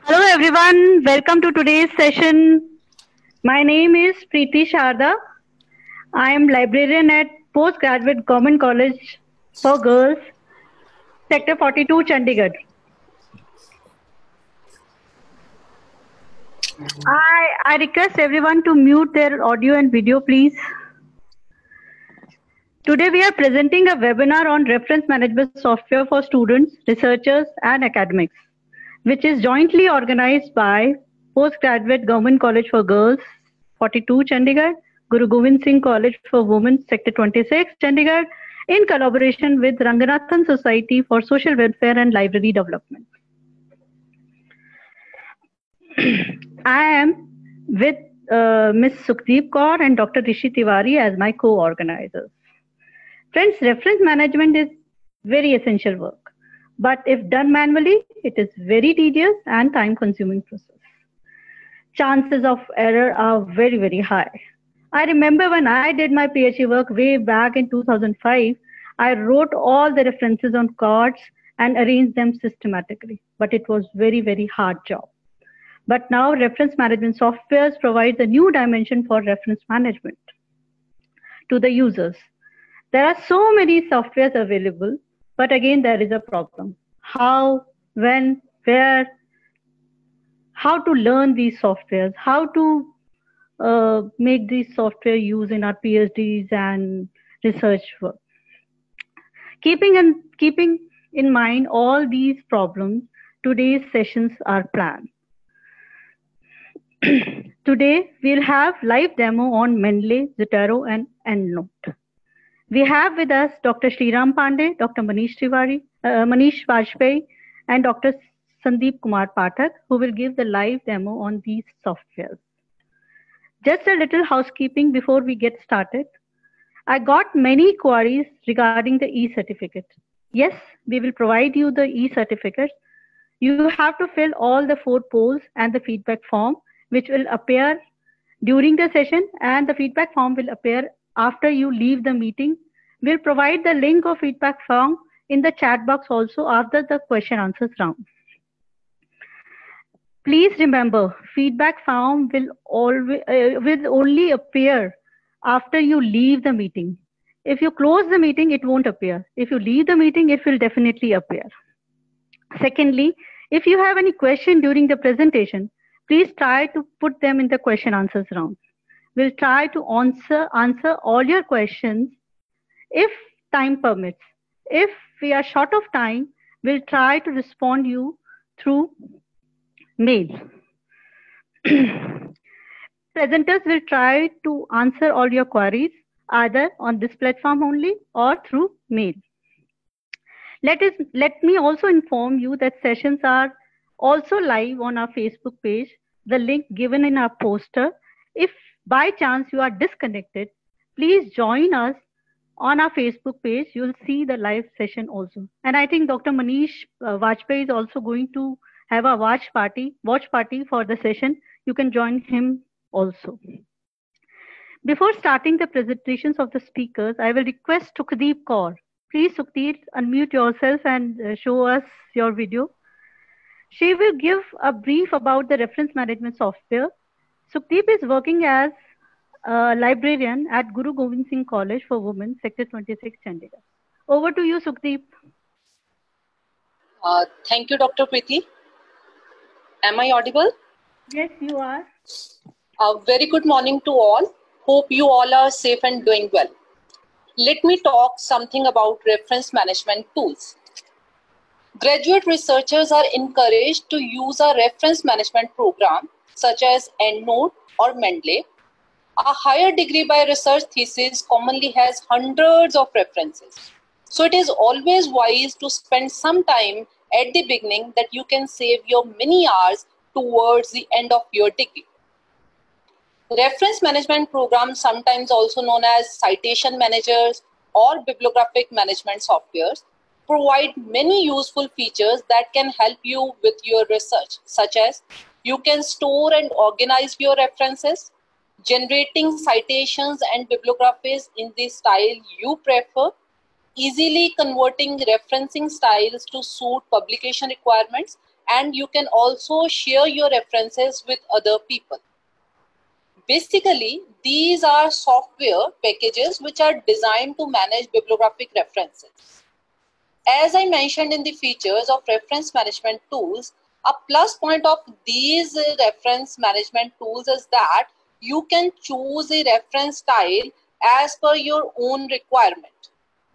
Hello everyone, welcome to today's session. My name is Preeti Sharda. I am librarian at Postgraduate Government College for Girls, Sector 42, Chandigarh. I request everyone to mute their audio and video, please. Today we are presenting a webinar on reference management software for students, researchers and academics, which is jointly organized by Postgraduate Government College for Girls, 42 Chandigarh, Guru Govind Singh College for Women, Sector 26 Chandigarh, in collaboration with Ranganathan Society for Social Welfare and Library Development. I am with Ms. Sukhdeep Kaur and Dr. Rishi Tiwari as my co-organizers. Friends, reference management is very essential work, but if done manually, it is very tedious and time-consuming process. Chances of error are very, very high. I remember when I did my PhD work way back in 2005, I wrote all the references on cards and arranged them systematically, but it was very, very hard job. But now reference management softwares provides a new dimension for reference management to the users. There are so many softwares available, but again, there is a problem. How, when, where, how to learn these softwares, how to make these software use in our PhDs and research work. Keeping in mind all these problems, today's sessions are planned. Today, we'll have live demo on Mendeley, Zotero, and EndNote. We have with us Dr. Sriram Pandey, Dr. Manish Vajpayee, and Dr. Sandeep Kumar Pathak, who will give the live demo on these softwares. Just a little housekeeping before we get started. I got many queries regarding the e-certificate. Yes, we will provide you the e-certificate. You have to fill all the 4 polls and the feedback form, which will appear during the session, and the feedback form will appear after you leave the meeting. We'll provide the link of feedback form in the chat box also after the question answers round. Please remember, feedback form will only appear after you leave the meeting. If you close the meeting, it won't appear. If you leave the meeting, it will definitely appear. Secondly, if you have any question during the presentation, please try to put them in the question answers round. We'll try to answer all your questions if time permits. If we are short of time, we'll try to respond you through mail. Presenters will try to answer all your queries either on this platform only or through mail. Let me also inform you that sessions are also live on our Facebook page, the link given in our poster. If by chance you are disconnected, please join us on our Facebook page. You'll see the live session also. And I think Dr. Manish Vajpayee is also going to have a watch party for the session. You can join him also. Before starting the presentations of the speakers, I will request Sukhdeep Kaur. Please, Sukhdeep, unmute yourself and show us your video. She will give a brief about the reference management software. Sukhdeep is working as a librarian at Guru Govind Singh College for Women, Sector 26, Chandigarh. Over to you, Sukhdeep. Thank you, Dr. Preeti. Am I audible? Yes, you are. Very good morning to all. Hope you all are safe and doing well. Let me talk something about reference management tools. Graduate researchers are encouraged to use a reference management program such as EndNote or Mendeley. A higher degree by research thesis commonly has hundreds of references. So it is always wise to spend some time at the beginning that you can save your many hours towards the end of your degree. Reference management programs, sometimes also known as citation managers or bibliographic management softwares, provide many useful features that can help you with your research, such as you can store and organize your references, generating citations and bibliographies in the style you prefer, easily converting referencing styles to suit publication requirements, and you can also share your references with other people. Basically, these are software packages which are designed to manage bibliographic references. As I mentioned in the features of reference management tools, a plus point of these reference management tools is that you can choose a reference style as per your own requirement.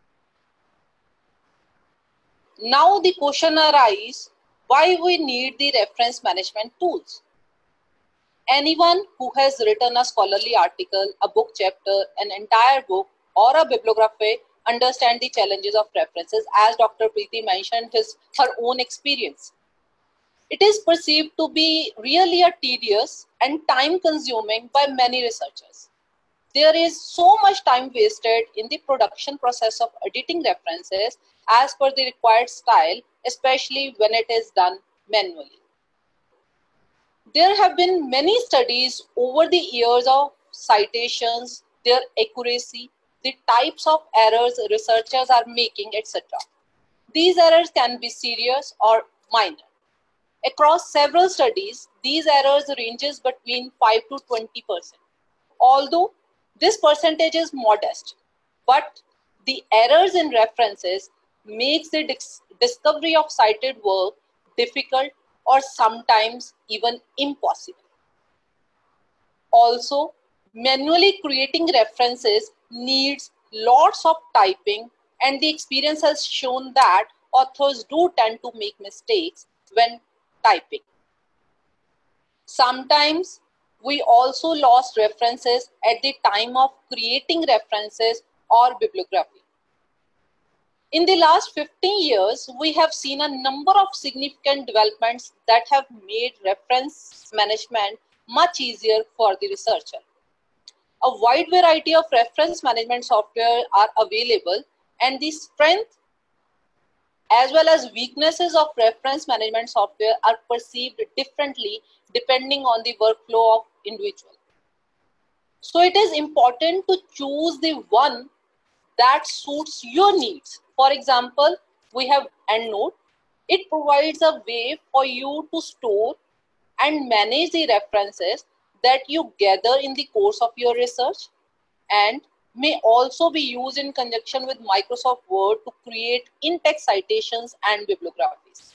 Now the question arises, why we need the reference management tools? Anyone who has written a scholarly article, a book chapter, an entire book, or a bibliography understand the challenges of references, as Dr. Preeti mentioned her own experience. It is perceived to be really a tedious and time-consuming by many researchers. There is so much time wasted in the production process of editing references as per the required style, especially when it is done manually. There have been many studies over the years of citations, their accuracy, the types of errors researchers are making, etc. These errors can be serious or minor. Across several studies, these errors ranges between 5 to 20%. Although this percentage is modest, but the errors in references makes the discovery of cited work difficult or sometimes even impossible. Also, manually creating references needs lots of typing, and the experience has shown that authors do tend to make mistakes when typing. Sometimes we also lost references at the time of creating references or bibliography. In the last 15 years, we have seen a number of significant developments that have made reference management much easier for the researcher. A wide variety of reference management software are available, and the strength as well as weaknesses of reference management software are perceived differently depending on the workflow of individual. So it is important to choose the one that suits your needs. For example, we have EndNote. It provides a way for you to store and manage the references that you gather in the course of your research, and may also be used in conjunction with Microsoft Word to create in-text citations and bibliographies.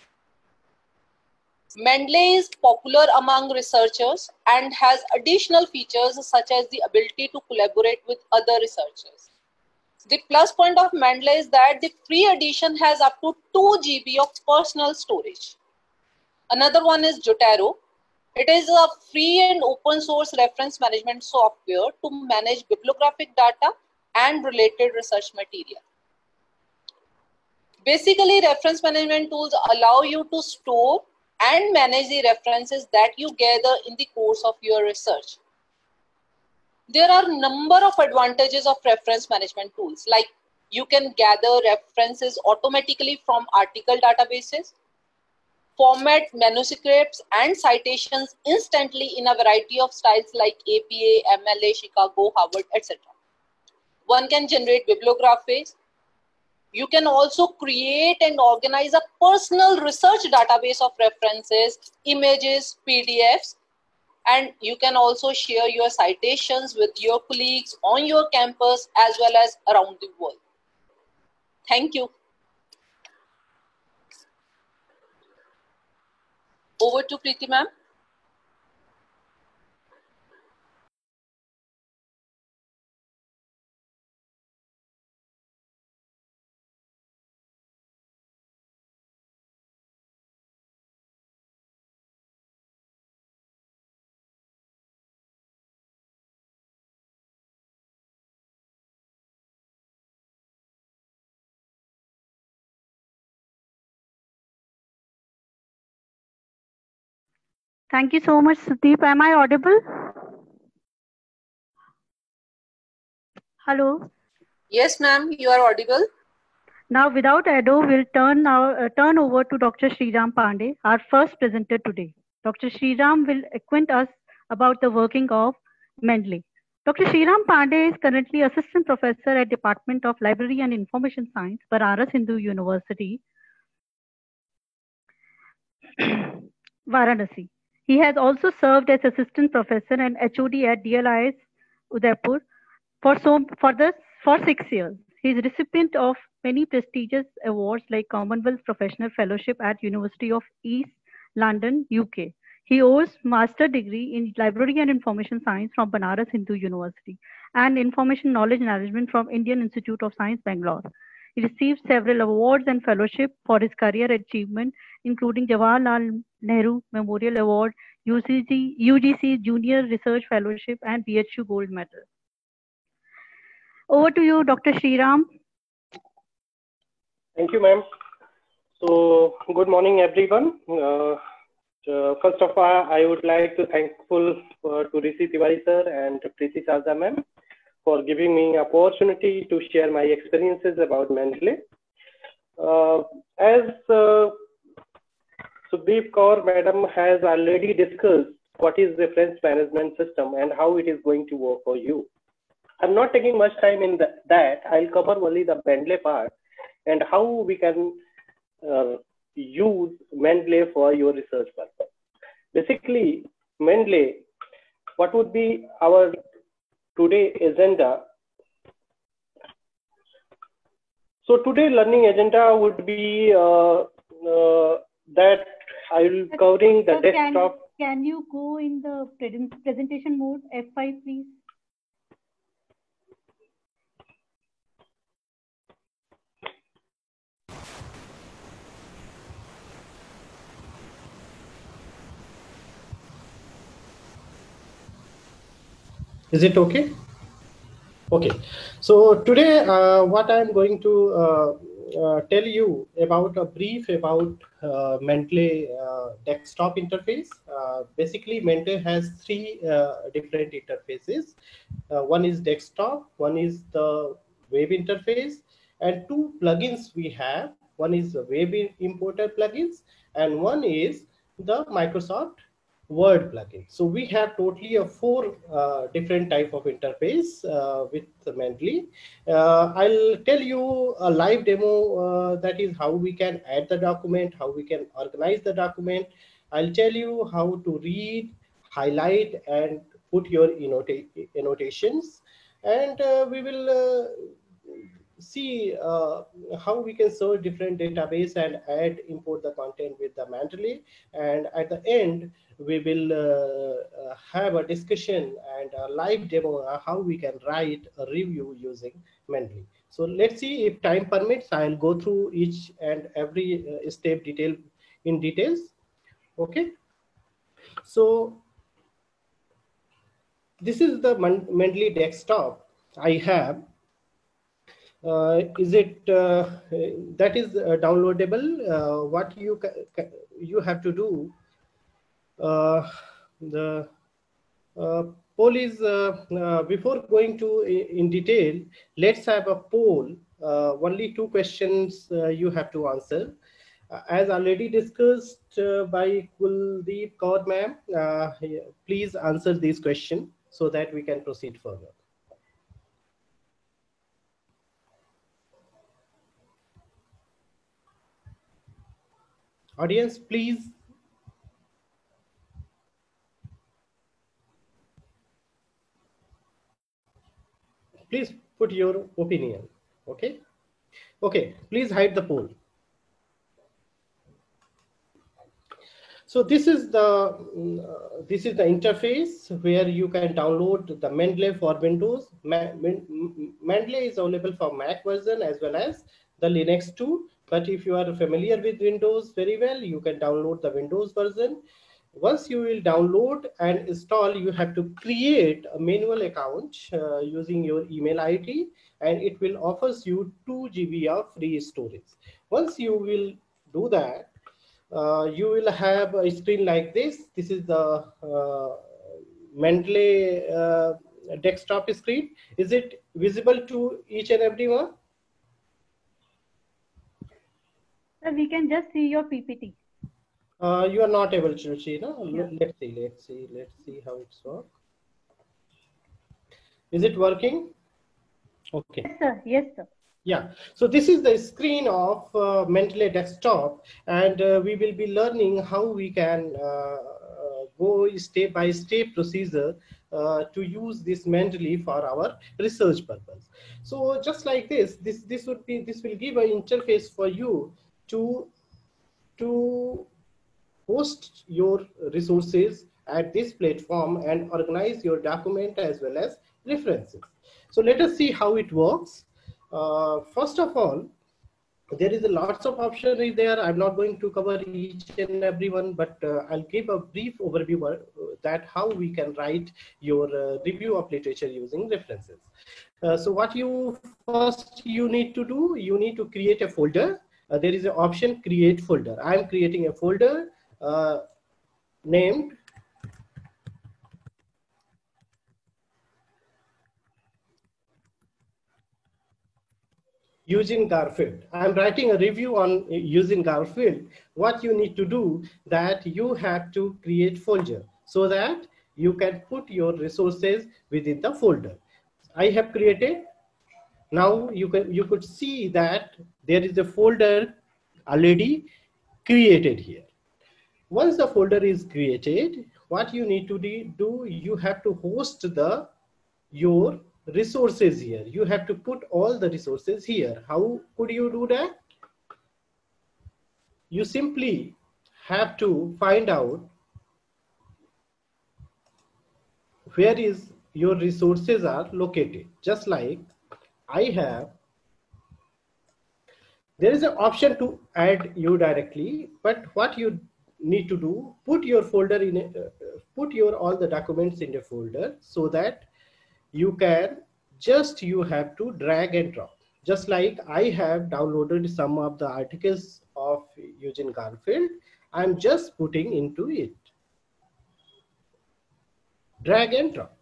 Mendeley is popular among researchers and has additional features such as the ability to collaborate with other researchers. The plus point of Mendeley is that the free edition has up to 2 GB of personal storage. Another one is Jotaro. It is a free and open source reference management software to manage bibliographic data and related research material. Basically, reference management tools allow you to store and manage the references that you gather in the course of your research. There are a number of advantages of reference management tools, like you can gather references automatically from article databases, format manuscripts and citations instantly in a variety of styles like APA, MLA, Chicago, Harvard, etc. One can generate bibliographies. You can also create and organize a personal research database of references, images, PDFs, and you can also share your citations with your colleagues on your campus as well as around the world. Thank you. Over to Preeti ma'am. Thank you so much, Sudeep. Am I audible? Hello. Yes, ma'am, you are audible. Now, without ado, we'll turn over to Dr. Sriram Pandey, our first presenter today. Dr. Sriram will acquaint us about the working of Mendeley. Dr. Sriram Pandey is currently Assistant Professor at Department of Library and Information Science, Banaras Hindu University. Varanasi. He has also served as assistant professor and HOD at DLIS Udaipur for 6 years. He is recipient of many prestigious awards like Commonwealth Professional Fellowship at University of East London, UK. He holds master degree in Library and Information Science from Banaras Hindu University and Information Knowledge Management from Indian Institute of Science, Bangalore. He received several awards and fellowship for his career achievement, including Jawaharlal Nehru Memorial Award, UGC Junior Research Fellowship, and BHU Gold Medal. Over to you, Dr. Sriram. Thank you, ma'am. So, good morning, everyone. First of all, I would like to thankful to Rishi Tiwari sir and Preeti Sarda ma'am for giving me opportunity to share my experiences about Mendeley. As Sukhdeep Kaur madam has already discussed what is reference management system and how it is going to work for you. I'm not taking much time in that. I'll cover only the Mendeley part and how we can use Mendeley for your research purpose. Basically, Mendeley, what would be our today agenda? So today learning agenda would be that I will covering the desktop. Can you go in the presentation mode, F5 please? Is it okay? Okay. So today, what I'm going to tell you about a brief about Mendeley desktop interface. Basically, Mendeley has three different interfaces. One is desktop, one is the web interface, and two plugins we have. One is the web importer plugins, and one is the Microsoft Word plugin. So we have totally a four different type of interface with Mendeley. I'll tell you a live demo that is how we can add the document, how we can organize the document. I'll tell you how to read, highlight, and put your annotations, and we will see how we can search different database and add import the content with the Mendeley. And at the end, we will have a discussion and a live demo how we can write a review using Mendeley. So let's see if time permits. I'll go through each and every step in details. Okay. So this is the Mendeley desktop I have. Is it that is downloadable? What you have to do? The poll is before going to in detail. Let's have a poll. Only two questions you have to answer. As already discussed by Kuldeep Kaur ma'am, please answer these questions so that we can proceed further. Audience, please. Please put your opinion. Okay. Okay. Please hide the poll. So this is the interface where you can download the Mendeley for Windows. Mendeley is available for Mac version as well as the Linux too. But if you are familiar with Windows very well, you can download the Windows version. Once you will download and install, you have to create a manual account using your email ID, and it will offers you 2 GB of free storage. Once you will do that, you will have a screen like this. This is the Mendeley desktop screen. Is it visible to each and everyone? We can just see your PPT. You are not able to see, no? Yeah. Let's see how it's work. Is it working? Okay. Yes, sir. Yes, sir. Yeah, so this is the screen of Mendeley desktop, and we will be learning how we can go step by step procedure to use this Mendeley for our research purpose. So just like this will give an interface for you to host your resources at this platform and organize your document as well as references. So let us see how it works. First of all, there is a lots of options in there. I'm not going to cover each and every one, but I'll give a brief overview that how we can write your review of literature using references. So what you need to do, you need to create a folder. There is an option create folder. I'm creating a folder named Eugene Garfield. I'm writing a review on Eugene Garfield. What you need to do, that you have to create folder so that you can put your resources within the folder. I have created. Now you could see that there is a folder already created here. Once the folder is created, what you need to do, you have to host your resources here. You have to put all the resources here. How could you do that? You simply have to find out where is your resources are located. Just like I have, there is an option to add you directly, but what you need to do, put your folder in put your all the documents in a folder so that you have to drag and drop. Just like I have downloaded some of the articles of Eugene Garfield, I'm just putting into it. Drag and drop.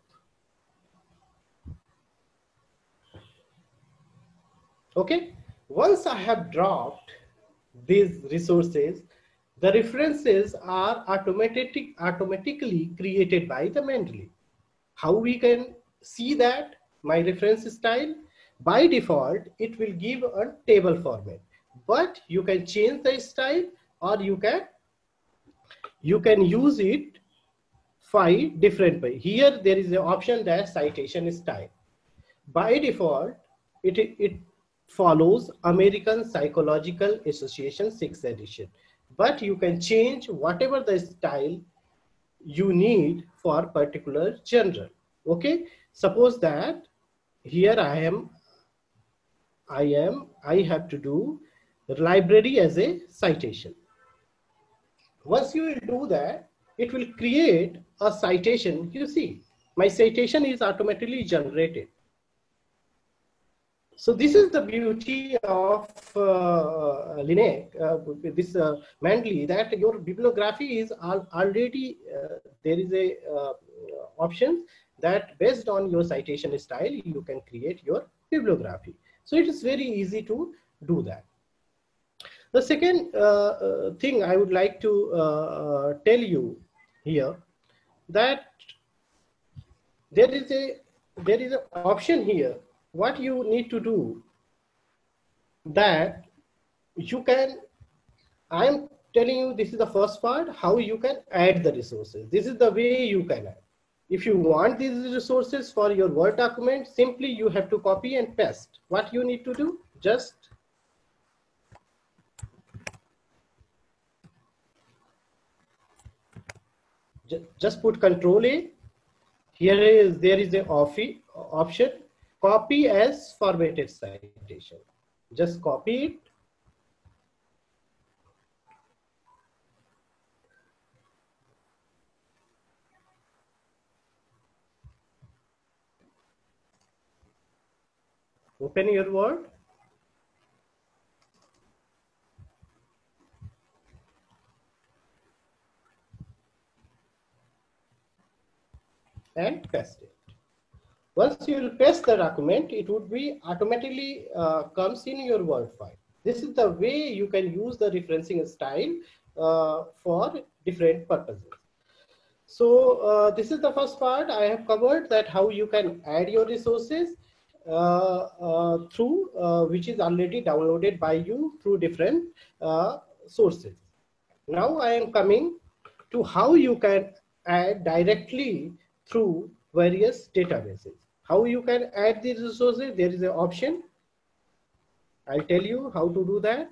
Okay, once I have dropped these resources, the references are automatically created by the Mendeley. How we can see that? My reference style, by default, it will give a table format, but you can change the style, or you can use it 5 different ways. Here there is an option that citation style. By default, it follows American Psychological Association 6th edition, but you can change whatever the style you need for particular genre. Okay, suppose that here I have to do library as a citation. Once you will do that, it will create a citation. You see, my citation is automatically generated. So this is the beauty of LINAC, this Mendeley, that your bibliography is already, there is a option that based on your citation style, you can create your bibliography. So it is very easy to do that. The second thing I would like to tell you here, that there is an option here. What you need to do, that you can, I am telling you, this is the first part, how you can add the resources. This is the way you can add. If you want these resources for your Word document, simply you have to copy and paste. What you need to do, just put Control A. There is an option, copy as formatted citation. Just copy it. Open your Word. And paste it. Once you will paste the document, it would be automatically comes in your Word file. This is the way you can use the referencing style for different purposes. So this is the first part. I have covered that how you can add your resources. which is already downloaded by you through different sources. Now I am coming to how you can add directly through various databases. How you can add these resources, there is an option. I'll tell you how to do that.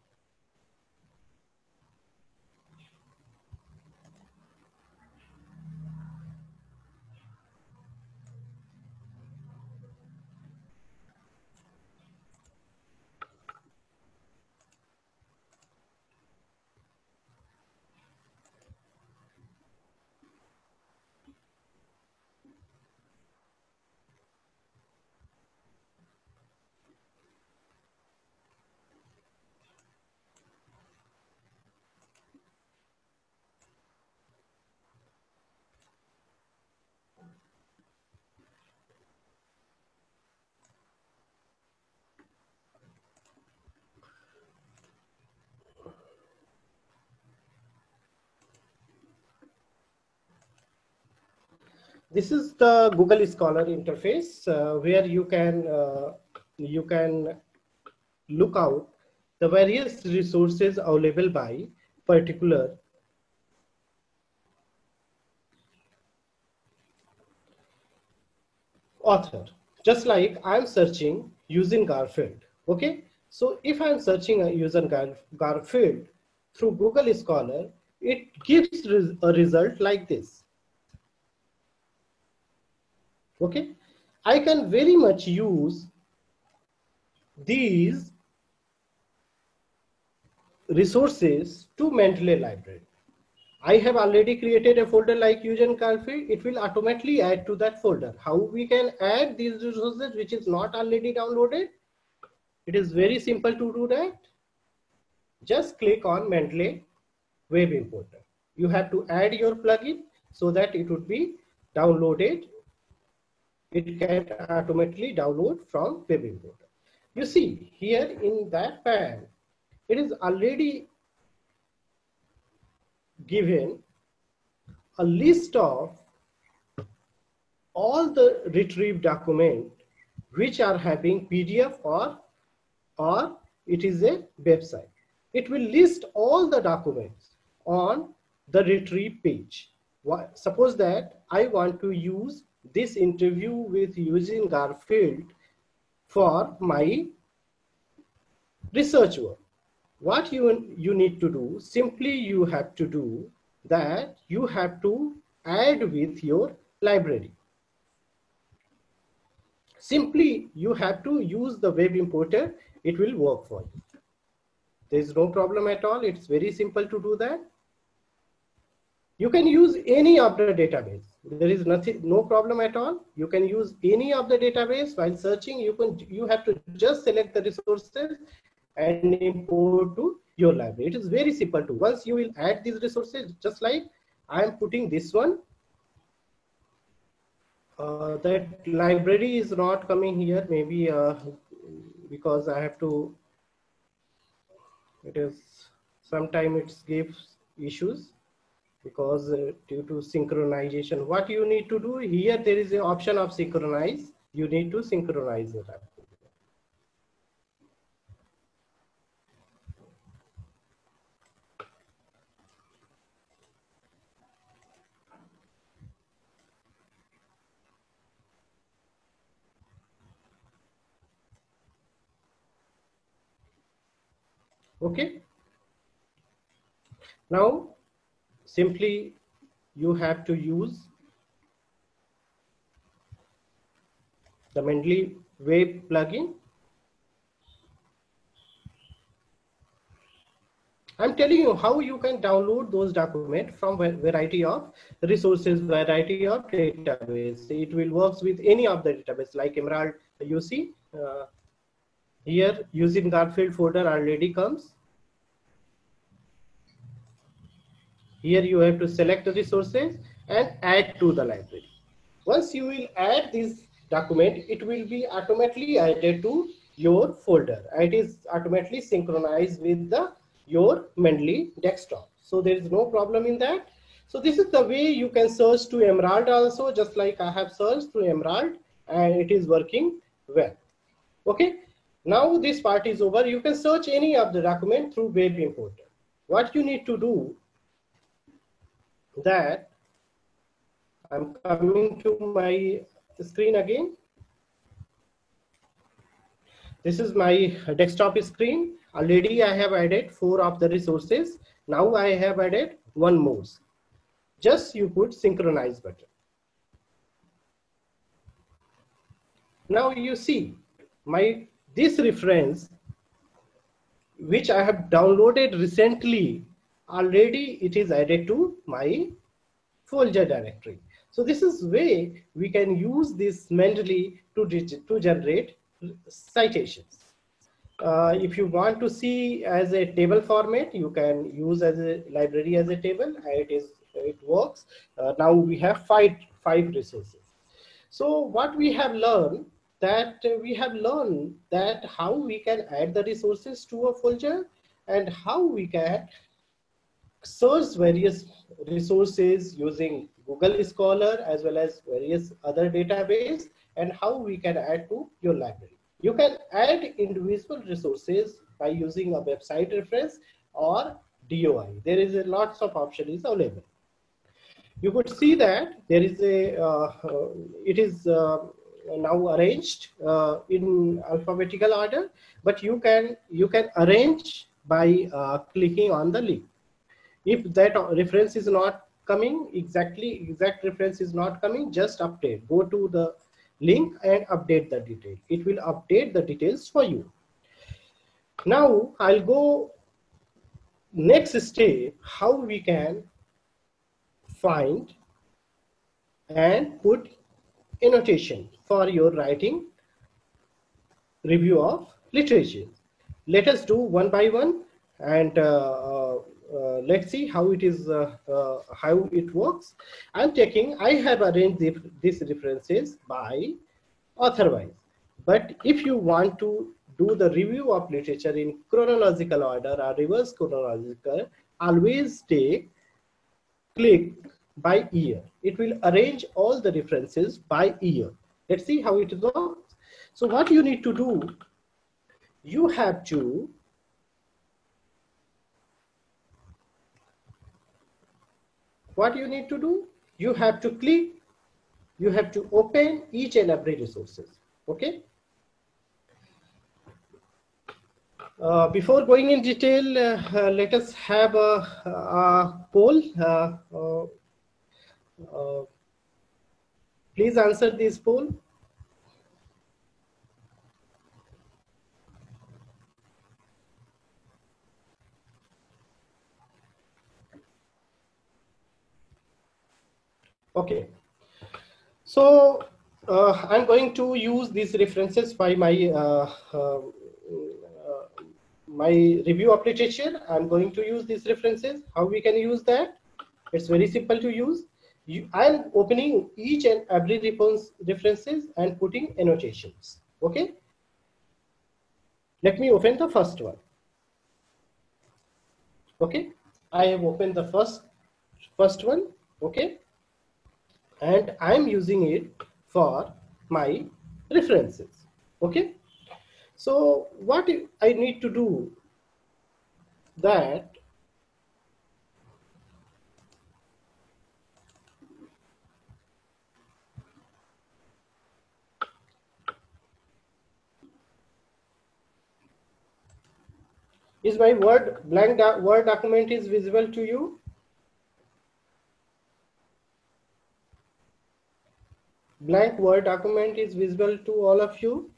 This is the Google Scholar interface where you can look out the various resources available by particular author. Just like I'm searching Eugene Garfield. Okay, so if I'm searching Eugene Garfield through Google Scholar, it gives a result like this. Okay, I can very much use these resources to Mendeley library. I have already created a folder like Eugene Garfield. It will automatically add to that folder. How we can add these resources which is not already downloaded? It is very simple to do that. Just click on Mendeley Web Importer. You have to add your plugin so that it would be downloaded. It can automatically download from Web Importer. You see here in that pane, it is already given a list of all the retrieved document which are having PDF or it is a website. It will list all the documents on the retrieve page. Suppose that I want to use this interview with Eugene Garfield for my research work. What you need to do, simply you have to do that you have to add with your library. Simply you have to use the web importer, it will work for you. There is no problem at all. It's very simple to do that. You can use any of the database. There is no problem at all. You can use any of the database while searching. You have to just select the resources and import to your library. It is very simple to. Once you will add these resources, just like I am putting this one. That library is not coming here, maybe because I have to. It is sometimes it gives issues because due to synchronization. What you need to do here, there is an option of synchronize. You need to synchronize it. Okay. Now, simply you have to use the Mendeley Web plugin. I'm telling you how you can download those documents from a variety of resources, variety of database. It will work with any of the database like Emerald. You see here using Garfield folder already comes. Here you have to select the resources and add to the library. Once you will add this document, it will be automatically added to your folder. It is automatically synchronized with your Mendeley desktop. So there is no problem in that. So this is the way you can search to Emerald also, just like I have searched to Emerald and it is working well. Okay, now this part is over. You can search any of the document through web importer. What you need to do, that I'm coming to my screen again. This is my desktop screen. Already I have added 4 of the resources. Now I have added 1 more. Just you put synchronize button. Now you see this reference, which I have downloaded recently, already it is added to my folder directory. So this is way we can use this Mendeley to generate citations. If you want to see as a table format, you can use as a library as a table, and it works. Now we have five resources. So what we have learned, that how we can add the resources to a folder, and how we can search various resources using Google Scholar as well as various other database, and how we can add to your library. You can add individual resources by using a website reference or DOI. There is lots of options available. You could see that there is it is now arranged in alphabetical order, but you can arrange by clicking on the link. If that reference is not coming, exact reference is not coming, just update. Go to the link and update the detail. It will update the details for you. Now I'll go next step, how we can find and put annotation for your writing review of literature. Let us do one by one, and let's see how it is, how it works. I have arranged these references by author-wise. But if you want to do the review of literature in chronological order or reverse chronological, always click by year. It will arrange all the references by year. Let's see how it works. So what you need to do, you have to you have to click, you have to open each and every resources. Okay. Before going in detail, let us have a poll. Please answer this poll. Okay, so I'm going to use these references by my my review of literature. I'm going to use these references. How we can use that? It's very simple to use. I'm opening each and every references and putting annotations. Okay. Let me open the first one. Okay, I have opened the first one. Okay, and I'm using it for my references. Okay, so what I need to do, that is my blank Word document is visible to you? Blank Word document is visible to all of you?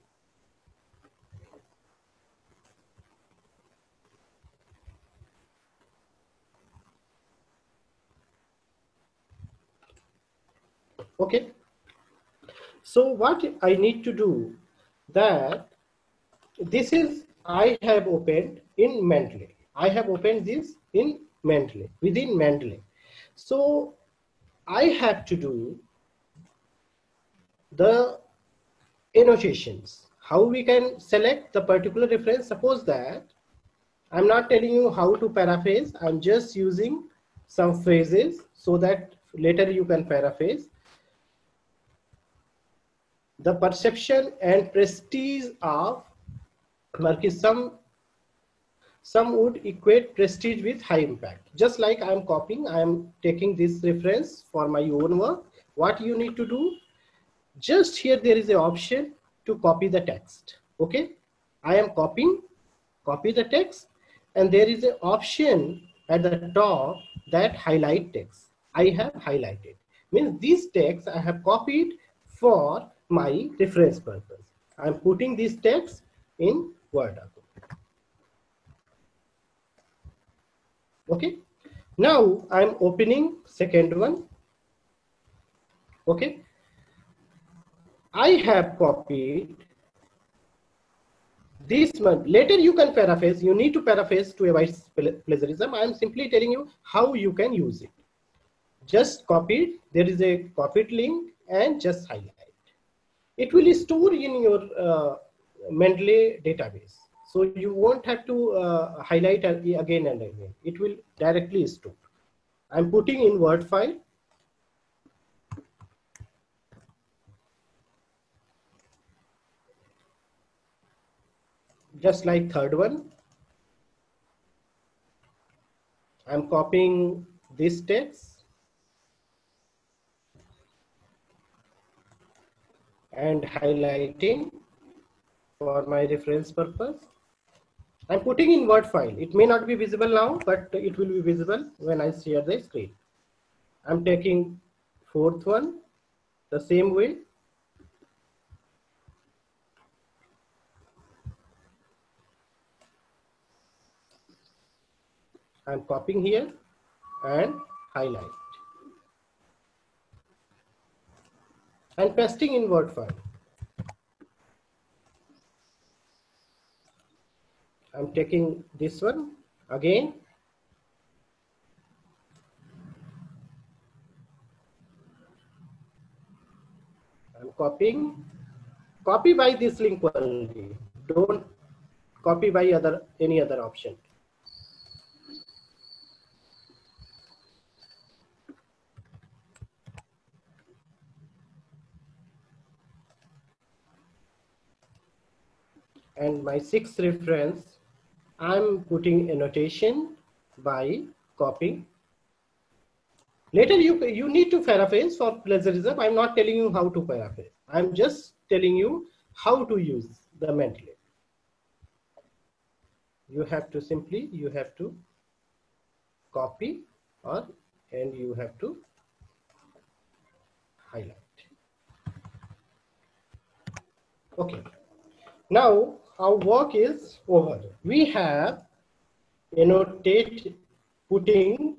Okay. So what I need to do, that this is I have opened in Mendeley. I have opened this in Mendeley, within Mendeley. So I have to do the annotations. How we can select the particular reference? Suppose that I'm not telling you how to paraphrase. I'm just using some phrases so that later you can paraphrase. the perception and prestige of Marxism. Some would equate prestige with high impact. Just like I am copying, I am taking this reference for my own work. What you need to do, just here there is an option to copy the text. Okay, I am copying, copy the text, and there is an option at the top that highlight text. I have highlighted. Means this text I have copied for my reference purpose. I am putting this text in Word document. Okay, now I'm opening second one. Okay, I have copied this one. Later you can paraphrase. You need to paraphrase to avoid plagiarism. I am simply telling you how you can use it. Just copy it. There is a copied link and just highlight. It will store in your Mendeley database. So you won't have to highlight again and again. It will directly store. I'm putting in Word file. Just like third one. I'm copying this text and highlighting for my reference purpose. I'm putting in Word file. It may not be visible now, but it will be visible when I share the screen. I'm taking fourth one the same way. I'm copying here and highlight and pasting in Word file. I'm taking this one again. I'm copying. Copy by this link only. Don't copy by any other option. And my sixth reference, I'm putting annotation by copying. Later you need to paraphrase for plagiarism. I'm not telling you how to paraphrase. I'm just telling you how to use the Mendeley. You have to copy and you have to highlight. Okay. Now our work is over. We have putting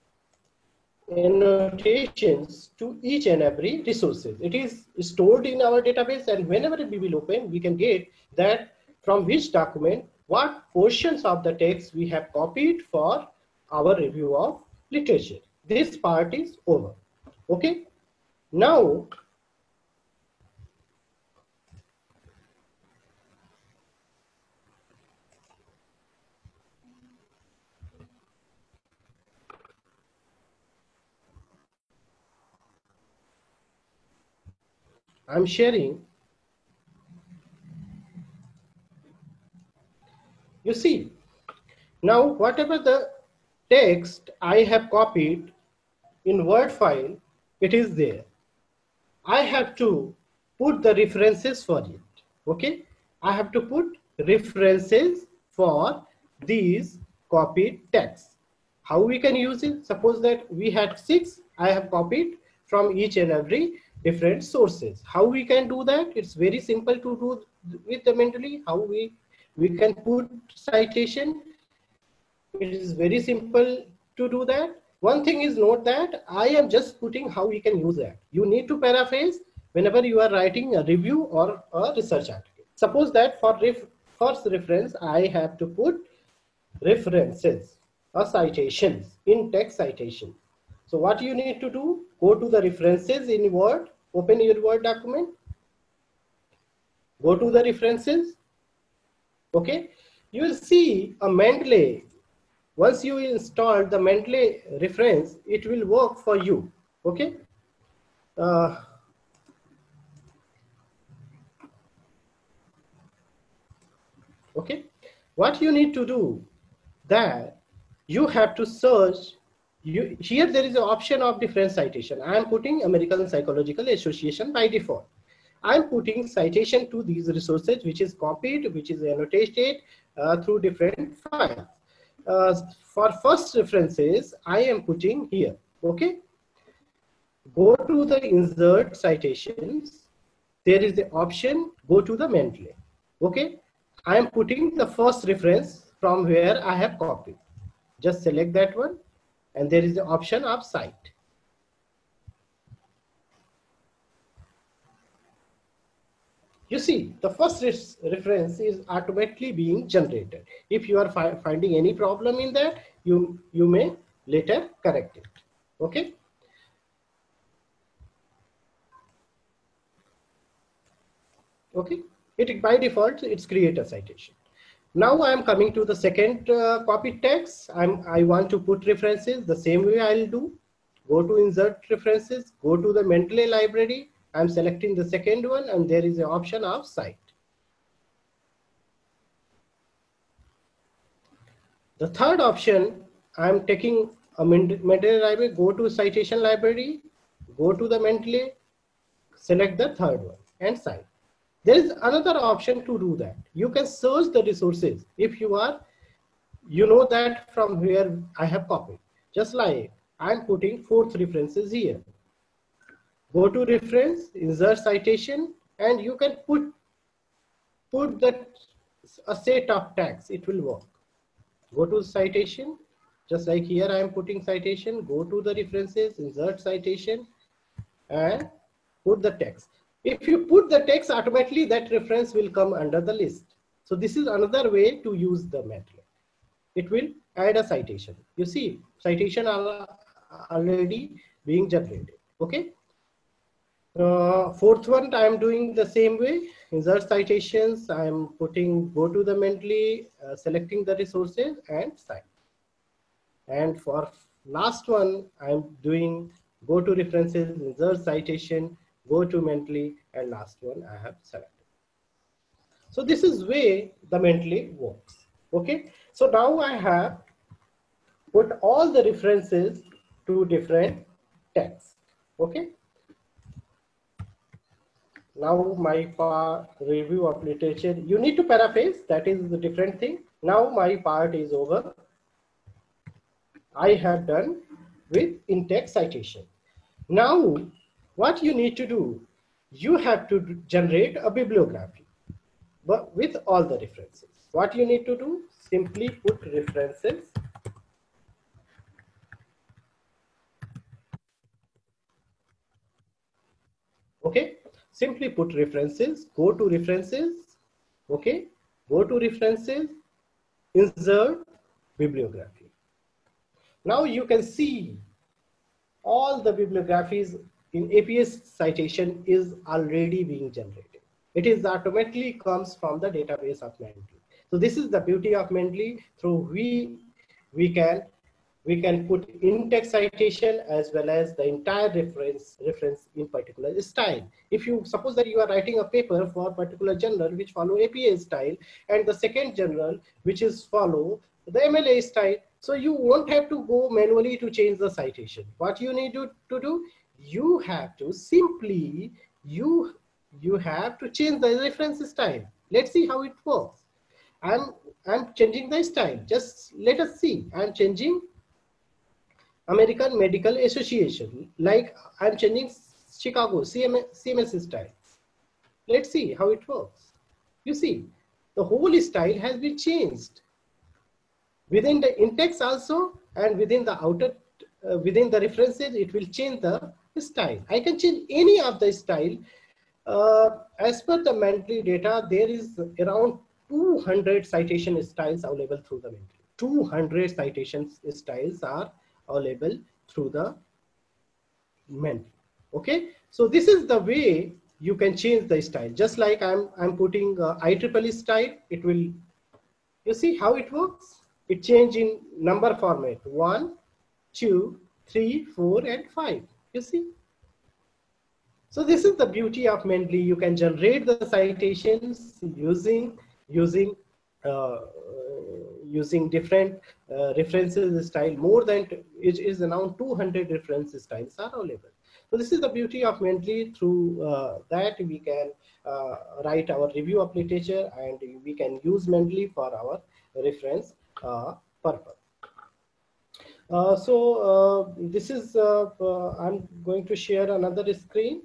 annotations to each and every resources. It is stored in our database, and whenever we will open, we can get that from which document, what portions of the text we have copied for our review of literature. This part is over. Okay. Now, I'm sharing. You see, now whatever the text I have copied in Word file, it is there. I have to put the references for it. Okay, I have to put references for these copied texts. How we can use it? Suppose that we had 6, I have copied from each and every different sources. How we can do that? It's very simple to do with the Mendeley. How we can put citation. It is very simple to do that. One thing is, note that I am just putting how we can use that. You need to paraphrase whenever you are writing a review or a research article. Suppose that for first reference, I have to put references or citations in text citation. So what you need to do, go to the references in Word, open your Word document, go to the references. Okay, you will see a Mendeley. Once you install the Mendeley reference, it will work for you. Okay. Okay, what you need to do that you have to search. Here there is an option of different citation. I am putting American Psychological Association by default. I am putting citation to these resources, which is copied, which is annotated through different files. For first references, I am putting here. Okay, go to the insert citations. There is the option, go to the Mendeley. Okay, I am putting the first reference from where I have copied. Just select that one, and there is the option of cite. You see, the first reference is automatically being generated. If you are finding any problem in that, you may later correct it. Okay. Okay. It by default it's create a citation. Now I am coming to the second copy text. I want to put references the same way I'll do. Go to insert references. Go to the Mendeley library. I'm selecting the second one, and there is an option of cite. The third option, I'm taking a Mendeley library, go to citation library, go to the Mendeley, select the third one and cite. There is another option to do that. You can search the resources if you know that from where I have copied. Just like I'm putting fourth references here. Go to reference, insert citation, and you can put a set of tags. It will work. Go to citation, just like here I am putting citation. Go to the references, insert citation, and put the text. If you put the text, automatically that reference will come under the list. So this is another way to use the Mendeley. It will add a citation. You see, citation are already being generated. Okay. Fourth one, I am doing the same way. Insert citations. I am putting go to the Mendeley, selecting the resources and cite. And for last one, I am doing go to references, insert citation, go to Mendeley, and last one I have selected. So this is way the Mendeley works. Okay. So now I have put all the references to different texts. Okay. Now my review of literature, you need to paraphrase, that is the different thing. Now my part is over. I have done with in-text citation. Now what you need to do, you have to generate a bibliography but with all the references. What you need to do, simply put references. Okay. Simply put references, go to references, okay, go to references, insert bibliography. Now you can see all the bibliographies in APS citation is already being generated. It is automatically comes from the database of Mendeley. So this is the beauty of Mendeley, through we can put in-text citation as well as the entire reference in particular style. If you suppose that you are writing a paper for a particular journal which follow APA style, and the second journal which is follow the MLA style, so you won't have to go manually to change the citation. What you need to do, you have to simply you have to change the reference style. Let's see how it works. I'm changing the style. Just let us see. I'm changing American Medical Association, like I'm changing Chicago CMS style. Let's see how it works. You see, the whole style has been changed within the in-text also, and within the outer within the references it will change the style. I can change any of the style. As per the Mendeley data, there is around 200 citation styles available through the Mendeley. 200 citation styles are available through the Mendeley. Okay, so this is the way you can change the style. Just like I'm putting IEEE style, it will, you see how it works. It change in number format 1, 2, 3, 4, and 5. You see. So this is the beauty of Mendeley. You can generate the citations using using different references style. More than it is around 200 reference styles are available. So this is the beauty of Mendeley. Through that we can write our review of literature, and we can use Mendeley for our reference purpose. This is I'm going to share another screen.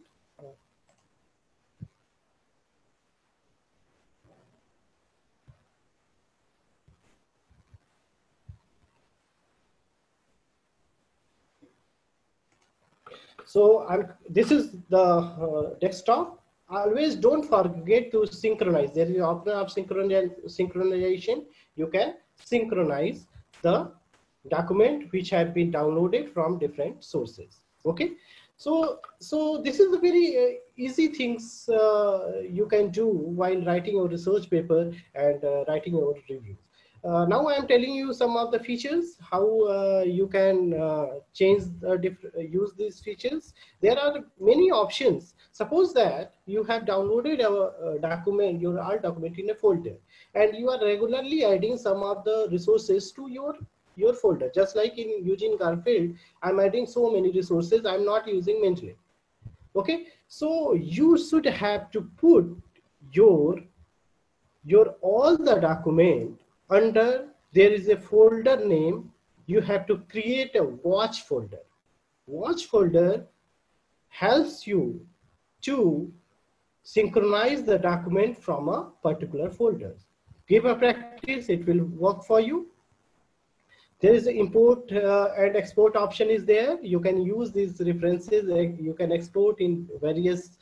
So this is the desktop. Always don't forget to synchronize. There is an option of synchronization. You can synchronize the document which have been downloaded from different sources. Okay. So this is the very easy things you can do while writing your research paper and writing your reviews. Now I am telling you some of the features, how you can change use these features. There are many options. Suppose that you have downloaded a document, your alt document in a folder, and you are regularly adding some of the resources to your folder. Just like in Eugene Garfield, I'm adding so many resources. I'm not using Mendeley. Okay, so you should have to put your all the document under, there is a folder name. You have to create a watch folder. Watch folder helps you to synchronize the document from a particular folder. Give a practice, it will work for you. There is an import and export option is there. You can use these references. You can export in various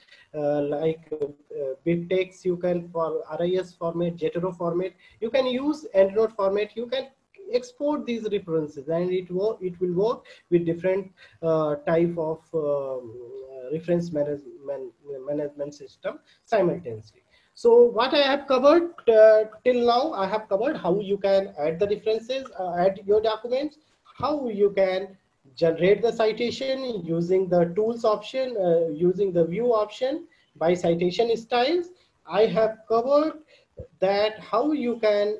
BibTeX, you can for RIS format, JETRO format. You can use EndNote format. You can export these references, and it will work with different type of reference management system simultaneously. So what I have covered till now, I have covered how you can add the references, add your documents, how you can generate the citation using the tools option, using the view option by citation styles. I have covered that how you can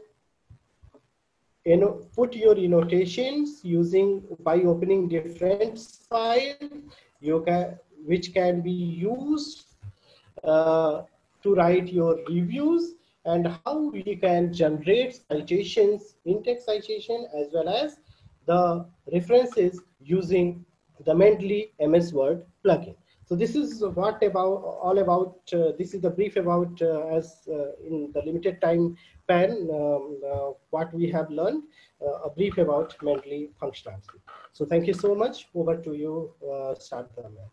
put your annotations using by opening different files which can be used to write your reviews, and how you can generate citations, in-text citation, as well as the references using the Mendeley MS Word plugin. So this is what all about. This is the brief about in the limited time span what we have learned. A brief about Mendeley functionality. So thank you so much. Over to you, Shardha ma'am.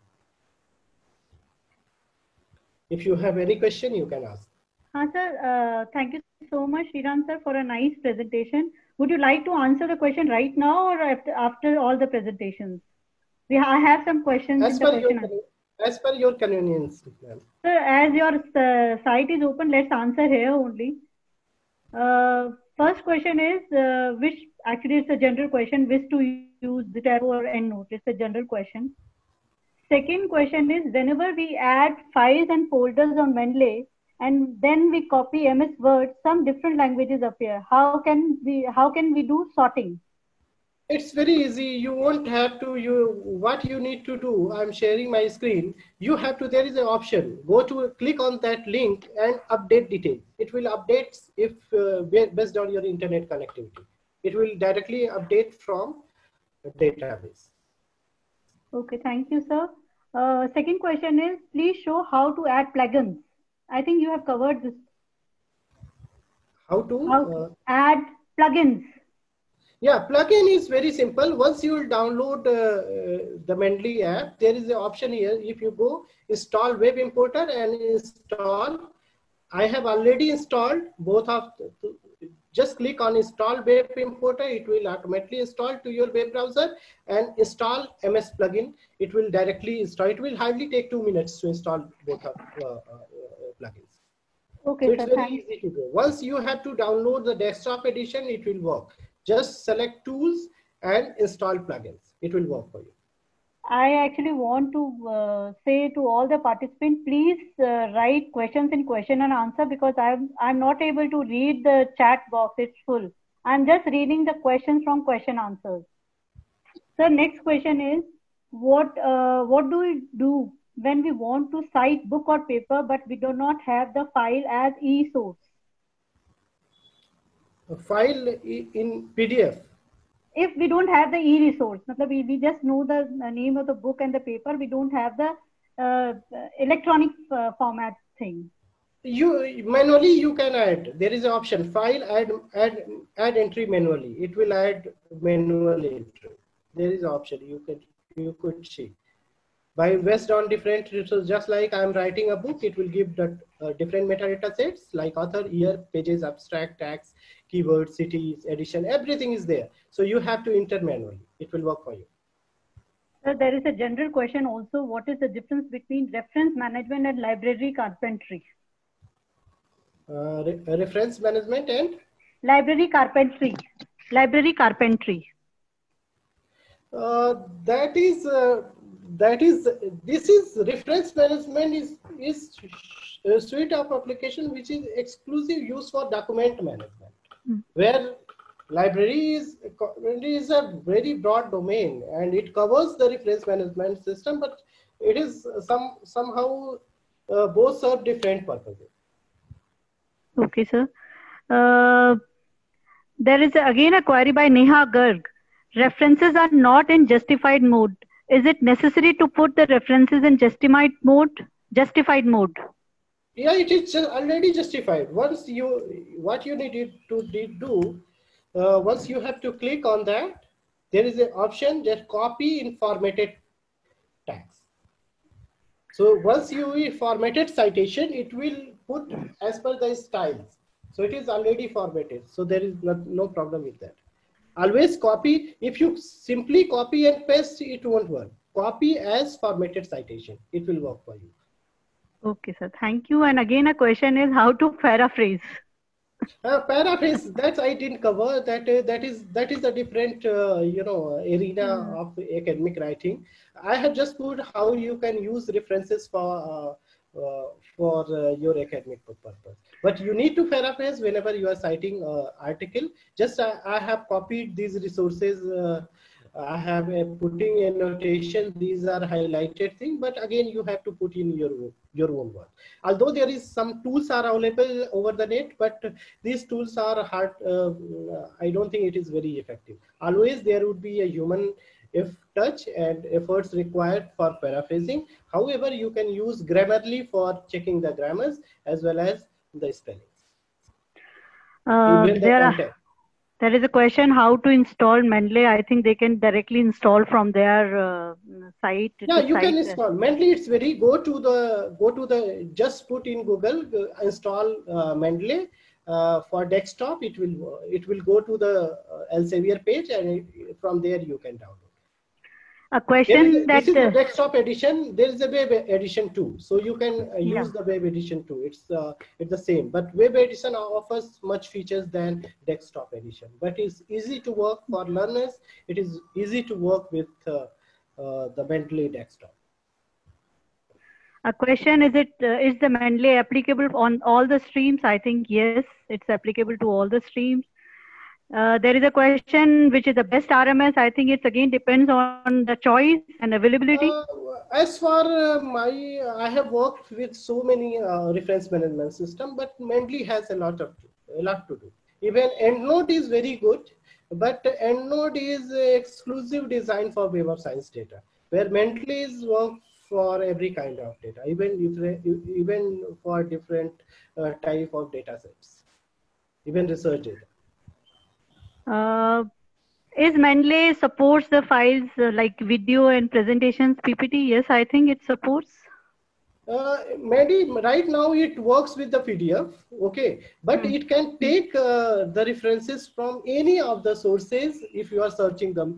If you have any question, you can ask. Sir, thank you so much, Sriram sir, for a nice presentation. Would you like to answer the question right now or after all the presentations? I have some questions. As per your convenience, ma'am. Sir, as your site is open, let's answer here only. First question is, which actually it's a general question, which to use JETRO or EndNote. It's a general question. Second question is, whenever we add files and folders on Mendeley and then we copy MS Word, some different languages appear. How can we do sorting? It's very easy. You won't have to. What you need to do. I'm sharing my screen. You have to. There is an option. Click on that link and update details. It will update if based on your internet connectivity. It will directly update from the database. Okay, thank you, sir. Second question is, please show how to add plugins. I think you have covered this. How to add plugins. Yeah, plugin is very simple. Once you will download the Mendeley app, there is an option here. If you go install web importer and install, I have already installed both of. Just click on install web importer. It will automatically install to your web browser, and install MS plugin. It will directly install. It will hardly take 2 minutes to install both of plugins. Okay, so it's very easy to do. Once you have to download the desktop edition, it will work. Just select tools and install plugins. It will work for you. I actually want to say to all the participants, please write questions in question and answer, because I'm not able to read the chat box. It's full. I'm just reading the questions from question answers. So next question is, what do we do when we want to cite book or paper but we do not have the file as e-source? A file in PDF. If we don't have the e-resource, we just know the name of the book and the paper, we don't have the electronic format thing. You manually you can add. There is an option, file, add entry manually. It will add manual entry. There is an option you could see. By based on different resources, just like I'm writing a book, it will give the different metadata sets like author, year, pages, abstract, tags, keywords, cities, edition, everything is there. So you have to enter manually. It will work for you. So there is a general question also, what is the difference between reference management and library carpentry? Reference management and? Library carpentry. Library carpentry. This is reference management is a suite of application which is exclusive use for document management, where library is a very broad domain and it covers the reference management system, but it is somehow both serve different purposes. Okay, sir. There is again a query by Neha Garg. References are not in justified mode. Is it necessary to put the references in justified mode? Yeah, it is already justified. Once what you need to do, once you have to click on that, there is an option that copy in formatted tags. So once you formatted citation, it will put as per the styles. So it is already formatted. So there is no problem with that. Always copy. If you simply copy and paste, it won't work. Copy as formatted citation. It will work for you. Okay, sir. Thank you. And again, a question is how to paraphrase. Paraphrase, that I didn't cover. That is a different arena of academic writing. I have just put how you can use references for your academic purpose. But you need to paraphrase whenever you are citing article. Just I have copied these resources. I have putting a notation. These are highlighted thing, but again you have to put in your own work. Although there is some tools are available over the net, but these tools are hard. I don't think it is very effective. Always there would be a human touch and efforts required for paraphrasing. However, you can use Grammarly for checking the grammars as well as the spellings. There is a question how to install Mendeley. I think they can directly install from their site. Yeah, you can install. Mendeley, it's very go to the just put in Google install Mendeley for desktop. It will go to the Elsevier page, and from there you can download. A question this is the desktop edition. There is a web edition too, so you can use the web edition too. It's the same, but web edition offers much features than desktop edition. But it's easy to work for learners. It is easy to work with the Mendeley desktop. A question is the Mendeley applicable on all the streams? I think yes, it's applicable to all the streams. There is a question which is the best RMS. I think it again depends on the choice and availability. As for I have worked with so many reference management system, but Mendeley has a lot to do. Even EndNote is very good, but EndNote is exclusive design for Web of Science data, where Mendeley is work for every kind of data, even for different type of data sets, even research data. Is Mendeley supports the files like video and presentations, PPT? Yes, I think it supports. Maybe right now it works with the PDF, okay, but it can take the references from any of the sources if you are searching them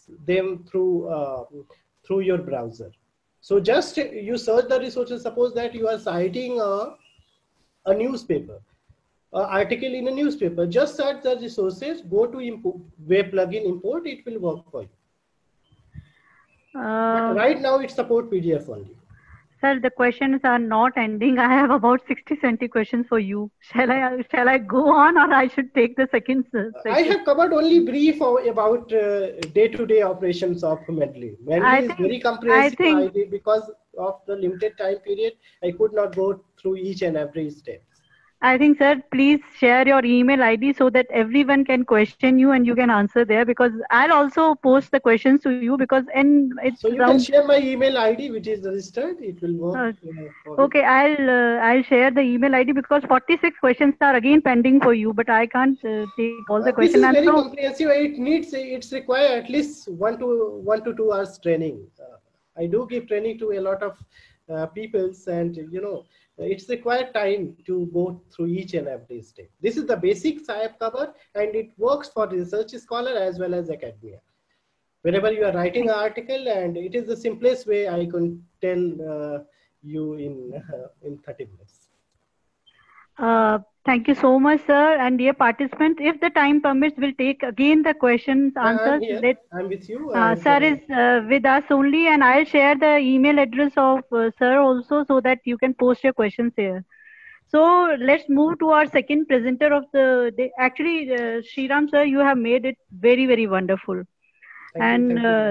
through your browser. So just you search the resources. Suppose that you are citing a newspaper. Article in a newspaper, just search the resources, go to import, web plugin import, it will work for you. But right now it's support PDF only. Sir, the questions are not ending. I have about 60-70 questions for you. Shall I go on, or I should take the second I session? have covered only brief about day-to-day operations of Mendeley. Mendeley is very comprehensive idea. Because of the limited time period, I could not go through each and every step. I think, sir, please share your email ID so that everyone can question you and you can answer there, because I'll also post the questions to you, because it's so you can share my email ID, which is registered. It will work. Okay, I'll share the email ID, because 46 questions are again pending for you, but I can't take all the questions. This is very comprehensive. It's require at least 1 to 2 hours training. I do give training to a lot of peoples, and it's required time to go through each and every step. This is the basics I have covered, and it works for research scholar as well as academia. Whenever you are writing an article, and it is the simplest way I can tell you in 30 minutes. Thank you so much, sir. And dear participants, if the time permits, we'll take again the questions, answers. I'm with you. Sir is with us only, and I'll share the email address of sir also, so that you can post your questions here. So let's move to our second presenter of the day. Actually, Sriram sir, you have made it very, very wonderful. Thank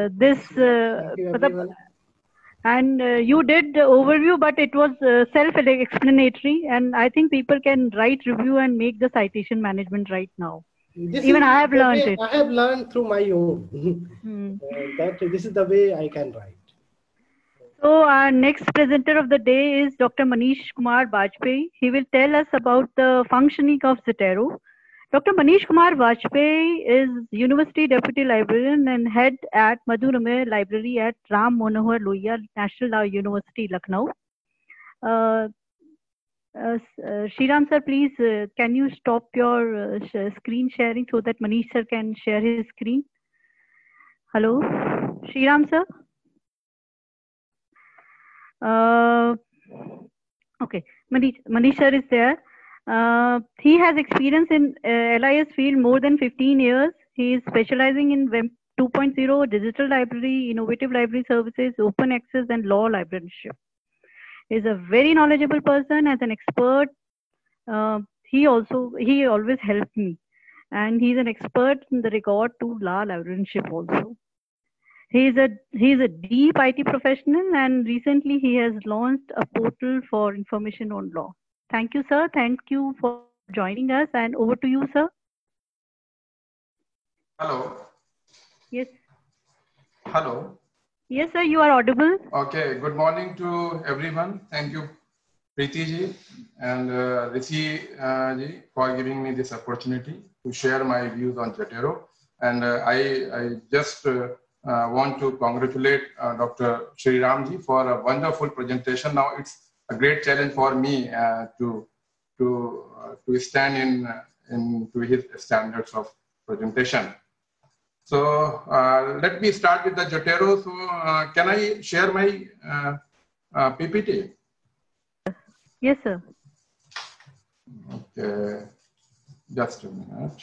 you. And you did the overview, but it was self-explanatory, and I think people can write review and make the citation management right now. Even I have learned it. I have learned through my own. This is the way I can write. So our next presenter of the day is Dr. Manish Kumar Bajpayee. He will tell us about the functioning of Zotero. Dr. Manish Kumar Bajpayee is University Deputy Librarian and Head at Madhu Ramey Library at Ram Manohar Lohia National Law University, Lucknow. Sriram sir, please, can you stop your screen sharing so that Manish sir can share his screen? Hello, Sriram sir? Okay, Manish sir is there. He has experience in LIS field more than 15 years. He is specializing in Web 2.0, digital library, innovative library services, open access, and law librarianship. He is a very knowledgeable person. As an expert, he always helped me, and he is an expert in the regard to law librarianship also. He is a deep IT professional, and recently he has launched a portal for information on law. Thank you, sir. Thank you for joining us, and over to you, sir. Hello. Yes. Hello. Yes, sir, you are audible. Okay, good morning to everyone. Thank you, Preeti ji and Rishi ji, for giving me this opportunity to share my views on Zotero. And I just want to congratulate Dr. Sriram ji for a wonderful presentation. Now it's a great challenge for me to stand to his standards of presentation. So let me start with the Zotero. So can I share my PPT? Yes, sir. Okay, just a minute.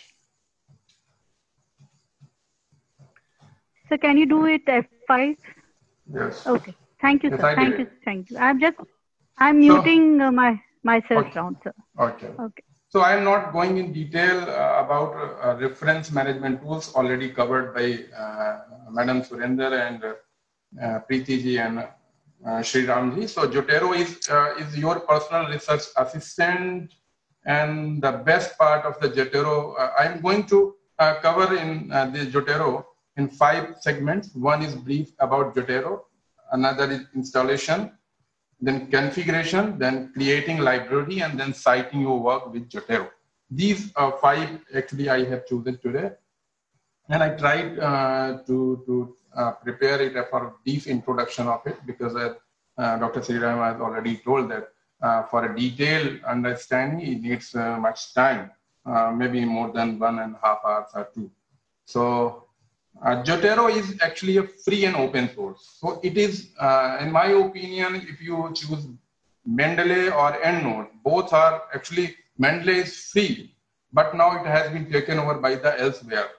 So can you do it F5? Yes. Okay. Thank you, yes, sir. Thank you. I'm muting myself okay. down, sir. Okay. Okay. So I am not going in detail about reference management tools already covered by Madam Surinder and Preeti ji and Sriram ji. So Zotero is your personal research assistant, and the best part of the Zotero, I'm going to cover in the Zotero in 5 segments. One is brief about Zotero, another is installation, then configuration, then creating library, and then citing your work with Zotero. These 5 actually I have chosen today, and I tried to prepare it for a brief introduction of it, because Dr. Sriram has already told that for a detailed understanding it needs much time, maybe more than 1.5 hours or 2. So Zotero is actually a free and open source. So it is, in my opinion, if you choose Mendeley or EndNote, both are actually, Mendeley is free, but now it has been taken over by the elsewhere.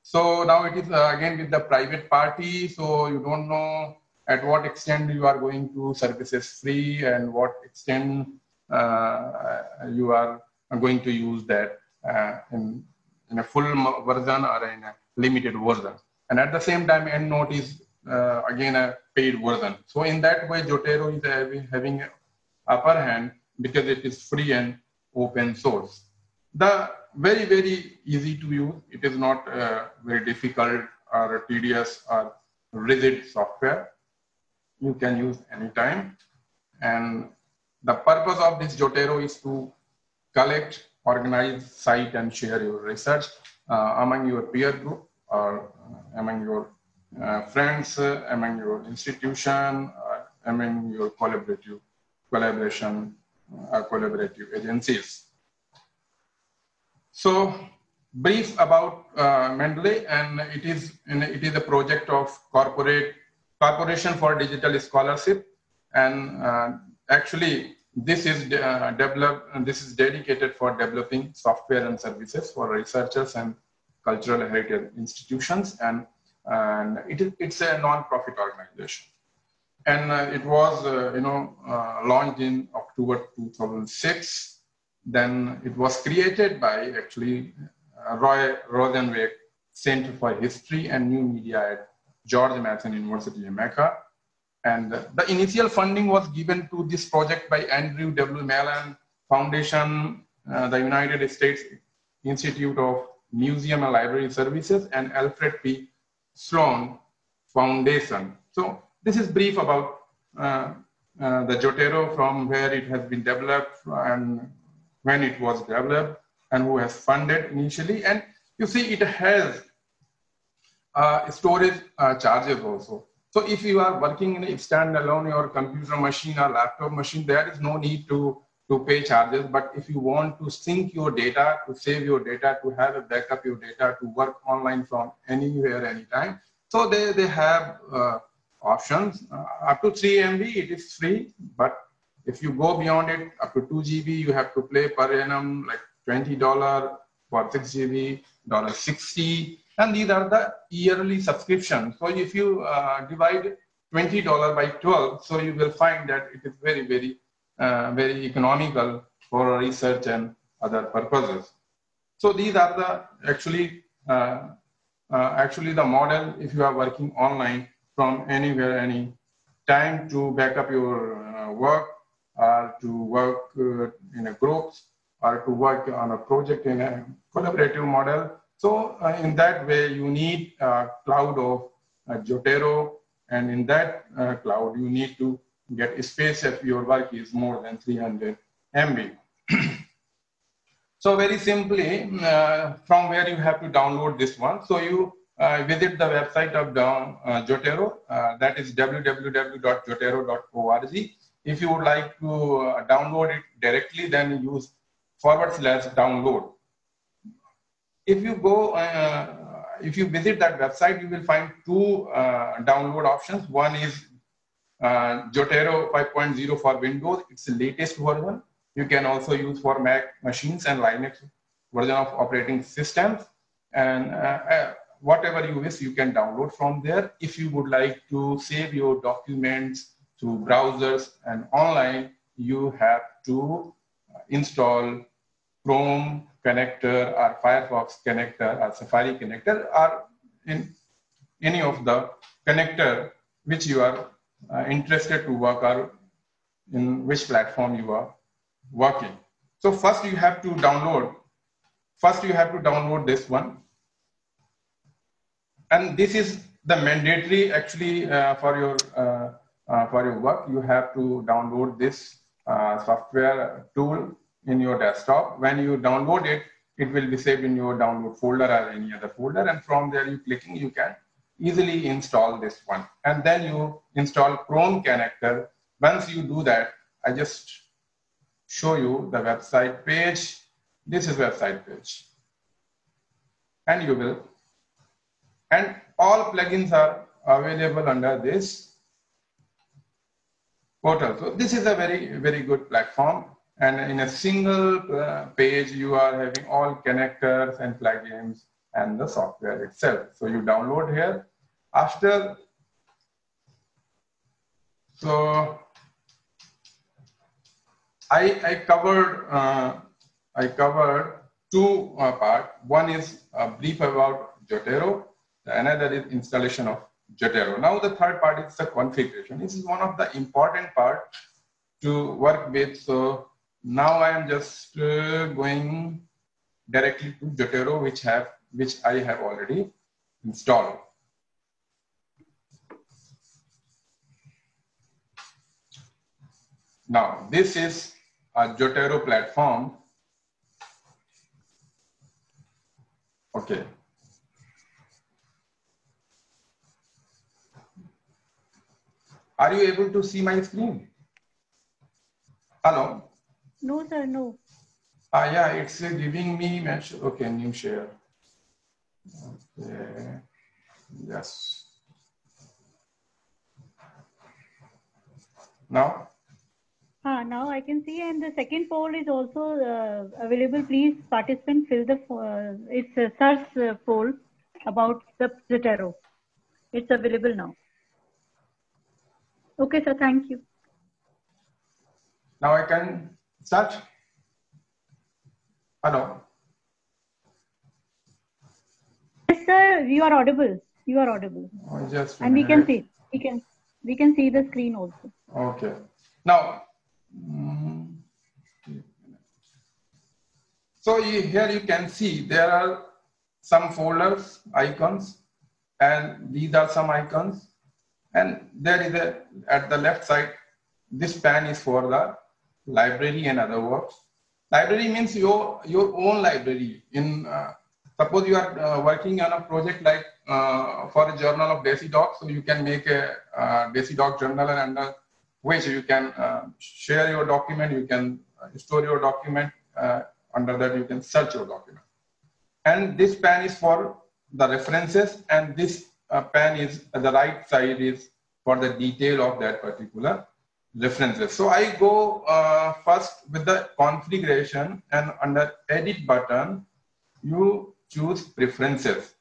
So now it is again with the private party. So you don't know at what extent you are going to services free and what extent you are going to use that in a full version or in a limited version. And at the same time, EndNote is again a paid version. So in that way, Zotero is having an upper hand because it is free and open source. The very, very easy to use. It is not very difficult or tedious or rigid software. You can use anytime. And the purpose of this Zotero is to collect, organize, cite, and share your research among your peer group or among your friends, among your institution, among your collaborative agencies. So, brief about Mendeley, and it is a project of Corporation for Digital Scholarship, and actually this is dedicated for developing software and services for researchers and cultural heritage institutions, and it's a non-profit organization, and it was launched in October 2006. Then it was created by actually Roy Rosenzweig Center for History and New Media at George Mason University, Jamaica. And the initial funding was given to this project by Andrew W. Mellon Foundation, the United States Institute of Museum and Library Services, and Alfred P. Sloan Foundation. So this is brief about the Zotero, from where it has been developed and when it was developed and who has funded initially. And you see it has storage charges also. So if you are working in a standalone your computer machine or laptop machine, there is no need to pay charges. But if you want to sync your data, to save your data, to have a backup your data, to work online from anywhere, anytime, so they have options. Up to 3 MB, it is free, but if you go beyond it, up to 2 GB, you have to pay per annum like $20, for 6 GB, $60. And these are the yearly subscriptions. So if you divide $20 by 12, so you will find that it is very, very, very economical for research and other purposes. So these are the actually the model if you are working online from anywhere, any time, to back up your work, or to work in a group, or to work on a project in a collaborative model. So in that way, you need a cloud of Zotero, and in that cloud, you need to get space if your work is more than 300 MB. So very simply, from where you have to download this one. So you visit the website of Zotero, that is www.zotero.org. If you would like to download it directly, then use /download. If you go, if you visit that website, you will find two download options. One is Zotero 5.0 for Windows. It's the latest version. You can also use for Mac machines and Linux version of operating systems. And whatever you wish, you can download from there. If you would like to save your documents to browsers and online, you have to install Chrome connector or Firefox connector or Safari connector, or in any of the connector which you are interested to work, or in which platform you are working. So first you have to download this one. And this is the mandatory actually for your work. You have to download this software tool in your desktop. When you download it, it will be saved in your download folder or any other folder. And from there, you can easily install this one. And then you install Chrome connector. Once you do that, I just show you the website page. This is website page. And you will. And all plugins are available under this portal. So this is a very, very good platform. And in a single page, you are having all connectors and plugins and the software itself. So you download here. After, so I covered two parts. One is a brief about Jotero. Another is installation of Jotero. Now the third part is the configuration. This is one of the important part to work with. So now I am just going directly to Jotero, which I have already installed. Now this is a Jotero platform. Okay. Are you able to see my screen? Hello? No, sir, no. Yeah, it's giving me, okay, new share. Okay, yes. Now? Now I can see, and the second poll is also available. Please, participant, fill the, it's a search poll about the Zotero. It's available now. Okay, sir, thank you. Now I can start. Hello? Yes, sir, you are audible. You are audible. Oh, just and we can see. We can see the screen also. Okay. Now, so here you can see there are some folders, icons, and these are some icons. And there is at the left side, this pan is for the library and other works. Library means your own library. Suppose you are working on a project like for a journal of DesiDoc, so you can make a DesiDoc journal, and under which you can share your document, you can store your document, under that you can search your document. And this pan is for the references, and this pan is at the right side is for the detail of that particular references. So I go first with the configuration, and under edit button, you choose preferences.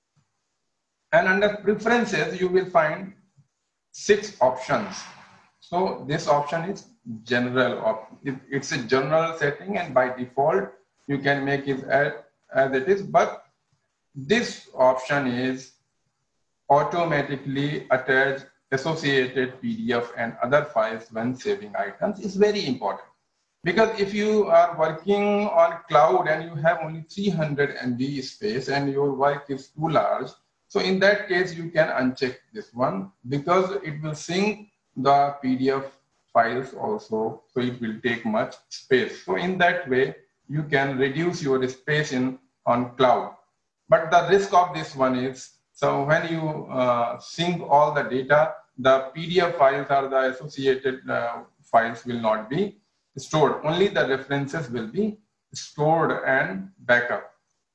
And under preferences, you will find 6 options. So this option is general. It's a general setting, and by default, you can make it as it is. But this option is automatically attach associated PDF and other files when saving items. Is very important. Because if you are working on cloud and you have only 300 MB space and your work is too large, so in that case, you can uncheck this one, because it will sync the PDF files also, so it will take much space. So in that way, you can reduce your space on cloud. But the risk of this one is, so when you sync all the data, the PDF files or the associated files will not be stored. Only the references will be stored and backup.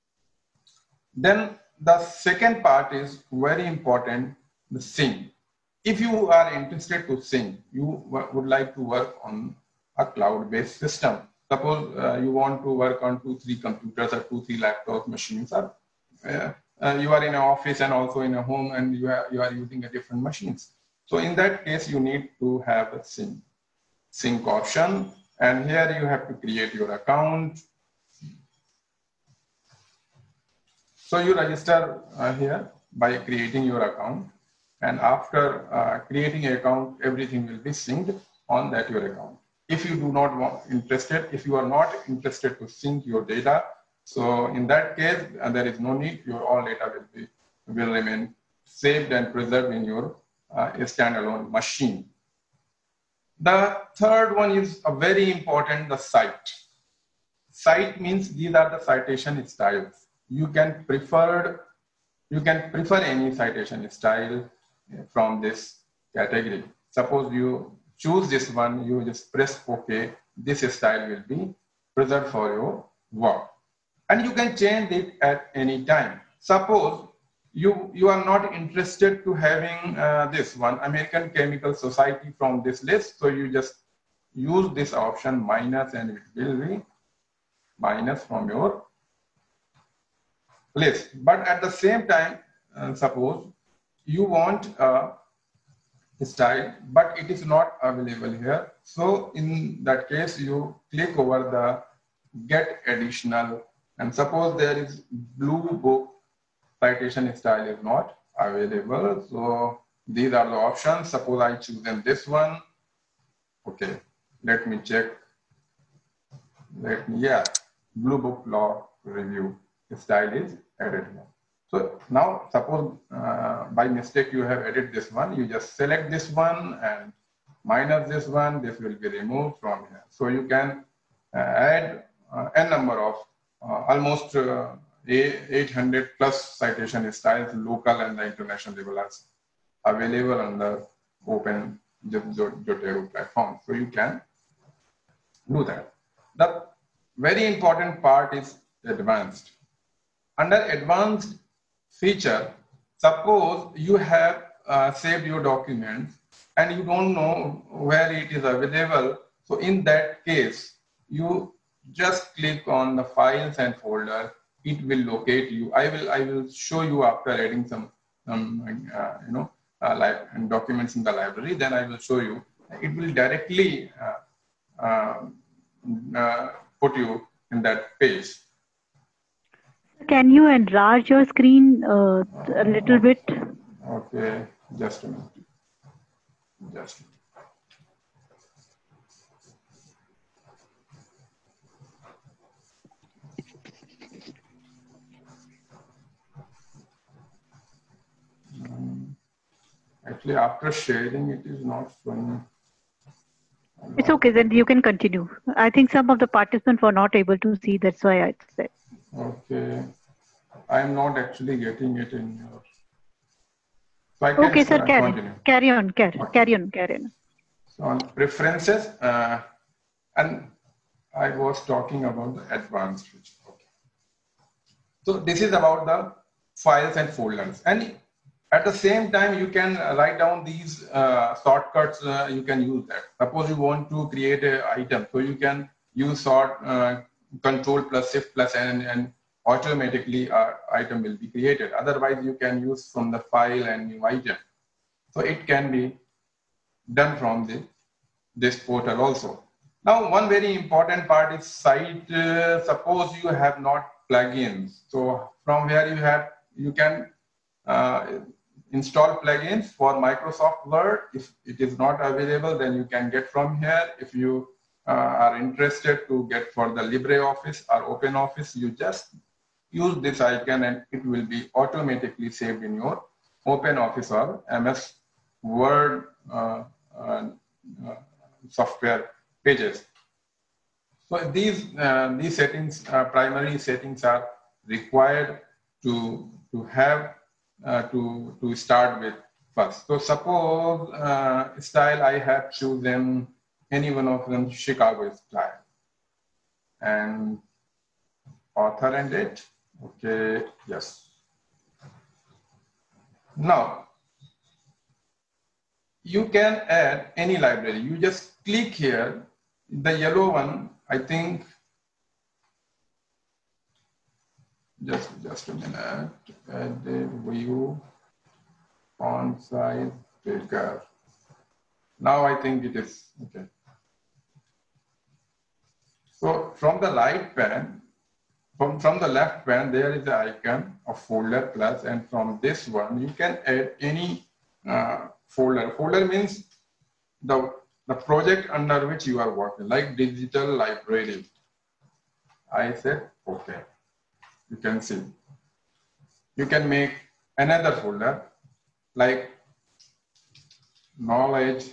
Then the second part is very important, the sync. If you are interested to sync, you would like to work on a cloud-based system. Suppose you want to work on 2-3 computers or 2-3 laptop machines, or you are in an office and also in a home, and you are using a different machines. So in that case, you need to have a sync option. And here you have to create your account. So you register here by creating your account. And after creating an account, everything will be synced on that your account. If you do not if you are not interested to sync your data, so in that case, there is no need. Your all data will remain saved and preserved in your standalone machine. The third one is a very important, the cite. Cite means these are the citation styles. You can prefer any citation style from this category. Suppose you choose this one, you just press OK. This style will be preserved for your work. And you can change it at any time. Suppose you are not interested to having this one, American Chemical Society, from this list. So you just use this option minus, and it will be minus from your list. But at the same time, suppose you want a style, but it is not available here. So in that case, you click over the get additional, and suppose there is blue book citation style is not available. So these are the options. Suppose I choose this one. Okay, let me check. Yeah, blue book law review style is added here. So now suppose by mistake you have added this one, you just select this one and minus this one, this will be removed from here. So you can add a number of almost 800 plus citation styles, local and the international level, are available on the open Zotero platform. So you can do that. The very important part is advanced. Under advanced feature, suppose you have saved your documents and you don't know where it is available. So in that case, you just click on the files and folder. It will locate you. I will show you after adding some documents in the library. Then I will show you. It will directly put you in that page. Can you enlarge your screen a little bit? Okay, just a minute. Just a minute. Actually, after sharing, it is not showing. It's okay, then you can continue. I think some of the participants were not able to see, that's why I said. Okay. I am not actually getting it in your. So I can okay, sir, carry on. So on preferences, and I was talking about the advanced feature. Okay. So this is about the files and folders. And at the same time, you can write down these shortcuts. You can use that. Suppose you want to create an item, so you can use Control plus Shift plus N and automatically item will be created. Otherwise, you can use from the file and new item. So it can be done from this portal also. Now, one very important part is site. Suppose you have not plugins. So from where you can install plugins for Microsoft Word. If it is not available, then you can get from here. If you are interested to get for the LibreOffice or OpenOffice, you just use this icon and it will be automatically saved in your OpenOffice or MS Word software pages. So these settings, primary settings, are required to have to start with first. So suppose style, I have chosen any one of them, Chicago style, and author and date. Okay, yes. Now you can add any library. You just click here, the yellow one, I think. Just a minute. Add the view font size bigger. Now I think it is okay. So from the right pane, from the left pane, there is the icon of folder plus, and from this one you can add any folder. Folder means the project under which you are working, like digital library. I said okay. You can see. You can make another folder like knowledge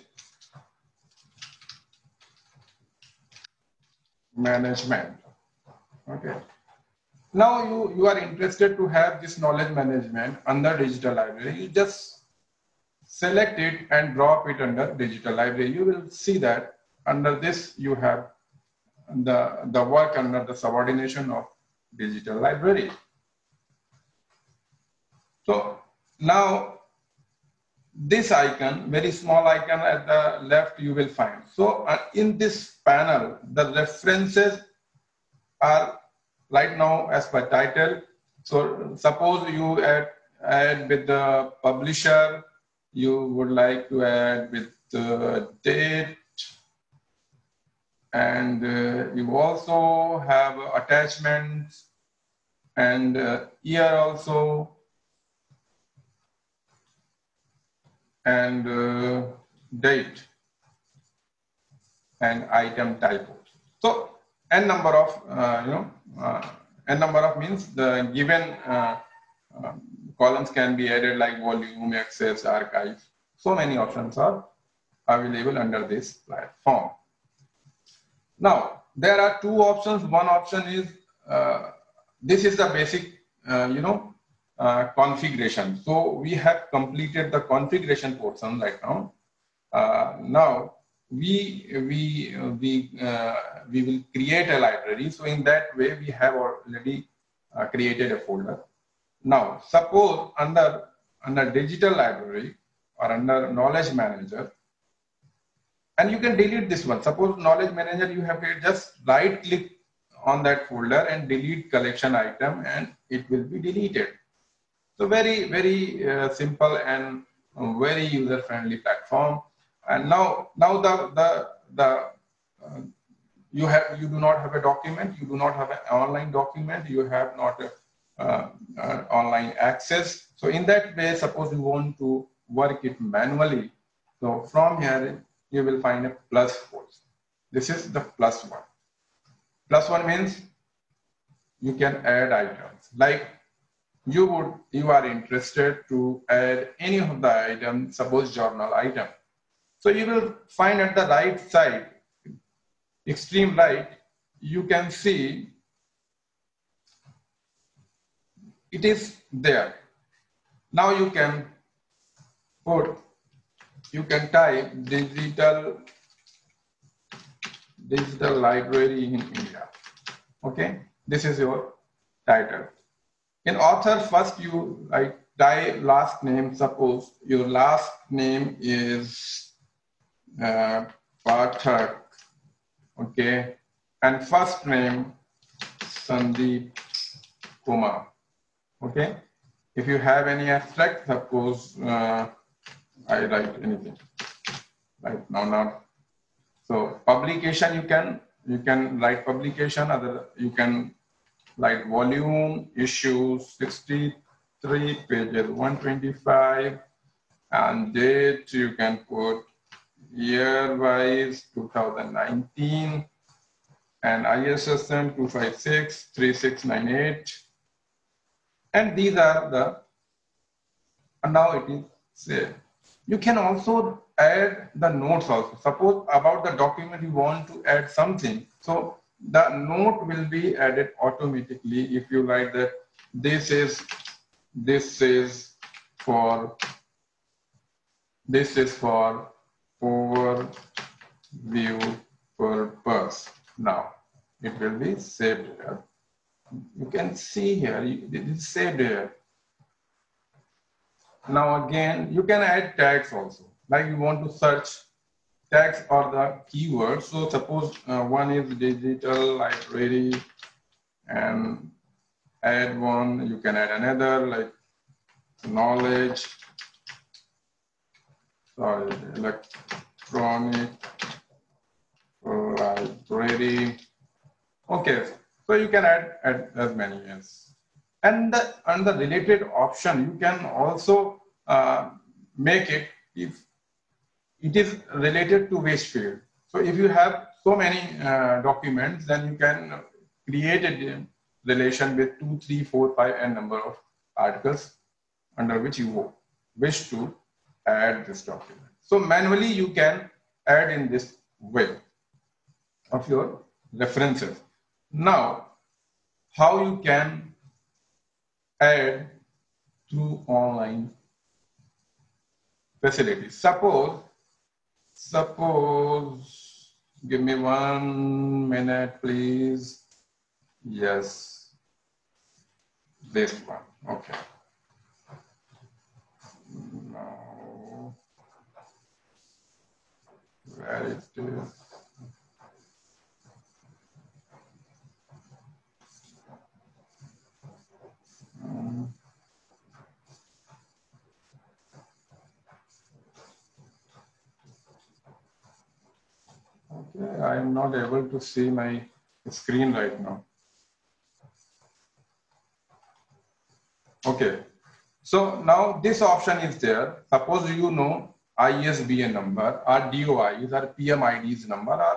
management. Okay. Now you are interested to have this knowledge management under digital library. You just select it and drop it under digital library. You will see that under this you have the work under the subordination of digital library. So now this icon, very small icon at the left, you will find. So in this panel, the references are right now as per title So suppose you add with the publisher, you would like to add with the date, and you also have attachments and year also, and date and item type. So n number of n number of means the given columns can be added like volume, access, archive. So many options are available under this platform. Now there are two options. One option is this is the basic configuration. So we have completed the configuration portion right now. Now we will create a library. So in that way, we have already created a folder. Now, suppose under digital library or under knowledge manager, and you can delete this one. Suppose knowledge manager, you have to just right click on that folder and delete collection item, and it will be deleted. So very, very simple and very user friendly platform. And now you do not have a document, you do not have an online document, you have not online access. So in that way, suppose you want to work it manually. So from here, you will find a plus force. This is the plus one. Plus one means you can add items. Like you are interested to add any of the items, suppose journal item. So you will find at the right side, extreme right, you can see it is there. Now you can type digital library in India. Okay, this is your title. In author, first you type last name. Suppose your last name is Pathak, okay, and first name Sandeep Kumar, okay. If you have any abstract, suppose I write anything right now, not. So publication, you can write publication. You can write volume, issues 63, pages 125, and date you can put year wise 2019, and ISSN 256-3698, and these are the. And now it is saved. You can also add the notes also. Suppose about the document you want to add something. So the note will be added automatically if you write that this is for overview purpose. Now it will be saved here. You can see here, it is saved here. Now again, you can add tags also. Like you want to search tags or the keywords. So suppose one is digital library, and add one. You can add another like knowledge, electronic library. Okay, so you can add as many as. And the related option, you can also make it if it is related to which field. So if you have so many documents, then you can create a relation with 2, 3, 4, 5 and number of articles under which you wish to add this document. So manually you can add in this way of your references. Now, how you can add through online facilities. Suppose, give me 1 minute, please. Yes, this one, okay. Now, where is this? Okay, I am not able to see my screen right now. Okay, so now this option is there. Suppose you know ISBN number or DOIs or PMIDs number or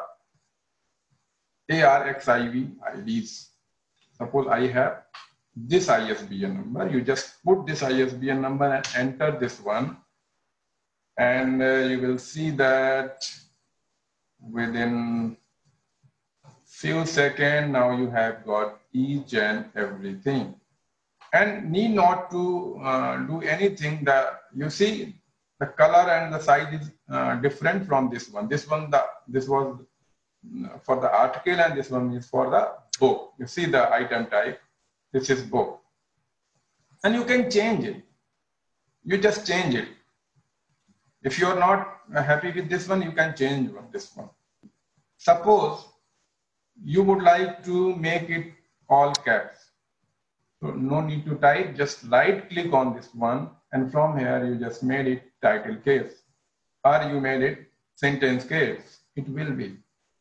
ARXIV IDs. Suppose I have this ISBN number. You just put this ISBN number and enter this one, and you will see that within few seconds now you have got each and everything, and need not to do anything. That you see the color and the size is different from this one. This was for the article, and this one is for the book. You see the item type. This is book, and you can change it. You just change it. If you are not happy with this one, you can change this one. Suppose you would like to make it all caps. So no need to type, just right click on this one, and from here you just made it title case, or you made it sentence case. It will be.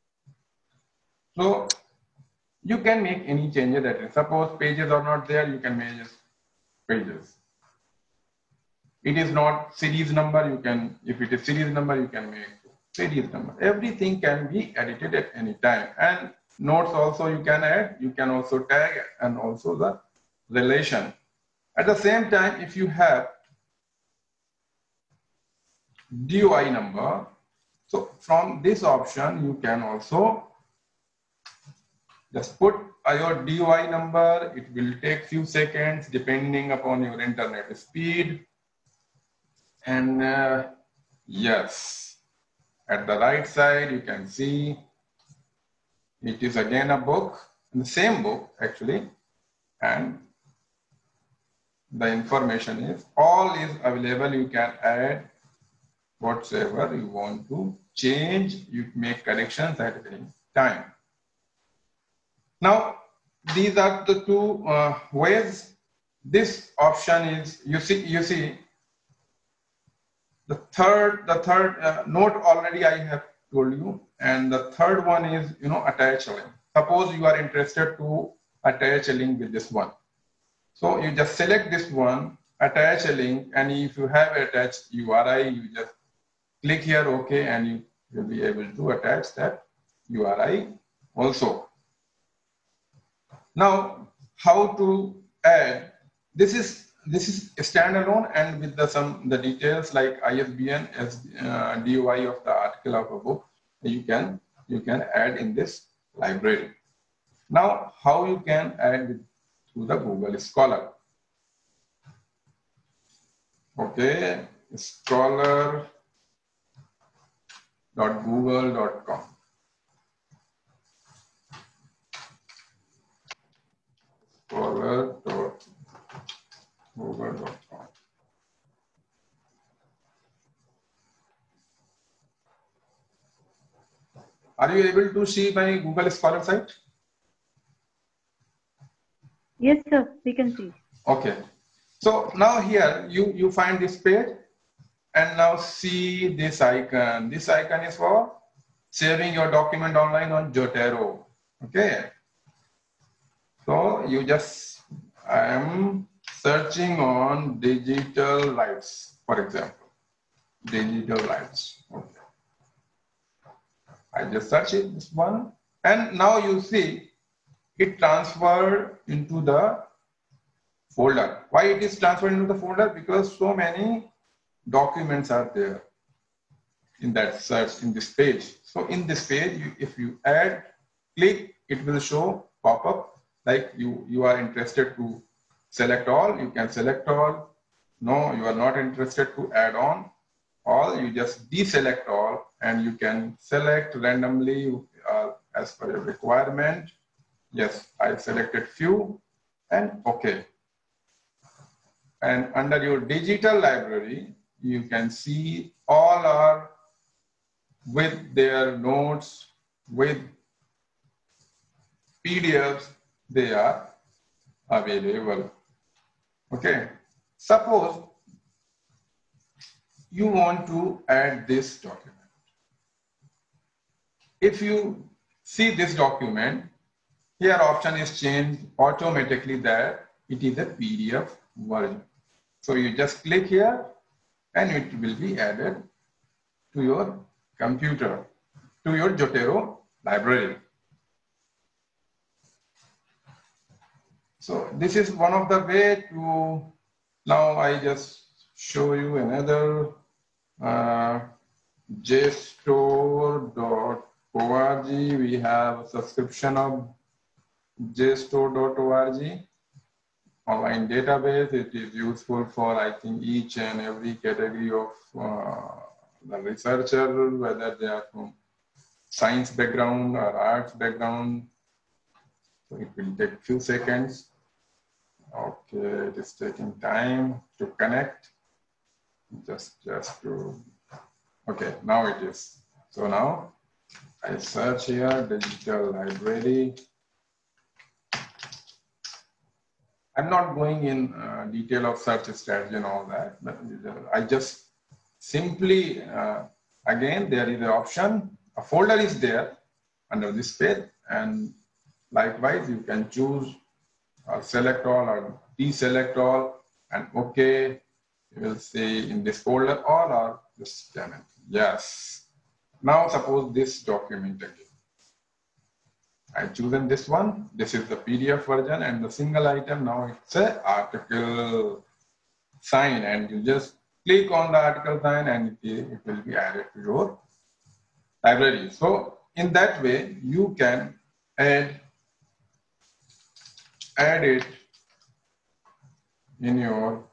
So you can make any changes that is. Suppose pages are not there, you can make just pages. It is not series number, you can, if it is series number, you can make series number. Everything can be edited at any time. And notes also you can add, you can also tag, and also the relation. At the same time, if you have DOI number, so from this option, you can also just put your DOI number. It will take few seconds depending upon your internet speed. And yes, at the right side, you can see it is again a book, the same book actually, and the information is all is available. You can add whatsoever you want to change. You make corrections at any time. Now, these are the two ways. This option is, you see, the third note already I have told you, and the third one is, attach a link. Suppose you are interested to attach a link with this one. So you just select this one, attach a link, and if you have attached URI, you just click here, OK, and you will be able to attach that URI also. Now, how to add? This is standalone, and with the details like ISBN as DOI of the article of a book, you can add in this library. Now, how you can add through the Google Scholar? Okay, scholar.google.com. Scholar.google.com. Are you able to see my Google Scholar site? Yes, sir, we can see. Okay. So now here you find this page, and now see this icon. This icon is for saving your document online on Zotero. Okay. So you I am searching on digital rights, for example, digital rights. Okay. I just search it, this one, and now you see it transferred into the folder. Why it is transferred into the folder? Because so many documents are there in that search, in this page. So in this page, if you add, click, it will show pop-up. Like you are interested to select all, you can select all. No, you are not interested to add on all, you just deselect all, and you can select randomly as per your requirement. Yes, I selected few, and OK. And under your digital library, you can see all are with their notes, with PDFs, they are available. Okay. Suppose you want to add this document. if you see this document, here option is changed automatically that it is a PDF version. So you just click here and it will be added to your computer, to your Zotero library. So this is one of the way to, now I just show you another JStore.org. We have a subscription of JStore.org online database. It is useful for, I think, each and every category of the researcher, whether they are from science background or arts background. So it will take a few seconds. Okay, it is taking time to connect. Just to, okay, now it is. So now I search here, digital library. I'm not going in detail of search strategy and all that, but I just simply, again, there is an option, a folder is there under this page, and likewise, you can choose select all or deselect all, and okay, you will say in this folder all or just scan it. Yes. Now suppose this document again. I chosen this one. This is the PDF version and the single item. Now it's an article sign, and you just click on the article sign and it will be added to your library. So in that way, you can add it in your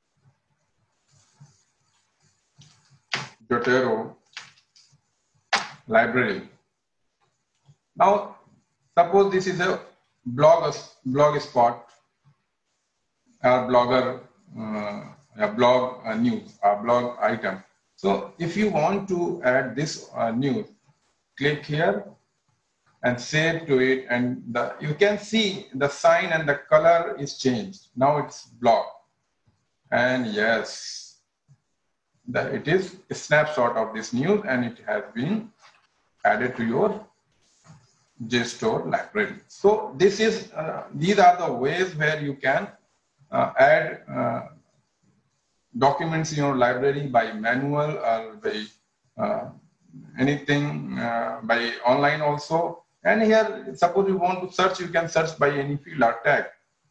Zotero library. Now, suppose this is a blog spot, a blogger, a blog news, a blog item. So if you want to add this news, click here and save to it, and you can see the sign and the color is changed. Now it's blog, and yes, it is a snapshot of this news, and it has been added to your JStore library. So this is these are the ways where you can add documents in your library by manual or by anything by online also. And here, suppose you want to search, you can search by any field or tag.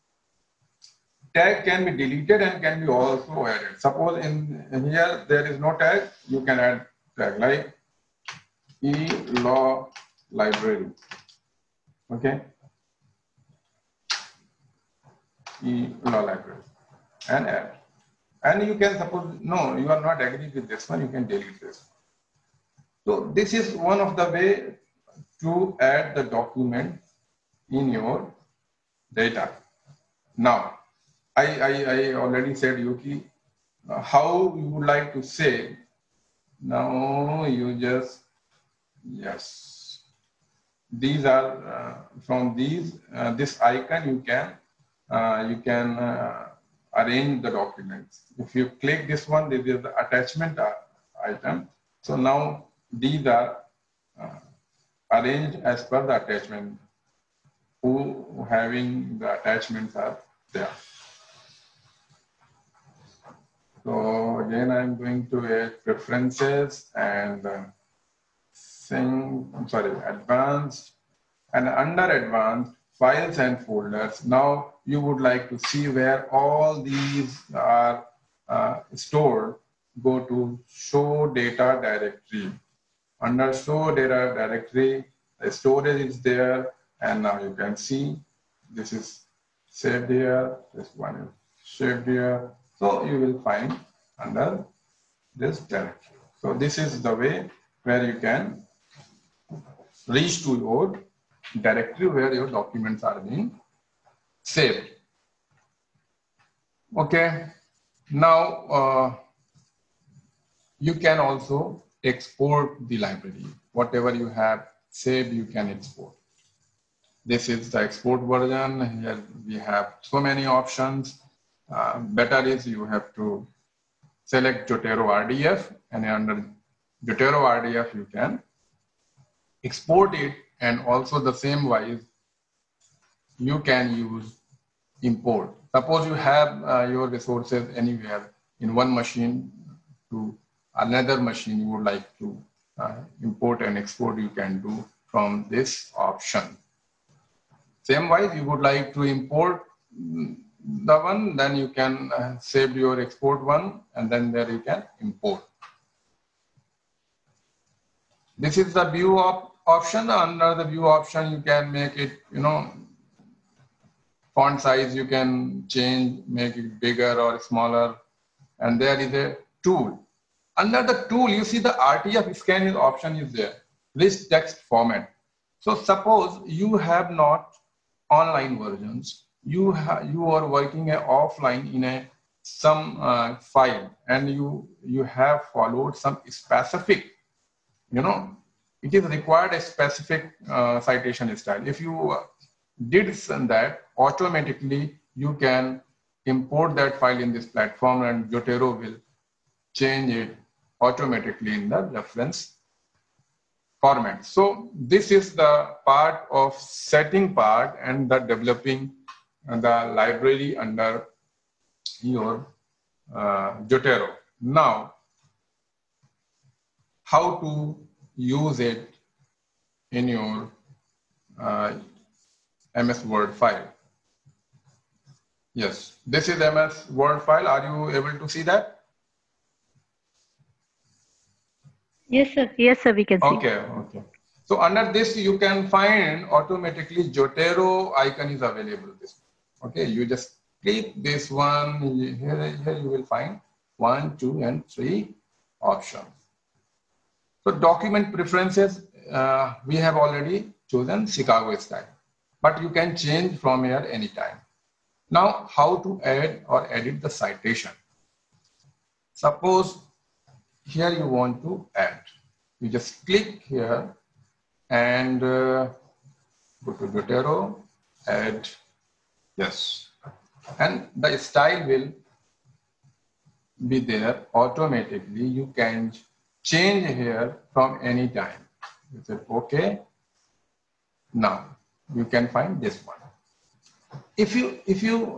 Tag can be deleted and can be also added. Suppose in here there is no tag, you can add tag like e-law library. Okay, e-law library and add. And you can suppose, no, you are not agreed with this one, you can delete this. So this is one of the way to add the document in your data. Now, I already said, Yuki, how you would like to save. Now you just, yes, these are from these, this icon you can arrange the documents. If you click this one, this is the attachment item. So now these are arranged as per the attachment. Who having the attachments are there. So again, I'm going to add preferences and advanced, and under advanced, files and folders. Now you would like to see where all these are stored. Go to show data directory. Under show data directory, the storage is there, and now you can see this is saved here, this one is saved here. So you will find under this directory. So this is the way where you can reach to your directory where your documents are being saved. Okay, now you can also export the library. Whatever you have saved, you can export. This is the export version. Here we have so many options. Better is you have to select Zotero RDF, and under Zotero RDF you can export it, and also the same wise you can use import. Suppose you have your resources anywhere in one machine to another machine you would like to import and export, you can do from this option. Same wise, you would like to import the one, then you can save your export one, and then there you can import. This is the view option. Under the view option, you can make it, font size you can change, make it bigger or smaller. And there is a tool. Under the tool, you see the RTF scan option is there, rich text format. So suppose you have not online versions, you are working offline in some file, and you have followed some specific, it is required a specific citation style. If you did that, automatically you can import that file in this platform, and Zotero will change it automatically in the reference format. So this is the part of setting part and the developing the library under your Zotero. Now, how to use it in your MS Word file. Yes, this is MS Word file. Are you able to see that? Yes, sir. Yes, sir, we can see. Okay. So under this, you can find automatically Zotero icon is available. Okay, you just click this one. Here you will find 1, 2, and 3 options. So document preferences, we have already chosen Chicago style, but you can change from here anytime. Now, how to add or edit the citation? Suppose here you want to add. You just click here and go to Zotero, add, yes. And the style will be there automatically. You can change here from any time. You say, okay. Now you can find this one. If you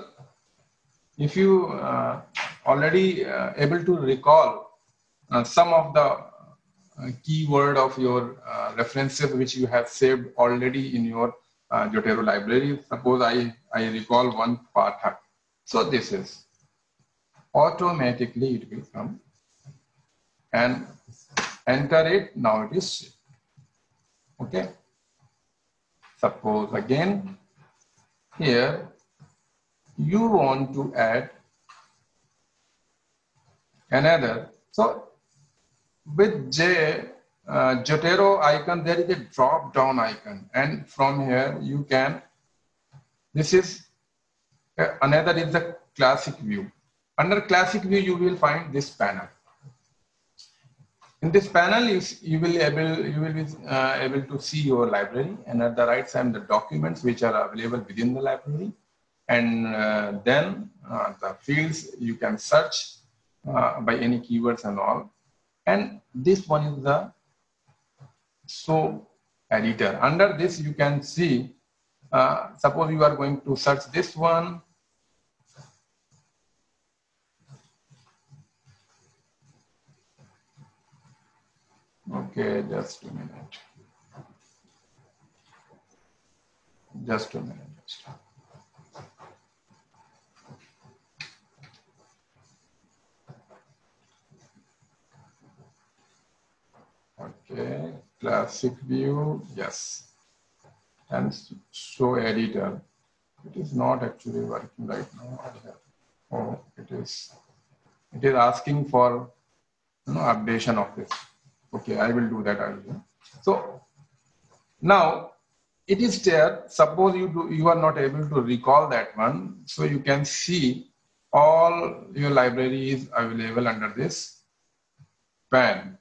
already able to recall some of the keyword of your references which you have saved already in your Zotero library. Suppose I recall one part. So this is automatically it will come and enter it. Now it is saved. Okay. Suppose again here you want to add another. So with Zotero icon, there is a drop down icon, and from here you can, this is another is the classic view. Under classic view, you will find this panel. In this panel, you will be able to see your library, and at the right side the documents which are available within the library, and then the fields you can search by any keywords and all. And this one is the show editor. Under this you can see, suppose you are going to search this one. Okay, just a minute. Just a minute. Okay, classic view, yes. And show editor. It is not actually working right now. Oh, it is asking for updation of this. Okay, I will do that earlier. So now it is there. Suppose you are not able to recall that one, so you can see all your library is available under this pan.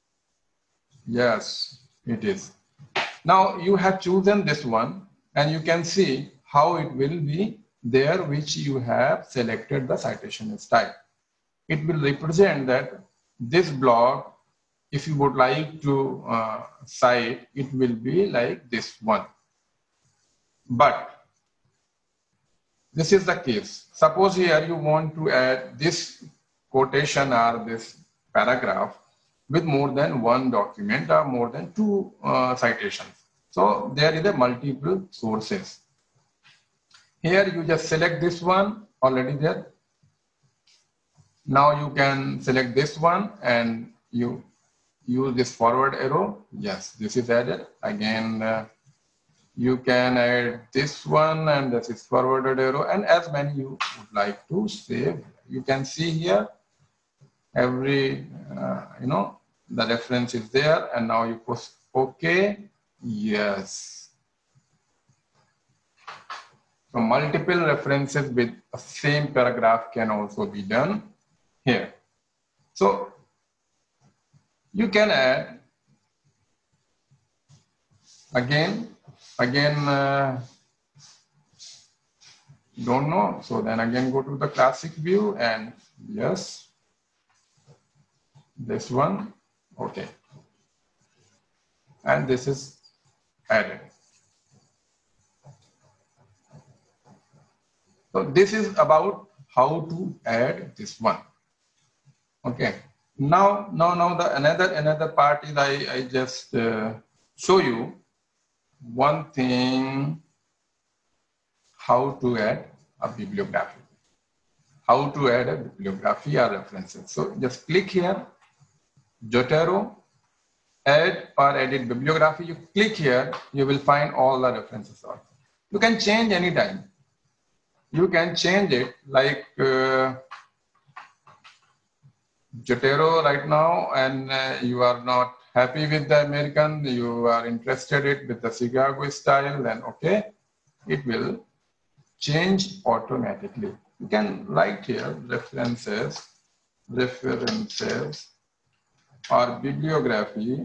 Yes, it is. Now you have chosen this one, and you can see how it will be there, which you have selected the citation style. It will represent that this block if you would like to cite, it will be like this one. But this is the case. Suppose here you want to add this quotation or this paragraph with more than one document or more than two citations. So there is a multiple sources. Here you just select this one already there. Now you can select this one and you use this forward arrow. Yes, this is added. Again, you can add this one and this is forwarded arrow, and as many you would like to save. You can see here every, the reference is there, and now you push OK. Yes. So multiple references with the same paragraph can also be done here. So you can add again, don't know. So then again, go to the classic view and yes, this one, okay. And this is added. So this is about how to add this one. Okay. Now the another part is I just show you one thing, how to add a bibliography. How to add a bibliography or references. So just click here, Zotero, add or edit bibliography. You click here, you will find all the references also. You can change anytime. You can change it like Zotero right now, and you are not happy with the American, you are interested in with the Chicago style, then okay, it will change automatically. You can write here references or bibliography,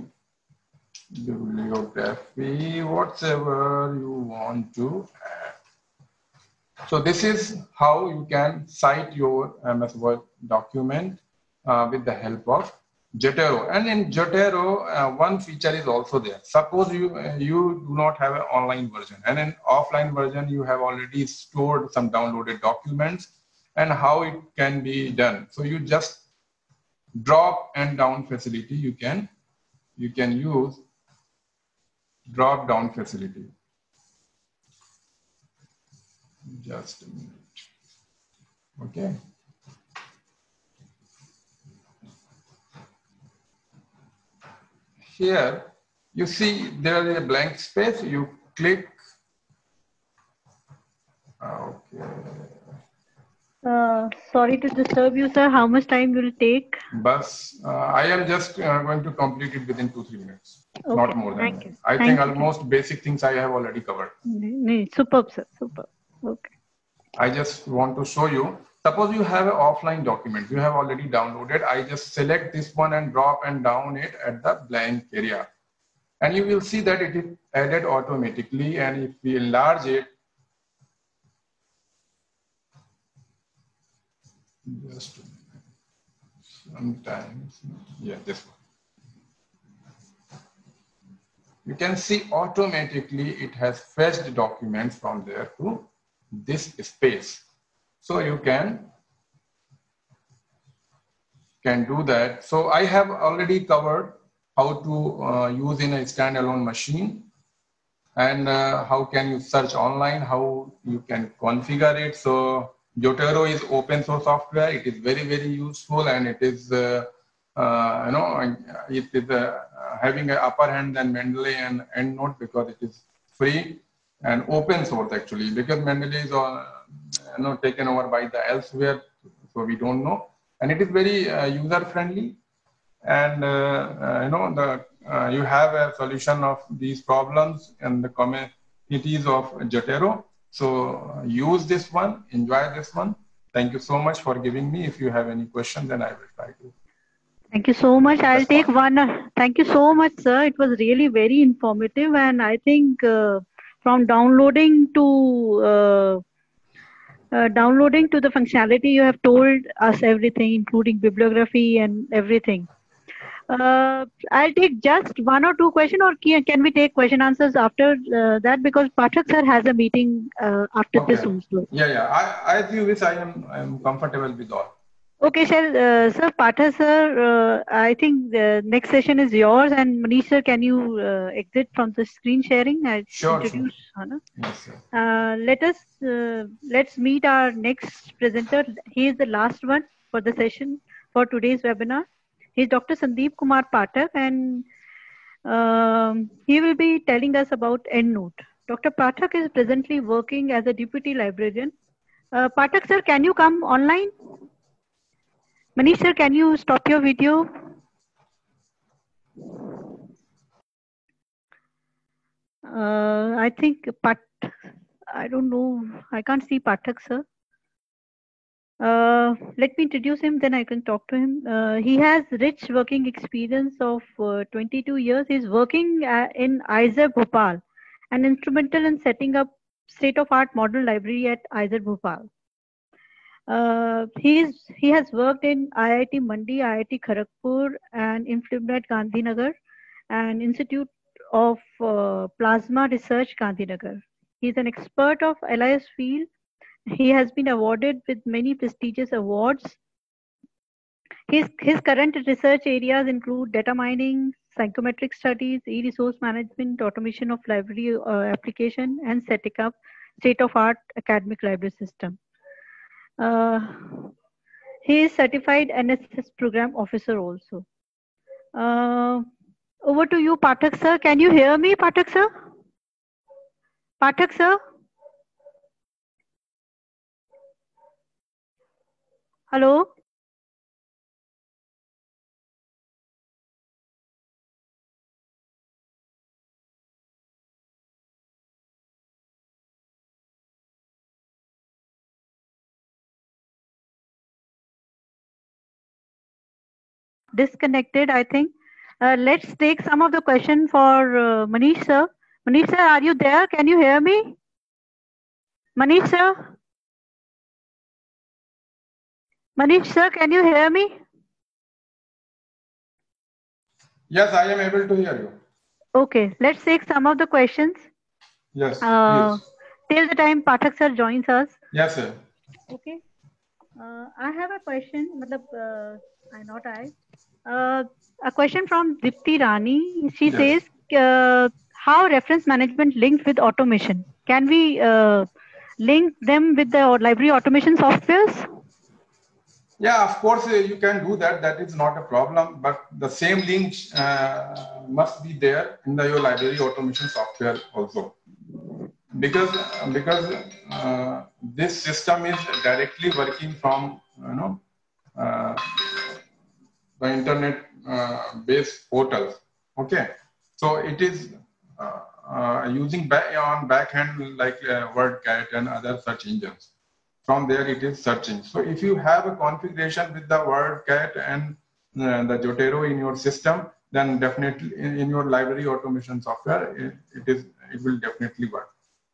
whatever you want to add. So this is how you can cite your MS Word document with the help of Zotero. And in Zotero, one feature is also there. Suppose you do not have an online version, and in offline version you have already stored some downloaded documents, and how it can be done. So you just drop and down facility. You can use drop down facility. Just a minute. Okay. Here, you see there is a blank space. You click. Okay. Sorry to disturb you, sir. How much time will it take? I am just going to complete it within 2-3 minutes. Okay, not more than that. I think almost basic things I have already covered. Superb, sir. Superb. Okay. I just want to show you. Suppose you have an offline document you have already downloaded. I just select this one and drop and down it at the blank area. And you will see that it is added automatically. And if we enlarge it, just sometimes, yeah, this one. You can see automatically it has fetched documents from there to this space. So you can do that. So I have already covered how to use in a standalone machine, and how can you search online, how you can configure it. So Zotero is open source software. It is very, very useful, and it is having an upper hand than Mendeley and EndNote because it is free and open source actually, because Mendeley is taken over by the elsewhere, so we don't know. And it is very user friendly, and you have a solution of these problems in the communities of Zotero. So use this one, enjoy this one. Thank you so much for giving me. If you have any questions, then I will try to. Thank you so much. I'll take one. Thank you so much, sir. It was really very informative, and I think from downloading to the functionality, you have told us everything, including bibliography and everything. I'll take just one or two questions, or can we take question answers after that, because Pathak sir has a meeting after Okay. this also. Yeah. As you wish, I am comfortable with all. Okay, sir, Pathak sir, I think the next session is yours, and Manish sir, can you exit from the screen sharing? I Sure. introduce Hannah. Yes, sir. Let's meet our next presenter. He is the last one for the session for today's webinar. He's Dr. Sandeep Kumar Pathak, and he will be telling us about EndNote. Dr. Pathak is presently working as a deputy librarian. Pathak sir, can you come online? Manish sir, can you stop your video? I think I don't know. I can't see Pathak sir. Let me introduce him, then I can talk to him. He has rich working experience of 22 years. He's working in IISER Bhopal and instrumental in setting up state-of-art model library at IISER Bhopal. He has worked in IIT Mandi, IIT Kharagpur, and INFLUMNET Gandhinagar, and Institute of Plasma Research Gandhinagar. He's an expert of LIS field. He has been awarded with many prestigious awards. His current research areas include data mining, psychometric studies, e-resource management, automation of library application, and setting up state-of-art academic library system. He is certified NSS program officer also. Over to you, Pathak sir. Can you hear me, Pathak sir? Pathak sir? Hello? Disconnected, I think. Let's take some of the question for Manish sir. Manish sir, are you there? Can you hear me? Manish sir? Manish sir, can you hear me? Yes, I am able to hear you. Okay, let's take some of the questions. Yes, please. Till the time Pathak sir joins us. Yes, sir. Okay. I have a question. A question from Dipti Rani. She says, how reference management linked with automation? Can we link them with the library automation softwares? Yeah, of course you can do that. That is not a problem. But the same link must be there in your library automation software also, because this system is directly working from the internet based portals. Okay, so it is using on backend like WordCat and other search engines. From there it is searching. So if you have a configuration with the WordCat and the Jotero in your system, then definitely in your library automation software, it will definitely work.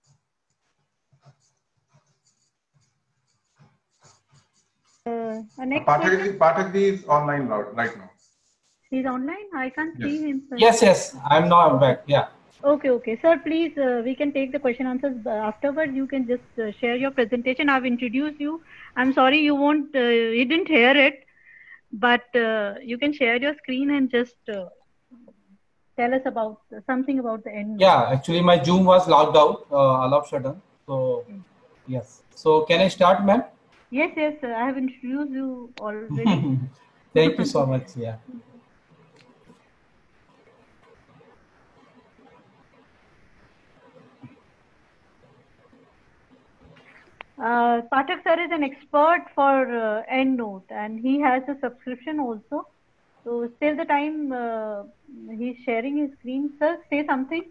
Pathak is online right now. He's online? I can't see him. Sir. Yes, I'm now back. Yeah. Okay. Sir, please, we can take the question answers afterwards. You can just share your presentation. I've introduced you. I'm sorry you didn't hear it, but you can share your screen and just tell us about something about the end. Yeah, actually my Zoom was logged out all of a sudden. So, yes. So can I start, ma'am? Yes, I have introduced you already. Thank you so much. Yeah. Pathak sir is an expert for EndNote, and he has a subscription also. So till the time he's sharing his screen, sir, say something.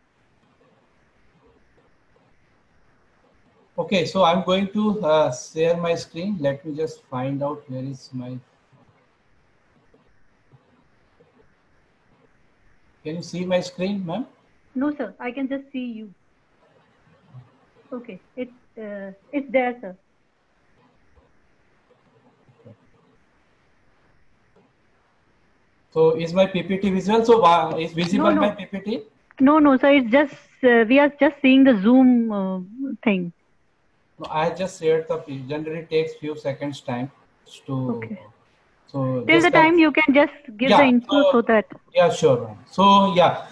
Okay, so I'm going to share my screen. Let me just find out where is my. Can you see my screen, ma'am? No, sir. I can just see you. Okay, it's there, sir. So is my PPT visual? So is visible No. my PPT? No, sir. It's just we are just seeing the Zoom thing. No, I just shared the page. Generally takes few seconds time to. Okay. So Till the time you can just give the info so that. Yeah, sure. So yeah.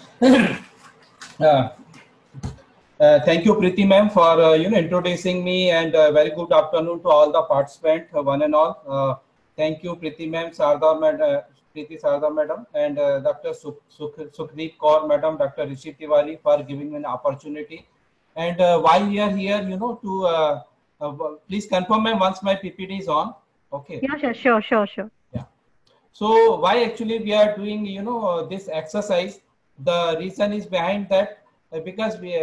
Thank you, Preeti ma'am, for introducing me, and very good afternoon to all the participants, one and all. Thank you, Preeti ma'am, Preeti Sarda madam, and Dr. Sukhdeep Kaur madam, Dr. Rishi Tiwari for giving me an opportunity. And why we are here, please confirm ma'am once my PPT is on. Okay. Yeah, sure. Yeah. So why actually we are doing, this exercise? The reason is behind that because we,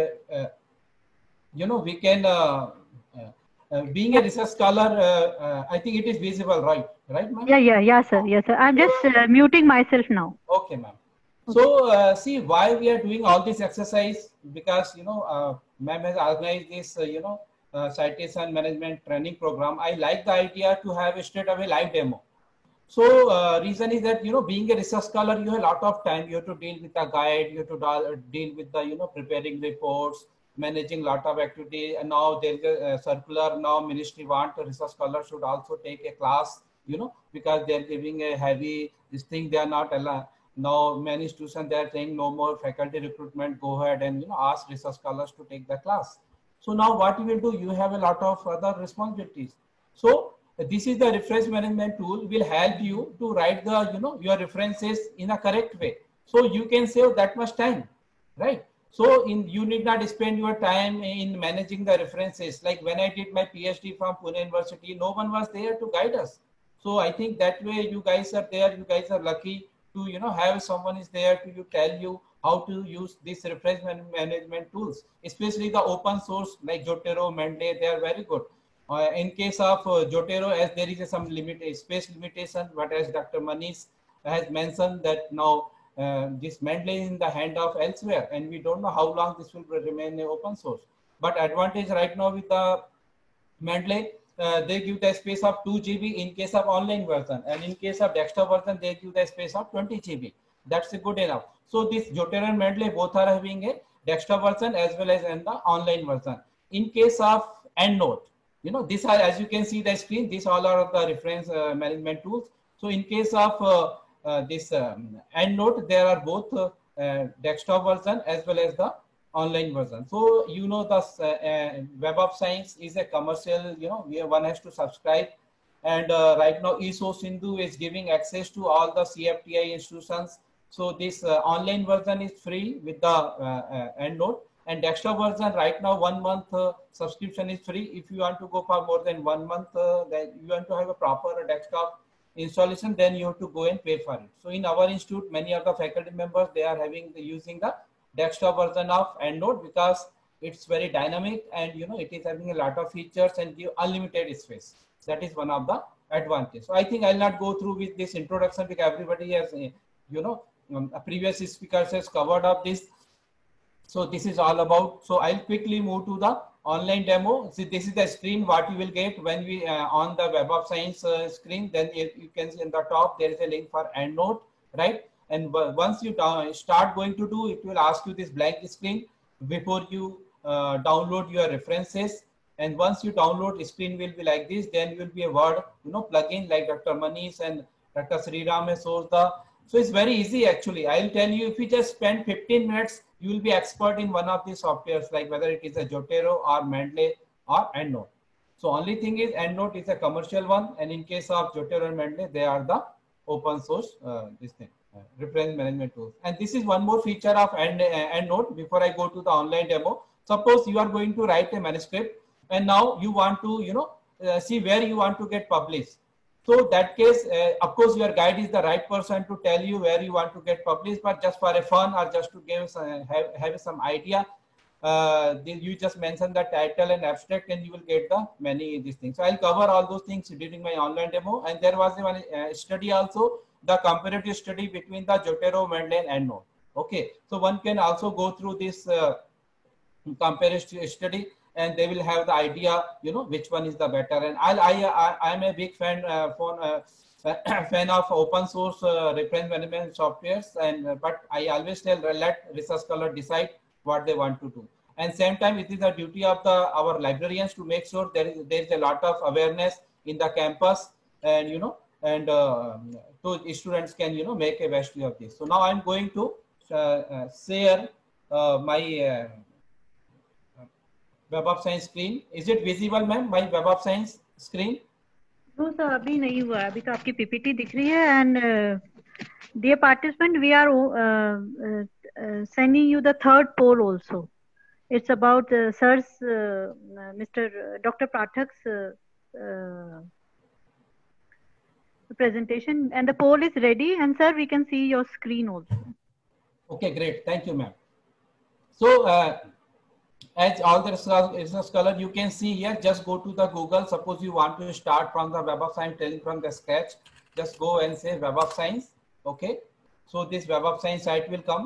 we can, being a research scholar, I think it is visible, right, ma'am? Yeah, sir. I'm just muting myself now. Okay, ma'am. So see why we are doing all this exercise, because ma'am has organized this citation management training program. I like the idea to have straight away live demo. So reason is that being a research scholar, you have a lot of time. You have to deal with a guide, you have to deal with the preparing reports, managing lot of activity. And now there is a circular. Now ministry want a research scholar should also take a class, because they are giving a heavy this thing. They are not allowed. Now many institutions they are saying no more faculty recruitment. Go ahead and ask research scholars to take the class. So now what you will do? You have a lot of other responsibilities. So this is the reference management tool will help you to write the your references in a correct way, so you can save that much time, right? So you need not spend your time in managing the references. Like when I did my PhD from Pune University, no one was there to guide us. So I think that way you guys are there. You guys are lucky to have someone is there to tell you how to use these reference management tools, especially the open source like Zotero, Mendeley. They are very good. In case of Zotero, as there is some space limitation, but as Dr. Manish has mentioned that now this Mendeley is in the hand of elsewhere, and we don't know how long this will remain open source. But advantage right now with the Mendeley, they give the space of 2 GB in case of online version, and in case of desktop version, they give the space of 20 GB. That's good enough. So this Zotero and Mendeley both are having a desktop version as well as in the online version. In case of EndNote, these are, as you can see the screen, these all are the reference management tools. So in case of this EndNote, there are both desktop version as well as the online version. So the Web of Science is a commercial, where one has to subscribe. And right now ESO-Sindhu is giving access to all the CFTI institutions. So this online version is free with the EndNote. And desktop version right now 1 month subscription is free. If you want to go for more than 1 month, then you want to have a proper desktop installation, then you have to go and pay for it. So in our institute, many of the faculty members, they are using the desktop version of EndNote because it's very dynamic and it is having a lot of features and give unlimited space. That is one of the advantages. So I think I'll not go through with this introduction because everybody has previous speakers has covered up this. So this is all about. So I'll quickly move to the online demo. See, this is the screen what you will get when we on the Web of Science screen. Then you can see in the top there is a link for EndNote, right? And once you start going to do, it will ask you this blank screen before you download your references. And once you download, the screen will be like this. Then will be a Word, plugin like Dr. Manish and Dr. Sriram has sourced the. So it's very easy actually. I'll tell you, if you just spend 15 minutes, you will be expert in one of these softwares, like whether it is a Zotero or Mendeley or EndNote. So only thing is EndNote is a commercial one, and in case of Zotero and Mendeley, they are the open source reference management tools. And this is one more feature of EndNote. Before I go to the online demo, suppose you are going to write a manuscript, and now you want to see where you want to get published. So that case, of course, your guide is the right person to tell you where you want to get published, but just for a fun or just to give have some idea, you just mention the title and abstract and you will get the many these things. So I'll cover all those things during my online demo. And there was one study also, the comparative study between the Zotero, Mendeley and EndNote. Okay, so one can also go through this comparative study, and they will have the idea, which one is the better. And I'm a big fan fan of open source reference management softwares, and but I always tell let research scholar decide what they want to do. And same time, it is the duty of our librarians to make sure there is a lot of awareness in the campus, and so students can make a best use of this. So now I'm going to share my Web of Science screen. Is it visible, ma'am? My Web of Science screen? No, sir. अभी नहीं हुआ. अभी तो आपकी PPT दिख रही है. And dear participant, we are sending you the third poll also. It's about sir's Dr. Pathak's presentation, and the poll is ready. And sir, we can see your screen also. Okay, great. Thank you, ma'am. So as all the research scholar, you can see here, just go to the Google. Suppose you want to start from the Web of Science, telling from the scratch, just go and say Web of Science. Okay. So this Web of Science site will come.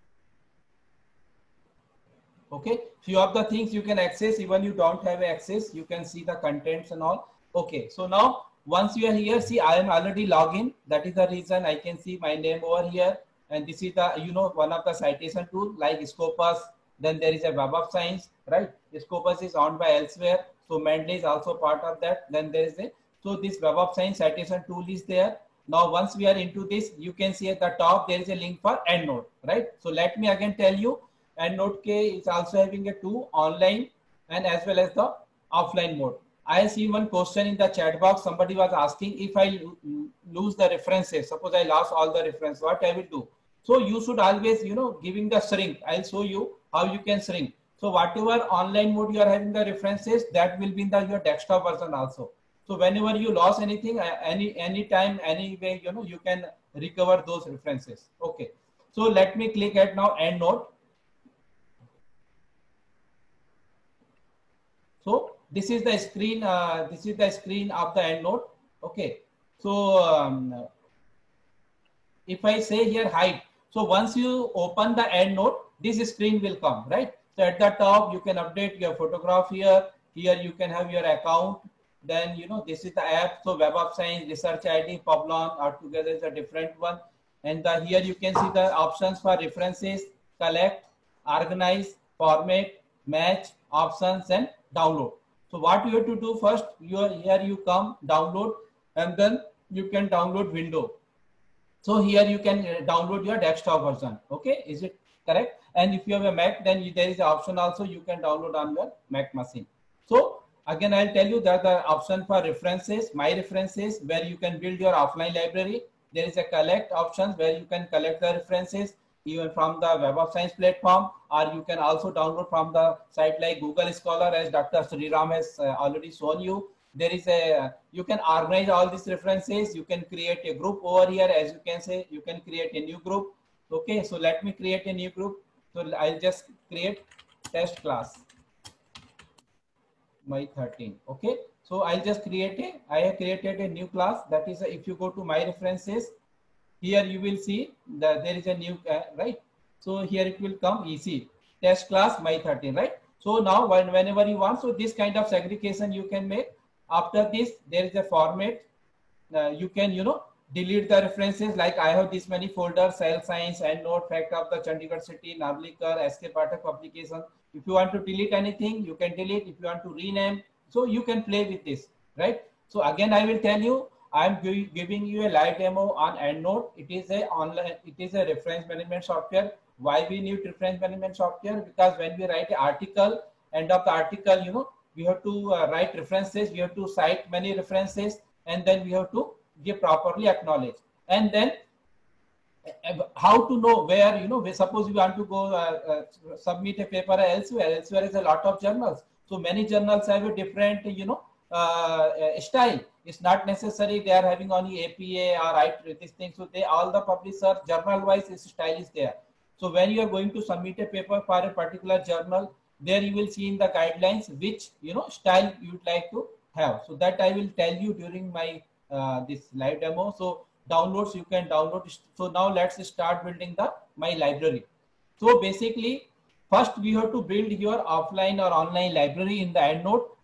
Okay. Few of the things you can access, even you don't have access, you can see the contents and all. Okay. So now once you are here, see, I am already logged in. That is the reason I can see my name over here. And this is the, one of the citation tool like Scopus. Then there is a Web of Science, right? Scopus is owned by Elsewhere. So Mendeley is also part of that. Then there is so this Web of Science citation tool is there. Now, once we are into this, you can see at the top, there is a link for EndNote, right? So let me again tell you, EndNote is also having a two online and as well as the offline mode. I see one question in the chat box. Somebody was asking if I lose the references. Suppose I lost all the references, what I will do? So you should always, giving the shrink. I'll show you how you can shrink. So whatever online mode you are having the references, that will be in your desktop version also. So whenever you lost anything, any time, any way, you can recover those references. Okay. So let me click at now EndNote. So this is the screen. This is the screen of the EndNote. Okay. So if I say here hide, so once you open the EndNote, this screen will come, right? So at the top, you can update your photograph here. Here you can have your account. Then, this is the app. So Web of Science, Research ID, Publon, altogether is a different one. And here you can see the options for references, collect, organize, format, match, options, and download. So what you have to do first, here you come, download, and then you can download window. So here you can download your desktop version. Okay, is it correct? And if you have a Mac, then there is an option also you can download on your Mac machine. So again, I'll tell you that the option for references, my references, where you can build your offline library. There is a collect option where you can collect the references even from the Web of Science platform, or you can also download from the site like Google Scholar, as Dr. Sriram has already shown you. There is you can organize all these references. You can create a group over here. As you can say, you can create a new group. Okay, so let me create a new group. So I'll just create test class, my 13. Okay, so I'll just I have created a new class. That is, if you go to my references, here you will see that there is a new, right? So here it will come EC, test class, my 13, right? So now whenever you want, so this kind of segregation you can make. After this, there is a format. You can, delete the references. Like I have this many folders: Cell Science, EndNote, Fact of the Chandigarh City, Narlikar, SK Pathak publication. If you want to delete anything, you can delete. If you want to rename, so you can play with this, right? So again, I will tell you, I am giving you a live demo on EndNote. It is a online. It is a reference management software. Why we need reference management software? Because when we write an article, end of the article, we have to write references, we have to cite many references, and then we have to give properly acknowledge. And then how to know where, suppose you want to go submit a paper elsewhere. Elsewhere is a lot of journals. So many journals have a different, style. It's not necessary they are having only APA or write this thing. So all the publishers journal-wise style is there. So when you are going to submit a paper for a particular journal, there you will see in the guidelines which style you would like to have. So that I will tell you during my this live demo. So downloads, you can download. So now let's start building my library. So basically, first we have to build your offline or online library in the EndNote.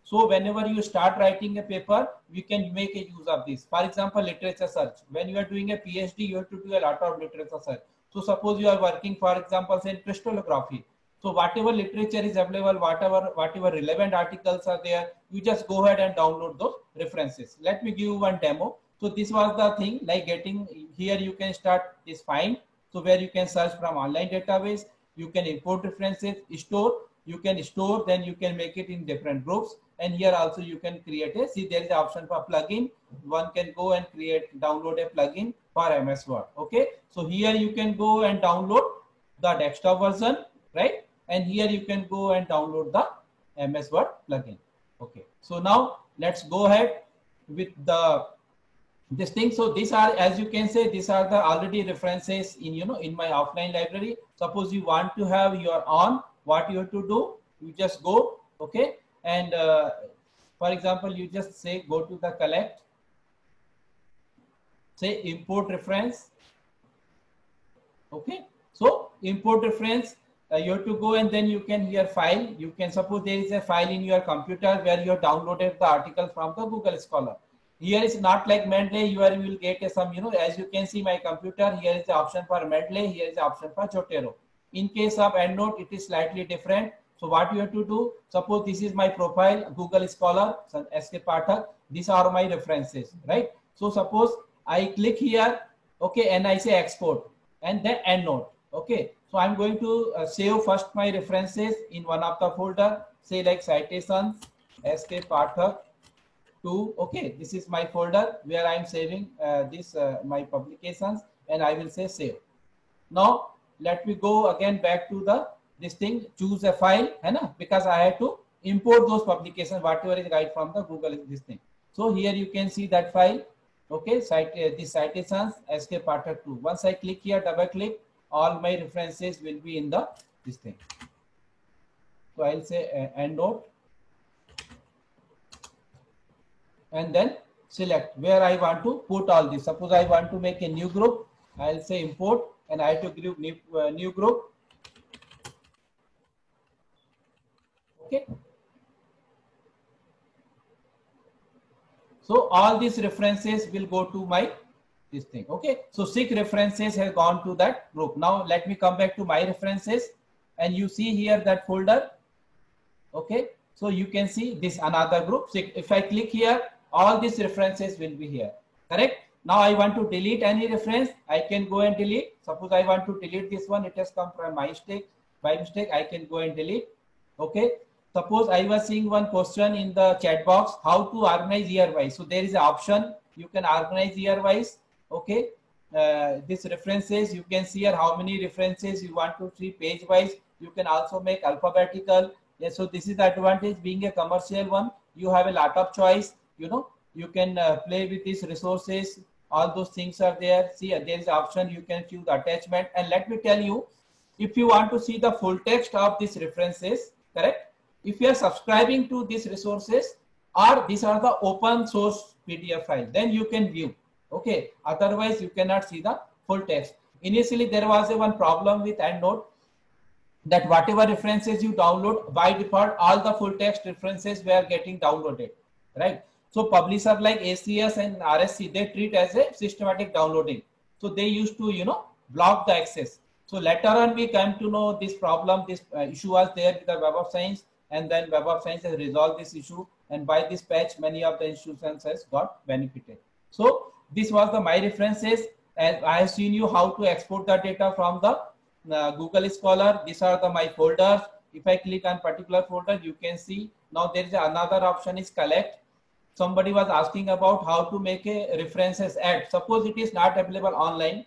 So whenever you start writing a paper, we can make a use of this. For example, literature search. When you are doing a PhD, you have to do a lot of literature search. So suppose you are working, for example, say in crystallography. So whatever literature is available, whatever relevant articles are there, you just go ahead and download those references. Let me give you one demo. So this was the thing, like getting here, you can start this find. So where you can search from online database, you can import references, store, you can store, then you can make it in different groups. And here also you can create a, see there is an option for plugin. One can go and download a plugin for MS Word. Okay. So here you can go and download the desktop version, right? And here you can go and download the MS Word plugin. Okay. So now let's go ahead with this thing. So these are, as you can say, these are the already references in, in my offline library. Suppose you want to have your own, what you have to do, you just go, okay. And for example, you just say, go to the collect, say import reference. Okay. So import reference, you have to go and then you can here file. You can suppose there is a file in your computer where you have downloaded the article from the Google Scholar. Here is not like Mendeley, you will get some, as you can see my computer, here is the option for Mendeley, here is the option for Zotero. In case of EndNote, it is slightly different. So what you have to do, suppose this is my profile, Google Scholar, SK Pathak, these are my references, right? So suppose I click here, okay, and I say export and then EndNote, okay. So I'm going to save first my references in one of the folder, say like citations, SK Pathak 2, okay. This is my folder where I'm saving my publications, and I will say save. Now let me go again back to this thing, choose a file, because I had to import those publications, whatever is right from the Google, this thing. So here you can see that file, okay, this citations, SK Pathak 2. Once I click here, double click, all my references will be in this thing. So I'll say EndNote, and then select where I want to put all this. Suppose I want to make a new group, I'll say import, and I have to give new group. Okay. So all these references will go to this thing. Okay. So 6 references have gone to that group. Now let me come back to my references, and you see here that folder. Okay. So you can see this another group. So if I click here, all these references will be here. Correct. Now I want to delete any reference. I can go and delete. Suppose I want to delete this one. It has come from my mistake. By mistake, I can go and delete. Okay. Suppose I was seeing one question in the chat box, how to organize year-wise. So there is an option. You can organize year-wise. Okay. This references, you can see here how many references you want to see page-wise. You can also make alphabetical. Yeah, so this is the advantage being a commercial one. You have a lot of choice. You can play with these resources. All those things are there. See, there is an option. You can choose attachment. And let me tell you, if you want to see the full text of these references, correct? If you are subscribing to these resources, or these are the open source PDF file, then you can view. Okay. Otherwise, you cannot see the full text. Initially, there was one problem with EndNote, that whatever references you download, by default, all the full text references were getting downloaded, right? So publisher like ACS and RSC, they treat as a systematic downloading. So they used to, block the access. So later on, we came to know this problem, this issue was there with the Web of Science, and then Web of Science has resolved this issue. And by this patch, many of the institutions has got benefited. So this was my references, and I have seen you how to export the data from the Google Scholar. These are my folders. If I click on particular folder, you can see now there is another option is collect. Somebody was asking about how to make a references add. Suppose it is not available online.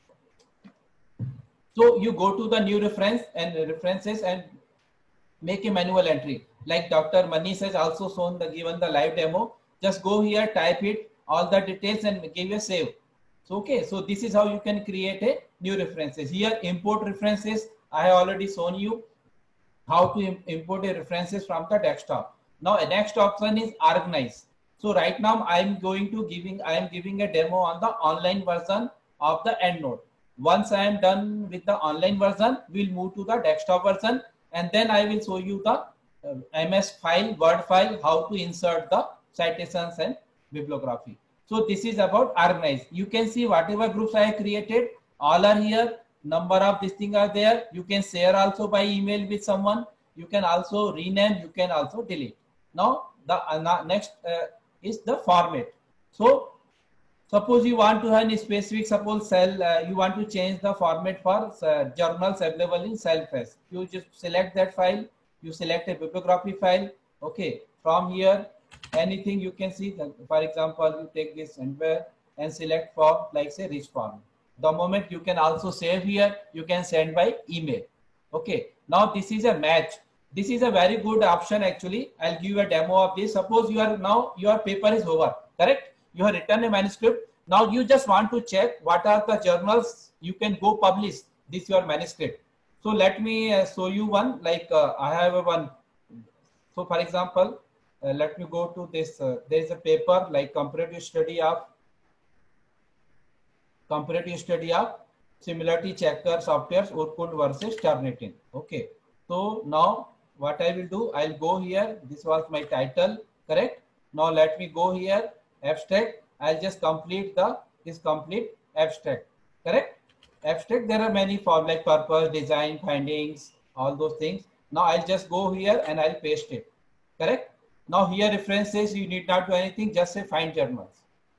So you go to the new reference and references and make a manual entry. Like Dr. Manish has also shown given the live demo. Just go here, type it, all the details, and give a save. So, okay. So this is how you can create a new references. Here, import references. I have already shown you how to import a references from the desktop. Now, the next option is organize. So right now I am giving a demo on the online version of the EndNote. Once I am done with the online version, we'll move to the desktop version, and then I will show you the MS file, Word file, how to insert the citations and bibliography. So this is about organize. You can see whatever groups I have created, all are here. Number of these things are there. You can share also by email with someone. You can also rename. You can also delete. Now the next is the format. So suppose you want to have a specific, suppose cell, you want to change the format for journals available in Self-Paced. You just select that file. You select a bibliography file. Okay, from here, anything you can see. For example, you take this and select for, like say, rich format. The moment you can also save here, you can send by email. Okay, now this is a match. This is a very good option actually. I'll give you a demo of this. Suppose you are now, your paper is over, correct? You have written a manuscript. Now you just want to check what are the journals you can go publish this your manuscript. So let me show you one, like I have one. So for example, let me go to this. There is a paper like comparative study of similarity checker softwares Urkund versus Turnitin. Okay. So now what I will do, I'll go here. This was my title, correct? Now let me go here, abstract. I'll just complete this complete abstract, correct? Abstract, there are many forms like purpose, design, findings, all those things. Now I'll just go here and I'll paste it, correct? Now here references, you need not do anything, just say find journals.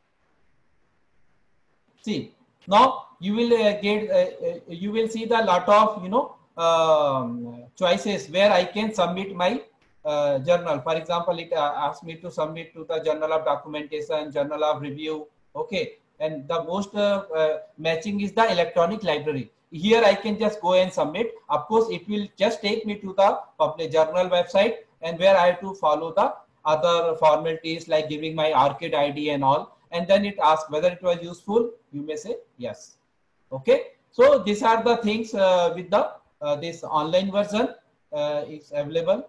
See, now you will you will see the lot of choices where I can submit my journal. For example, it asks me to submit to the Journal of Documentation, Journal of Review. Okay, and the most matching is the electronic library. Here I can just go and submit. Of course, it will just take me to the public journal website, and where I have to follow the other formalities like giving my ORCID ID and all. And then it asks whether it was useful. You may say yes. Okay. So these are the things with the this online version is available.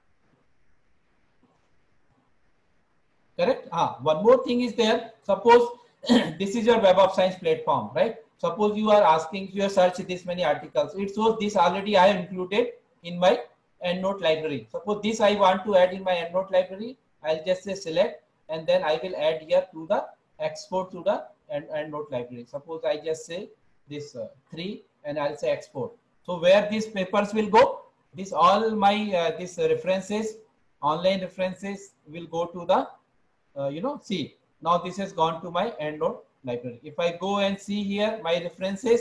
Correct. One more thing is there. Suppose this is your Web of Science platform, right? Suppose you are asking, you search this many articles. It shows this already I have included in my EndNote library. Suppose this I want to add in my EndNote library. I'll just say select, and then I will add here to the export to the EndNote library. Suppose I just say this 3 and I'll say export. So where these papers will go, this all my this references, online references will go to the see. Now this has gone to my EndNote library. If I go and see here my references,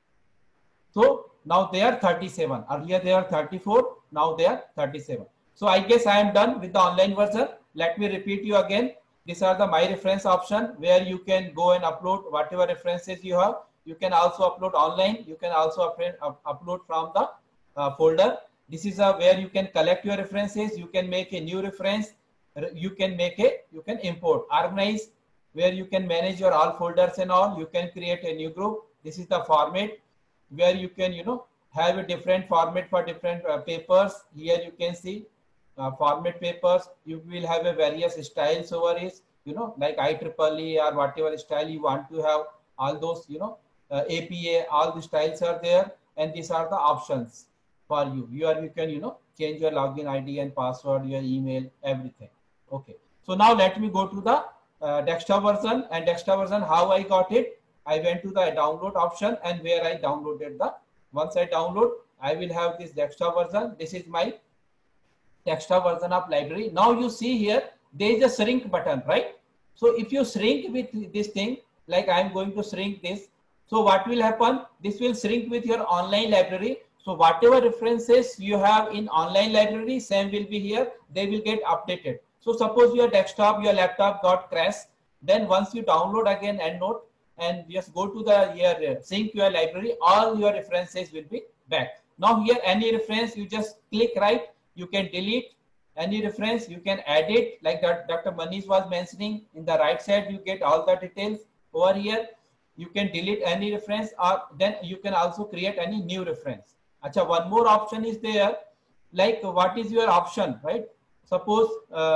so now they are 37. Earlier they are 34. Now they are 37. So I guess I am done with the online version. Let me repeat you again. These are the my reference option where you can go and upload whatever references you have. You can also upload online. You can also upload from the folder. This is where you can collect your references. You can make a new reference. You can import, organize, where you can manage your all folders and all. You can create a new group. This is the format where you can have a different format for different papers. Here you can see format papers. You will have a various styles over it, like IEEE or whatever style you want to have. All those APA, all the styles are there, and these are the options for you. You can change your login ID and password, your email, everything. Okay, so now let me go to the desktop version. And desktop version, how I got it, I went to the download option, and where I downloaded once I download, I will have this desktop version. This is my desktop version of library. Now you see here there is a shrink button, right? So if you shrink with this thing, like I am going to shrink this, so what will happen? This will shrink with your online library. So whatever references you have in online library, same will be here. They will get updated. So suppose your desktop, your laptop got crashed, then once you download again EndNote and just go to the here sync your library, all your references will be back. Now here any reference you just click right, you can delete any reference, you can add it like that Dr. Manish was mentioning. In the right side you get all the details. Over here you can delete any reference, or then you can also create any new reference. Acha, one more option is there, like what is your option, right? Suppose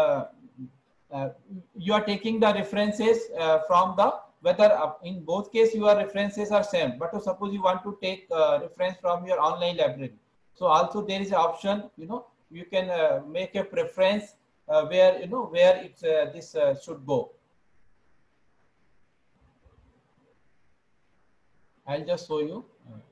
you are taking the references from the, whether in both cases your references are same, but suppose you want to take reference from your online library. So also there is an option, you can make a preference where, you know, where it's this should go. I'll just show you.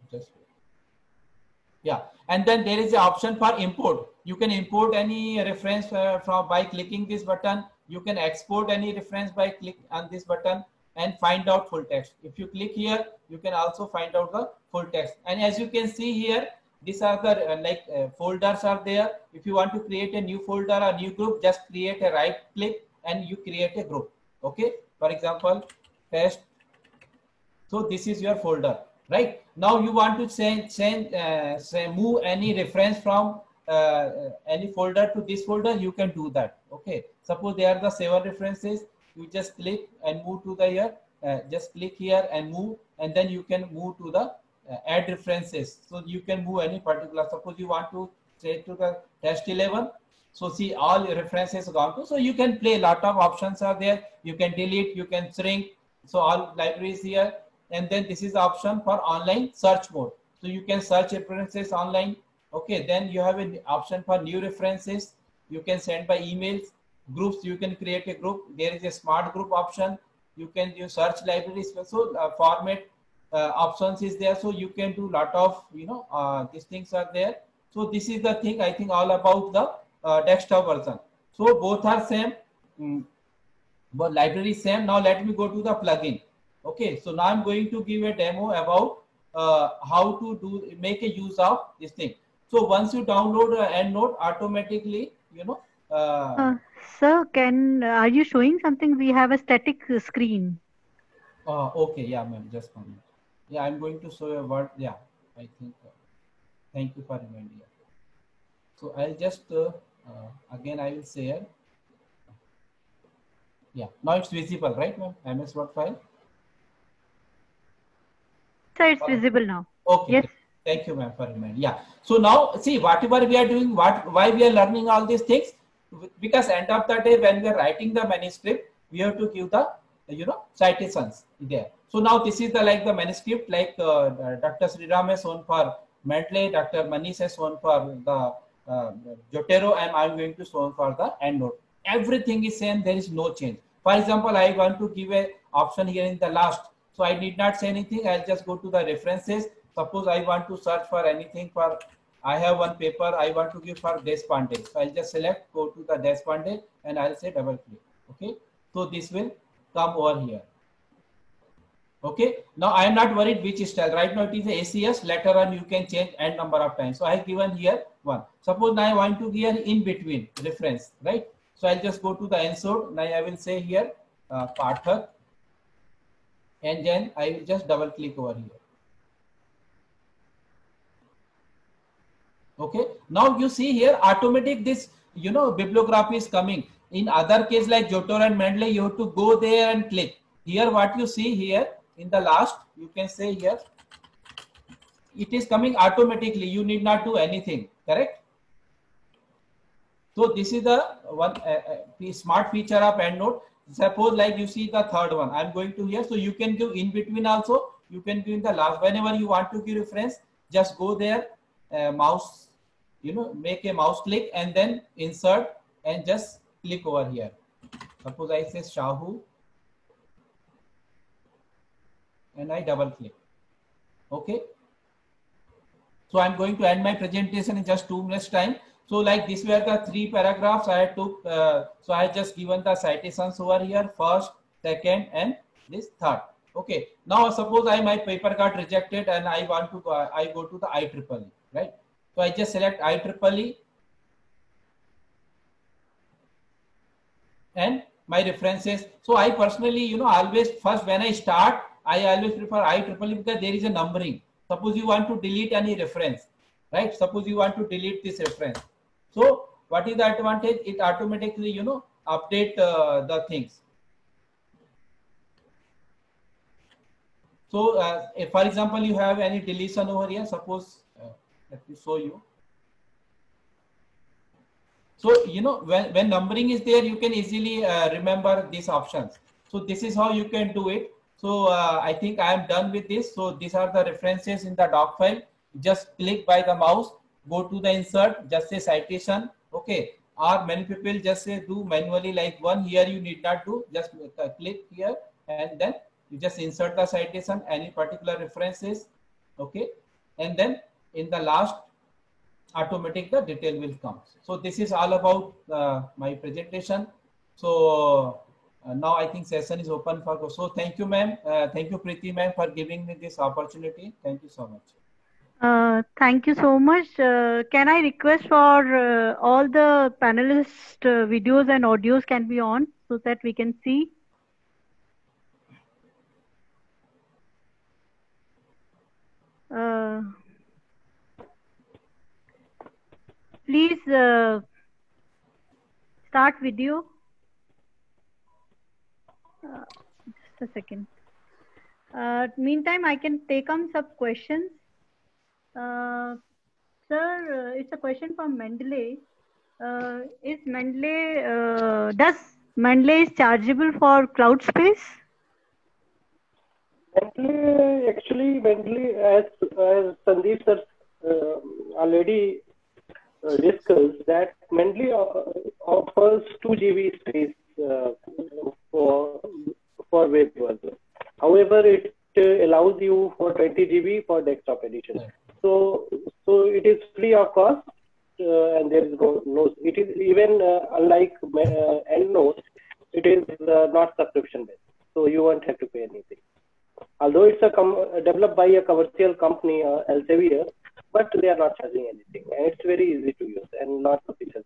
Yeah, and then there is the option for import. You can import any reference from by clicking this button. You can export any reference by click on this button and find out full text. If you click here, you can also find out the full text. And as you can see here, these are the folders are there. If you want to create a new folder or new group, just create a right click and you create a group. Okay, for example, test. So this is your folder, right? Now you want to move any reference from any folder to this folder, you can do that. Okay, suppose there are the 7 references, you just click and move to the here, just click here and move, and then you can move to the add references. So you can move any particular, suppose you want to say to the test 11. So see, all your references gone to, so you can play, a lot of options are there. You can delete, you can shrink. So all libraries here. And then this is the option for online search mode. So you can search references online. Okay, then you have an option for new references. You can send by emails. Groups, you can create a group. There is a smart group option. You can use search libraries. So format options is there. So you can do lot of, you know, these things are there. So this is the thing, I think, all about the desktop version. So both are same, but library same. Now let me go to the plugin. Okay, so now I'm going to give a demo about how to make a use of this thing. So once you download EndNote, automatically, you know. Sir, are you showing something? We have a static screen. Okay, yeah, ma'am, just one minute. Yeah, I'm going to show a word. Yeah, I think. Thank you for reminding. So I'll just again I will share. Yeah, now it's visible, right, ma'am? MS Word file. Sir, it's visible now. Okay. Yes. Thank you, ma'am, for reminding. Yeah. So now, see, whatever we are doing, why we are learning all these things, because end of the day, when we are writing the manuscript, we have to give the, you know, citations there. So now this is the the manuscript, like Dr. Sriram has shown for Mendeley, Dr. Manish has shown for the Jotero, and I'm going to show for the EndNote. Everything is same. There is no change. For example, I want to give a option here in the last. So I need not say anything. I'll just go to the references. Suppose I want to search for anything for, I have one paper I want to give for Deshpande. So I'll just select, go to the Deshpande, and I'll say double click. Okay. So this will come over here. Okay. Now I am not worried which style. Right now it is ACS. Later on you can change n number of times. So I have given here 1. Suppose now I want to give an in between reference, right? So I'll just go to the insert. Now I will say here Pathak. And then I will just double click over here. Okay. Now you see here automatic this, you know, bibliography is coming. In other case like Jotero and Mendeley, you have to go there and click. Here what you see here in the last, you can say here, it is coming automatically. You need not do anything, correct? So this is the one smart feature of EndNote. Suppose like you see the third one, I'm going to here. So you can give in between also. You can give in the last. Whenever you want to give reference, just go there, mouse, you know, make a mouse click and then insert and just click over here. Suppose I say Shahu and I double click. Okay. So I'm going to end my presentation in just 2 minutes time. So like these were the 3 paragraphs I took. So I just given the citations over here, first, second, and this third. Okay. Now suppose my paper got rejected and I want to I go to the IEEE, right? So I just select IEEE and my references. So I personally, you know, always first when I start, I always prefer IEEE because there is a numbering. Suppose you want to delete any reference, right? Suppose you want to delete this reference. So what is the advantage? It automatically, you know, update the things. So if, for example, you have any deletion over here, suppose, let me show you. So, you know, when numbering is there, you can easily remember these options. So this is how you can do it. So I think I am done with this. So these are the references in the doc file. Just click by the mouse. go to the insert, just say citation, okay. Or many people just say do manually like one. Here you need not do, just click here and then you just insert the citation, any particular references, okay. And then in the last, automatic the detail will come. So this is all about my presentation. So now I think session is open for. So thank you, ma'am. Thank you, Preeti, ma'am, for giving me this opportunity. Thank you so much. Thank you so much. Can I request for all the panelists videos and audios can be on so that we can see? Please start video. Just a second. Meantime, I can take on some questions. Sir, it's a question from Mendeley. Is Mendeley, does Mendeley is chargeable for cloud space? Mendeley, as Sandeep sir already discussed, that Mendeley offers 2 GB space for web browser. However, it allows you for 20 GB for desktop edition. So it is free of cost, and there is no. It is even unlike EndNote, it is not subscription based, so you won't have to pay anything. Although it's developed by a commercial company, Elsevier, but they are not charging anything, and it's very easy to use, and lots of features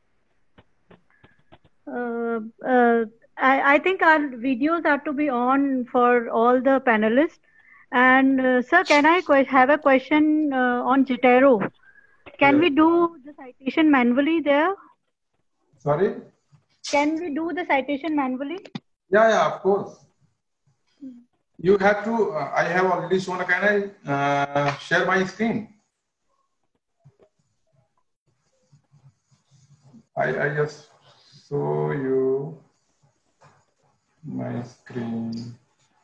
are there. I think our videos are to be on for all the panelists. And sir, can I have a question on Zotero? Can we do the citation manually there? Sorry? Can we do the citation manually? Yeah, of course. You have to, I have already shown, can I share my screen? I just show you my screen.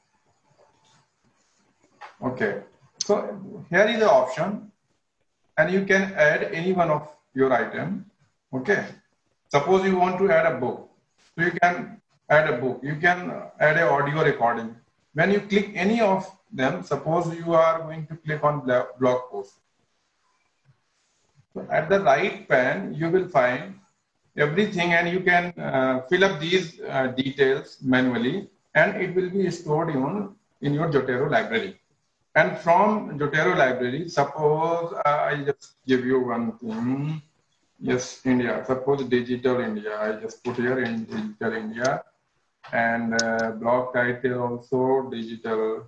Okay, so here is the option, and you can add any one of your item. Okay, suppose you want to add a book, so you can add a book. You can add an audio recording. When you click any of them, suppose you are going to click on blog post. So at the right pane, you will find everything, and you can fill up these details manually, and it will be stored in your Zotero library. And from Zotero library, suppose I just give you one thing. Yes, India. Suppose Digital India. I just put here in Digital India, and blog title also digital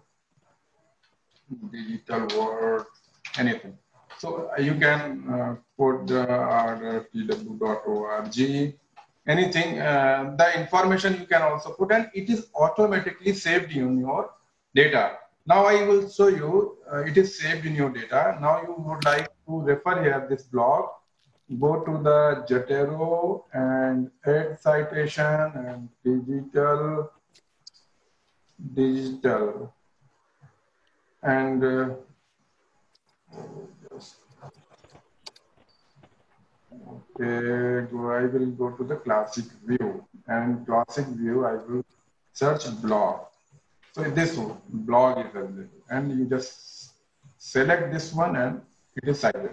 word, anything. So you can put tw.org, anything. The information you can also put, and it is automatically saved in your data. Now I will show you, it is saved in your data. Now you would like to refer here this blog, go to the Zotero and add citation and digital, and okay, I will go to the classic view, and classic view I will search blog. So this one, blog is available, and you just select this one and it is cited.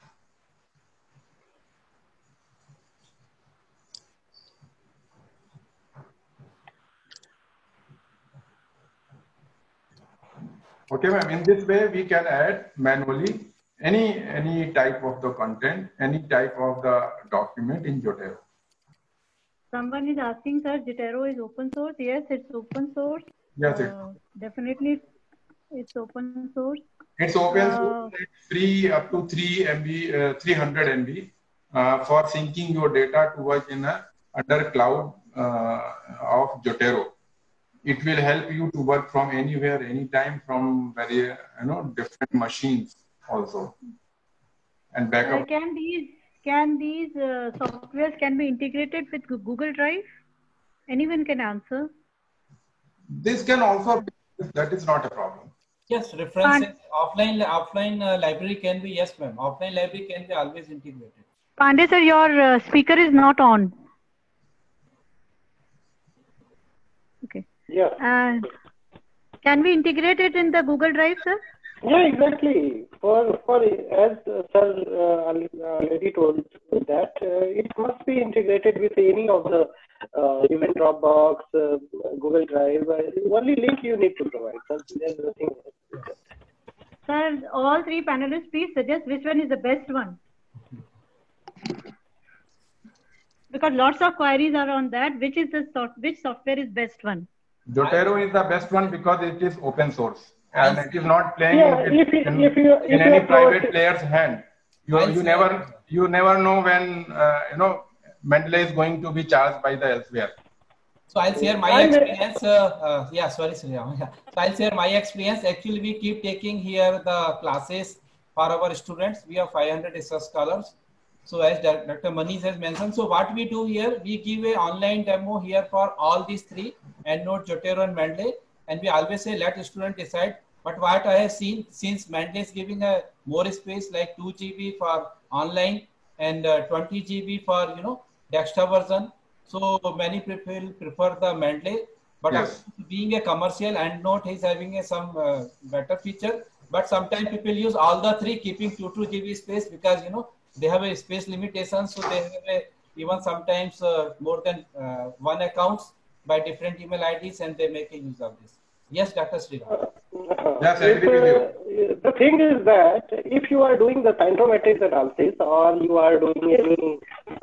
Okay, ma'am, in this way we can add manually any type of the content, any type of the document in Zotero. Someone is asking, sir, Zotero is open source? Yes, it's open source. Yes, definitely it's open source. It's open source, it's free up to 300 MB for syncing your data to work in under cloud of Zotero. It will help you to work from anywhere, anytime, from very different machines also. And backup. Can these softwares can be integrated with Google Drive? Anyone can answer. This can also be, that is not a problem. Yes, references, offline library can be, yes ma'am, offline library can be always integrated. Pandey sir, your speaker is not on. Okay. Yeah. Can we integrate it in the Google Drive, sir? Yeah, exactly. For as sir already told that it must be integrated with any of the even Dropbox, Google Drive. Only link you need to provide. That's the thing. Sir, all three panelists, please suggest which one is the best one. Because lots of queries are on that. Which software is best one? Zotero is the best one because it is open source and it is not playing in any private player's hand. You never know when Mendeley is going to be charged by the elsewhere. So I'll share my experience. Yeah, sorry, Sriram. Yeah. So I'll share my experience. Actually, we keep taking here the classes for our students. We have 500 research scholars. So as Dr. Manish has mentioned, so what we do here, we give an online demo here for all these three, EndNote, Zotero, and Mendeley. And we always say, let the student decide. But what I have seen, since Mendeley is giving a more space, like 2 GB for online and 20 GB for, desktop version. So many people prefer the Mendeley. But yes, being a commercial, EndNote is having some better feature. But sometimes people use all the three, keeping 2 GB space because, they have a space limitation, so they have even sometimes more than one accounts by different email IDs, and they make a use of this. Yes, Dr. Sriram. Yes, I agree with you. The thing is that if you are doing the cytometrics analysis or you are doing any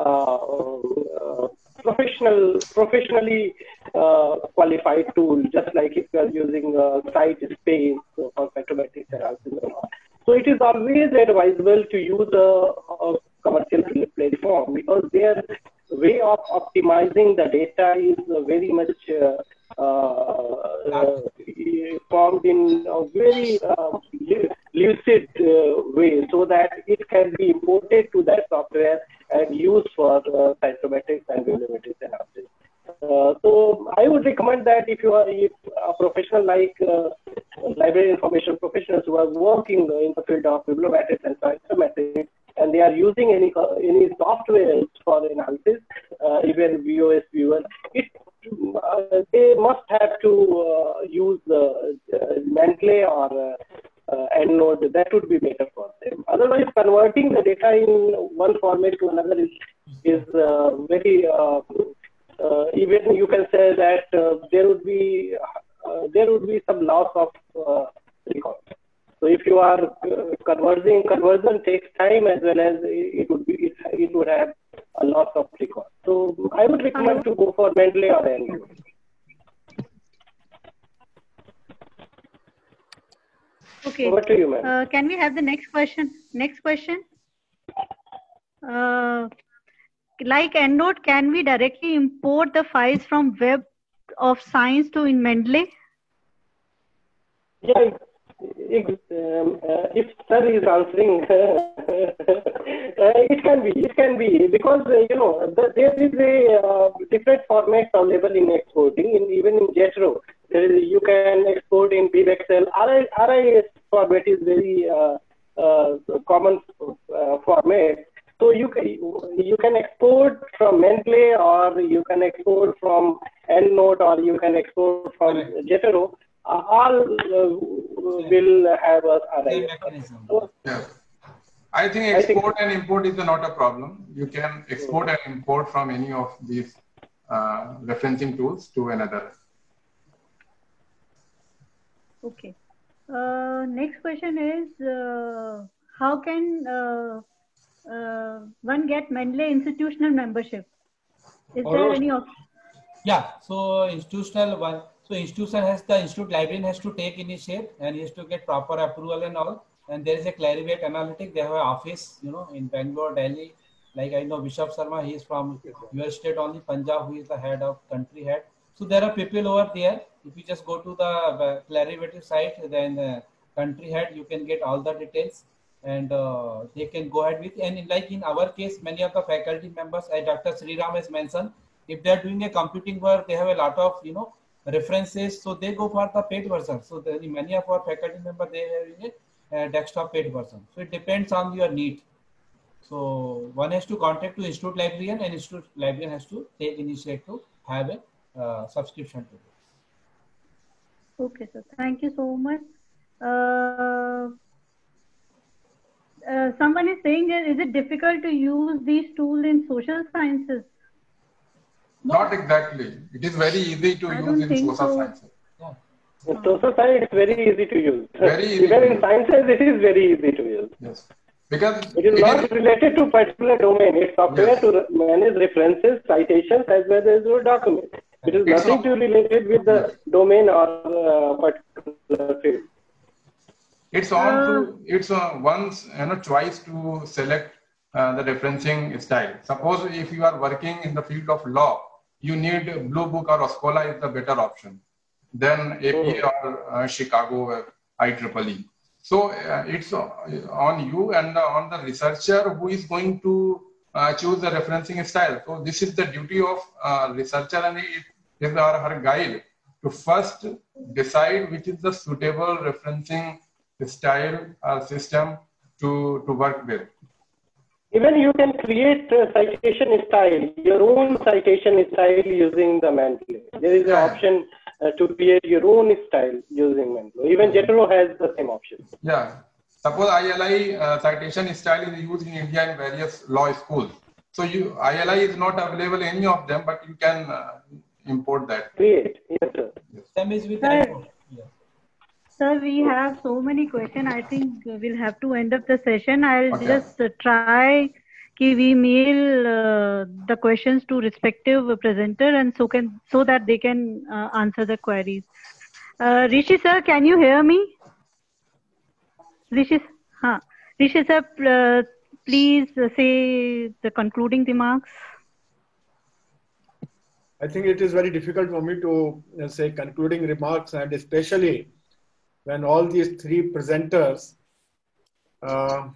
professionally qualified tool, just like if you are using Sitespace for cytometrics analysis, so it is always advisable to use a commercial platform because their way of optimizing the data is very much formed in a very lucid way, so that it can be imported to that software and used for cytometrics and volumetrics analysis. So I would recommend that if a professional like library information professionals who are working in the field of bibliometrics and cytometrics, and they are using any software for analysis, even VOS viewer, they must have to use Mendeley or EndNote. That would be better for them. Otherwise, converting the data in one format to another is very even you can say that there would be some loss of record. So if you are conversion takes time as well as it would have a loss of record. So I would recommend to go for Mendeley or EndNote. Okay. Over to you, ma'am. Can we have the next question? Like EndNote, can we directly import the files from Web of Science to in Mendeley? Yeah, if sir is answering, it can be because there is a different format available in exporting. Even in Jetro, you can export in PivXL. RIS format is very common format. So you can export from Mendeley, or you can export from EndNote, or you can export from Jetro. All will have a RIS. So, yes. I think export and import is not a problem. You can export and import from any of these referencing tools to another. Okay. Next question is, how can one get Mendeley institutional membership? Is there any option? Yeah, so institutional one. So institution the institute librarian has to take initiative and he has to get proper approval and all. And there is a Clarivate Analytics. They have an office, in Bangalore, Delhi. Like I know Bishop Sharma, he is from your state only, Punjab, who is the country head. So there are people over there. If you just go to the Clarivate site, then country head, you can get all the details and they can go ahead with. And like in our case, many of the faculty members, as Dr. Sriram has mentioned, if they are doing a computing work, they have a lot of, references, so they go for the paid version. So many of our faculty members, they have a desktop paid version. So it depends on your need. So one has to contact to Institute Librarian, and Institute Librarian has to take initiative to have a subscription to it. Okay, sir. Thank you so much. Someone is saying, is it difficult to use these tools in social sciences? Not exactly. It is very easy to use in social sciences. Yeah. In social science, it's very easy to use. Very easy. Even in sciences, it is very easy to use. Yes. Because it is not related to particular domain. It's software to manage references, citations, as well as your document. It is nothing to related with the domain or particular field. It's one's choice to select the referencing style. Suppose if you are working in the field of law, you need Blue Book or Scholar is the better option than APA or Chicago IEEE. So it's on you and on the researcher who is going to choose the referencing style. So this is the duty of researcher, and it is her guide to first decide which is the suitable referencing style or system to work with. Even you can create a citation style, your own citation style using the Mendeley. There is an option to create your own style using Mendeley. Even Jetro has the same option. Yeah. Suppose ILI citation style is used in India in various law schools. So ILI is not available in any of them, but you can import that. Create. Yes, sir. Same is with Sir, we have so many questions. I think we'll have to end up the session. I'll just try to we mail the questions to respective presenter, and so that they can answer the queries. Rishi sir, can you hear me? Rishi sir, please say the concluding remarks. I think it is very difficult for me to say concluding remarks, and especially when all these three presenters on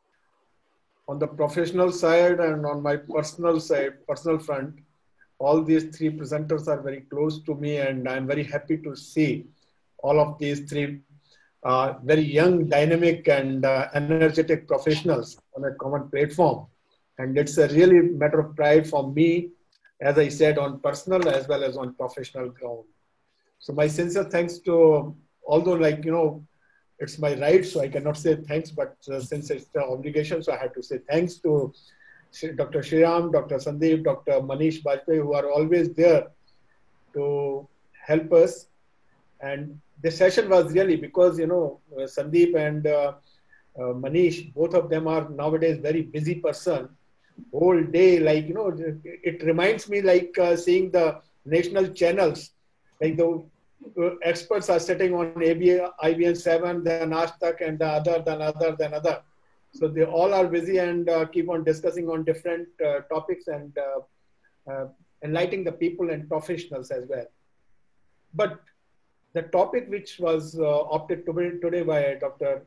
the professional side and on my personal front, all these three presenters are very close to me, and I'm very happy to see all of these three very young, dynamic and energetic professionals on a common platform. And it's a really matter of pride for me, as I said, on personal as well as on professional ground. So my sincere thanks to, although it's my right, so I cannot say thanks, but since it's the obligation, so I have to say thanks to Dr. Shriram, Dr. Sandeep, Dr. Manish Bajpayee, who are always there to help us. And this session was really because, Sandeep and Manish, both of them are nowadays very busy person. Whole day, it reminds me seeing the national channels, like the experts are sitting on IBN 7, then Ashtak, and the other. So they all are busy and keep on discussing on different topics and enlightening the people and professionals as well. But the topic which was opted today by Dr.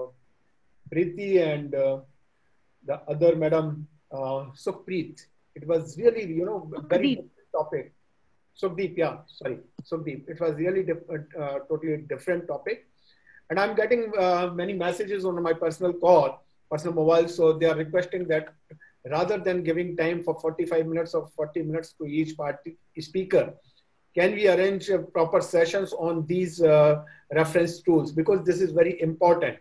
Preeti and the other Madam Sukhpreet, it was really, very good topic. Sukhdeep, yeah, sorry, Sukhdeep. It was really totally different topic. And I'm getting many messages on my personal mobile. So they are requesting that rather than giving time for 45 minutes or 40 minutes to each speaker, can we arrange proper sessions on these reference tools? Because this is very important.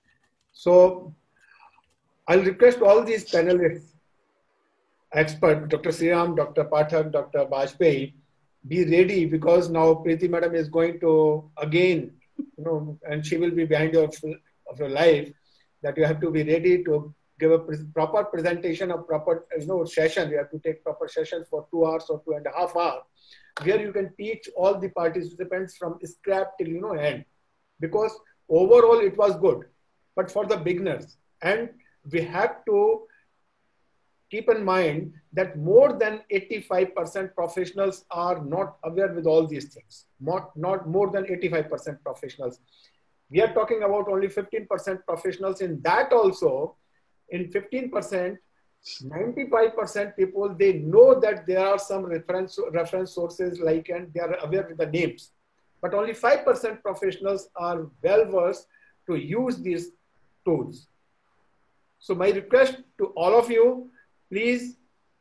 So I'll request all these panelists, experts, Dr. Sriram, Dr. Pathak, Dr. Bajpayee, be ready, because now Preeti Madam is going to again, and she will be behind of your life, that you have to be ready to give a proper presentation, a proper session. You have to take proper sessions for 2 hours or 2.5 hours, where you can teach all the participants from scratch till end. Because overall it was good, but for the beginners, and we have to keep in mind that more than 85% professionals are not aware with all these things. Not more than 85% professionals. We are talking about only 15% professionals. In that also, in 15%, 95% people, they know that there are some reference sources like, and they are aware with the names, but only 5% professionals are well versed to use these tools. So my request to all of you, please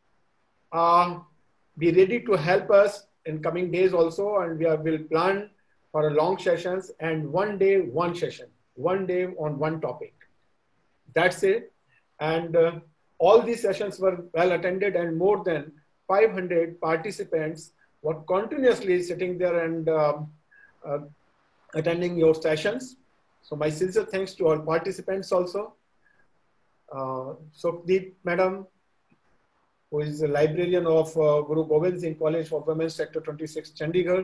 be ready to help us in coming days also, and will plan for a long sessions and one day, one session, one day on one topic. That's it. And all these sessions were well attended, and more than 500 participants were continuously sitting there and attending your sessions. So my sincere thanks to all participants also. Sukhdeep Madam, who is the librarian of Guru Gobind Singh College for Women, Sector 26, Chandigarh.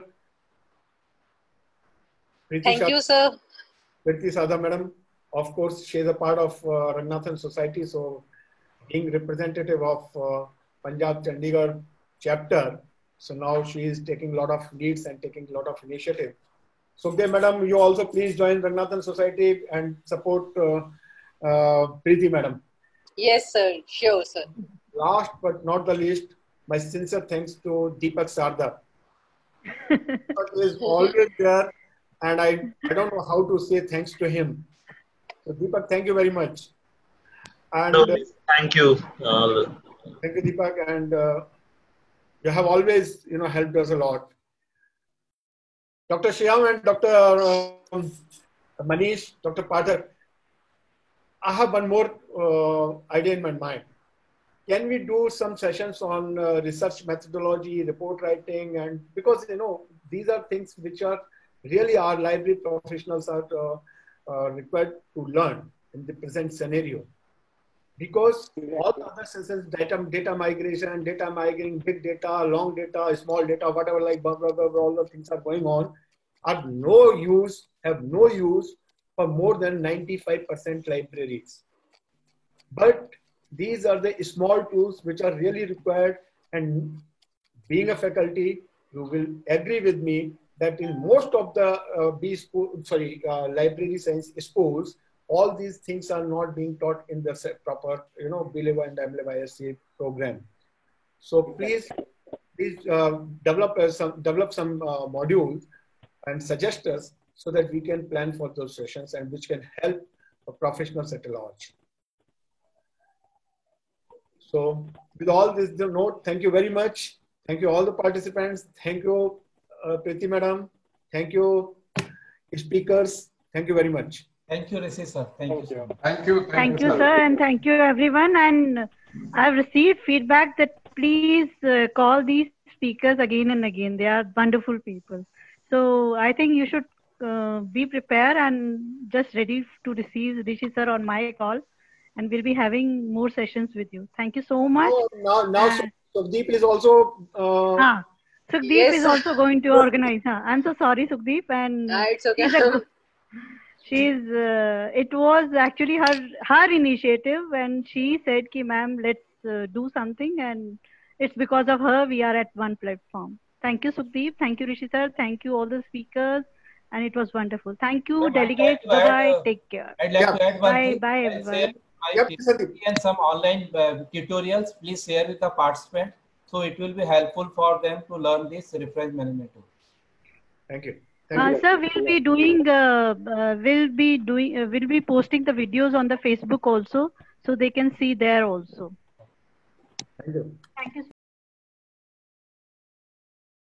Thank you, sir. Priti Sadha Madam, of course, she is a part of Ranganathan Society, so being representative of Punjab Chandigarh chapter, so now she is taking a lot of leads and taking a lot of initiative. Sukhdev Madam, you also please join Ranganathan Society and support Preeti Madam. Yes, sir. Sure, sir. Last but not the least, my sincere thanks to Deepak Sarda. Deepak is always there, and I don't know how to say thanks to him. So Deepak, thank you very much. And thank you. Thank you, Deepak, and you have always, helped us a lot. Dr. Shyam and Dr. Manish, Dr. Pathak, I have one more idea in my mind. Can we do some sessions on research methodology, report writing, and because these are things which are really our library professionals are required to learn in the present scenario. Because all the other sessions, data migration, data migrating, big data, long data, small data, whatever, like blah, blah, blah, all the things are going on, have no use for more than 95% libraries. But these are the small tools which are really required, and being a faculty, you will agree with me that in most of the library science schools, all these things are not being taught in the proper, B-level and M-level ISC program. So please develop some modules and suggest us so that we can plan for those sessions and which can help professionals at large. So with all this note, thank you very much. Thank you all the participants. Thank you, Preeti Madam. Thank you, speakers. Thank you very much. Thank you, Rishi sir. Thank you. Thank you. Thank you, sir, and thank you, everyone. And I've received feedback that please call these speakers again and again. They are wonderful people. So I think you should be prepared and just ready to receive Rishi sir on my call. And we'll be having more sessions with you. Thank you so much. Now Sukhdeep is also... Sukhdeep is also going to organize. I'm so sorry, Sukhdeep. And it's okay. It was actually her initiative, and she said, "Ki ma'am, let's do something," and it's because of her we are at one platform. Thank you, Sukhdeep. Thank you, Rishi sir. Thank you, all the speakers. And it was wonderful. Thank you, delegates. Bye-bye. Take care. I'd like to add one thing. Bye, everyone. And some online tutorials, please share with the participant. So it will be helpful for them to learn this reference management tool. Thank you. Sir, we'll be posting the videos on the Facebook also, so they can see there also. Thank you. Thank you.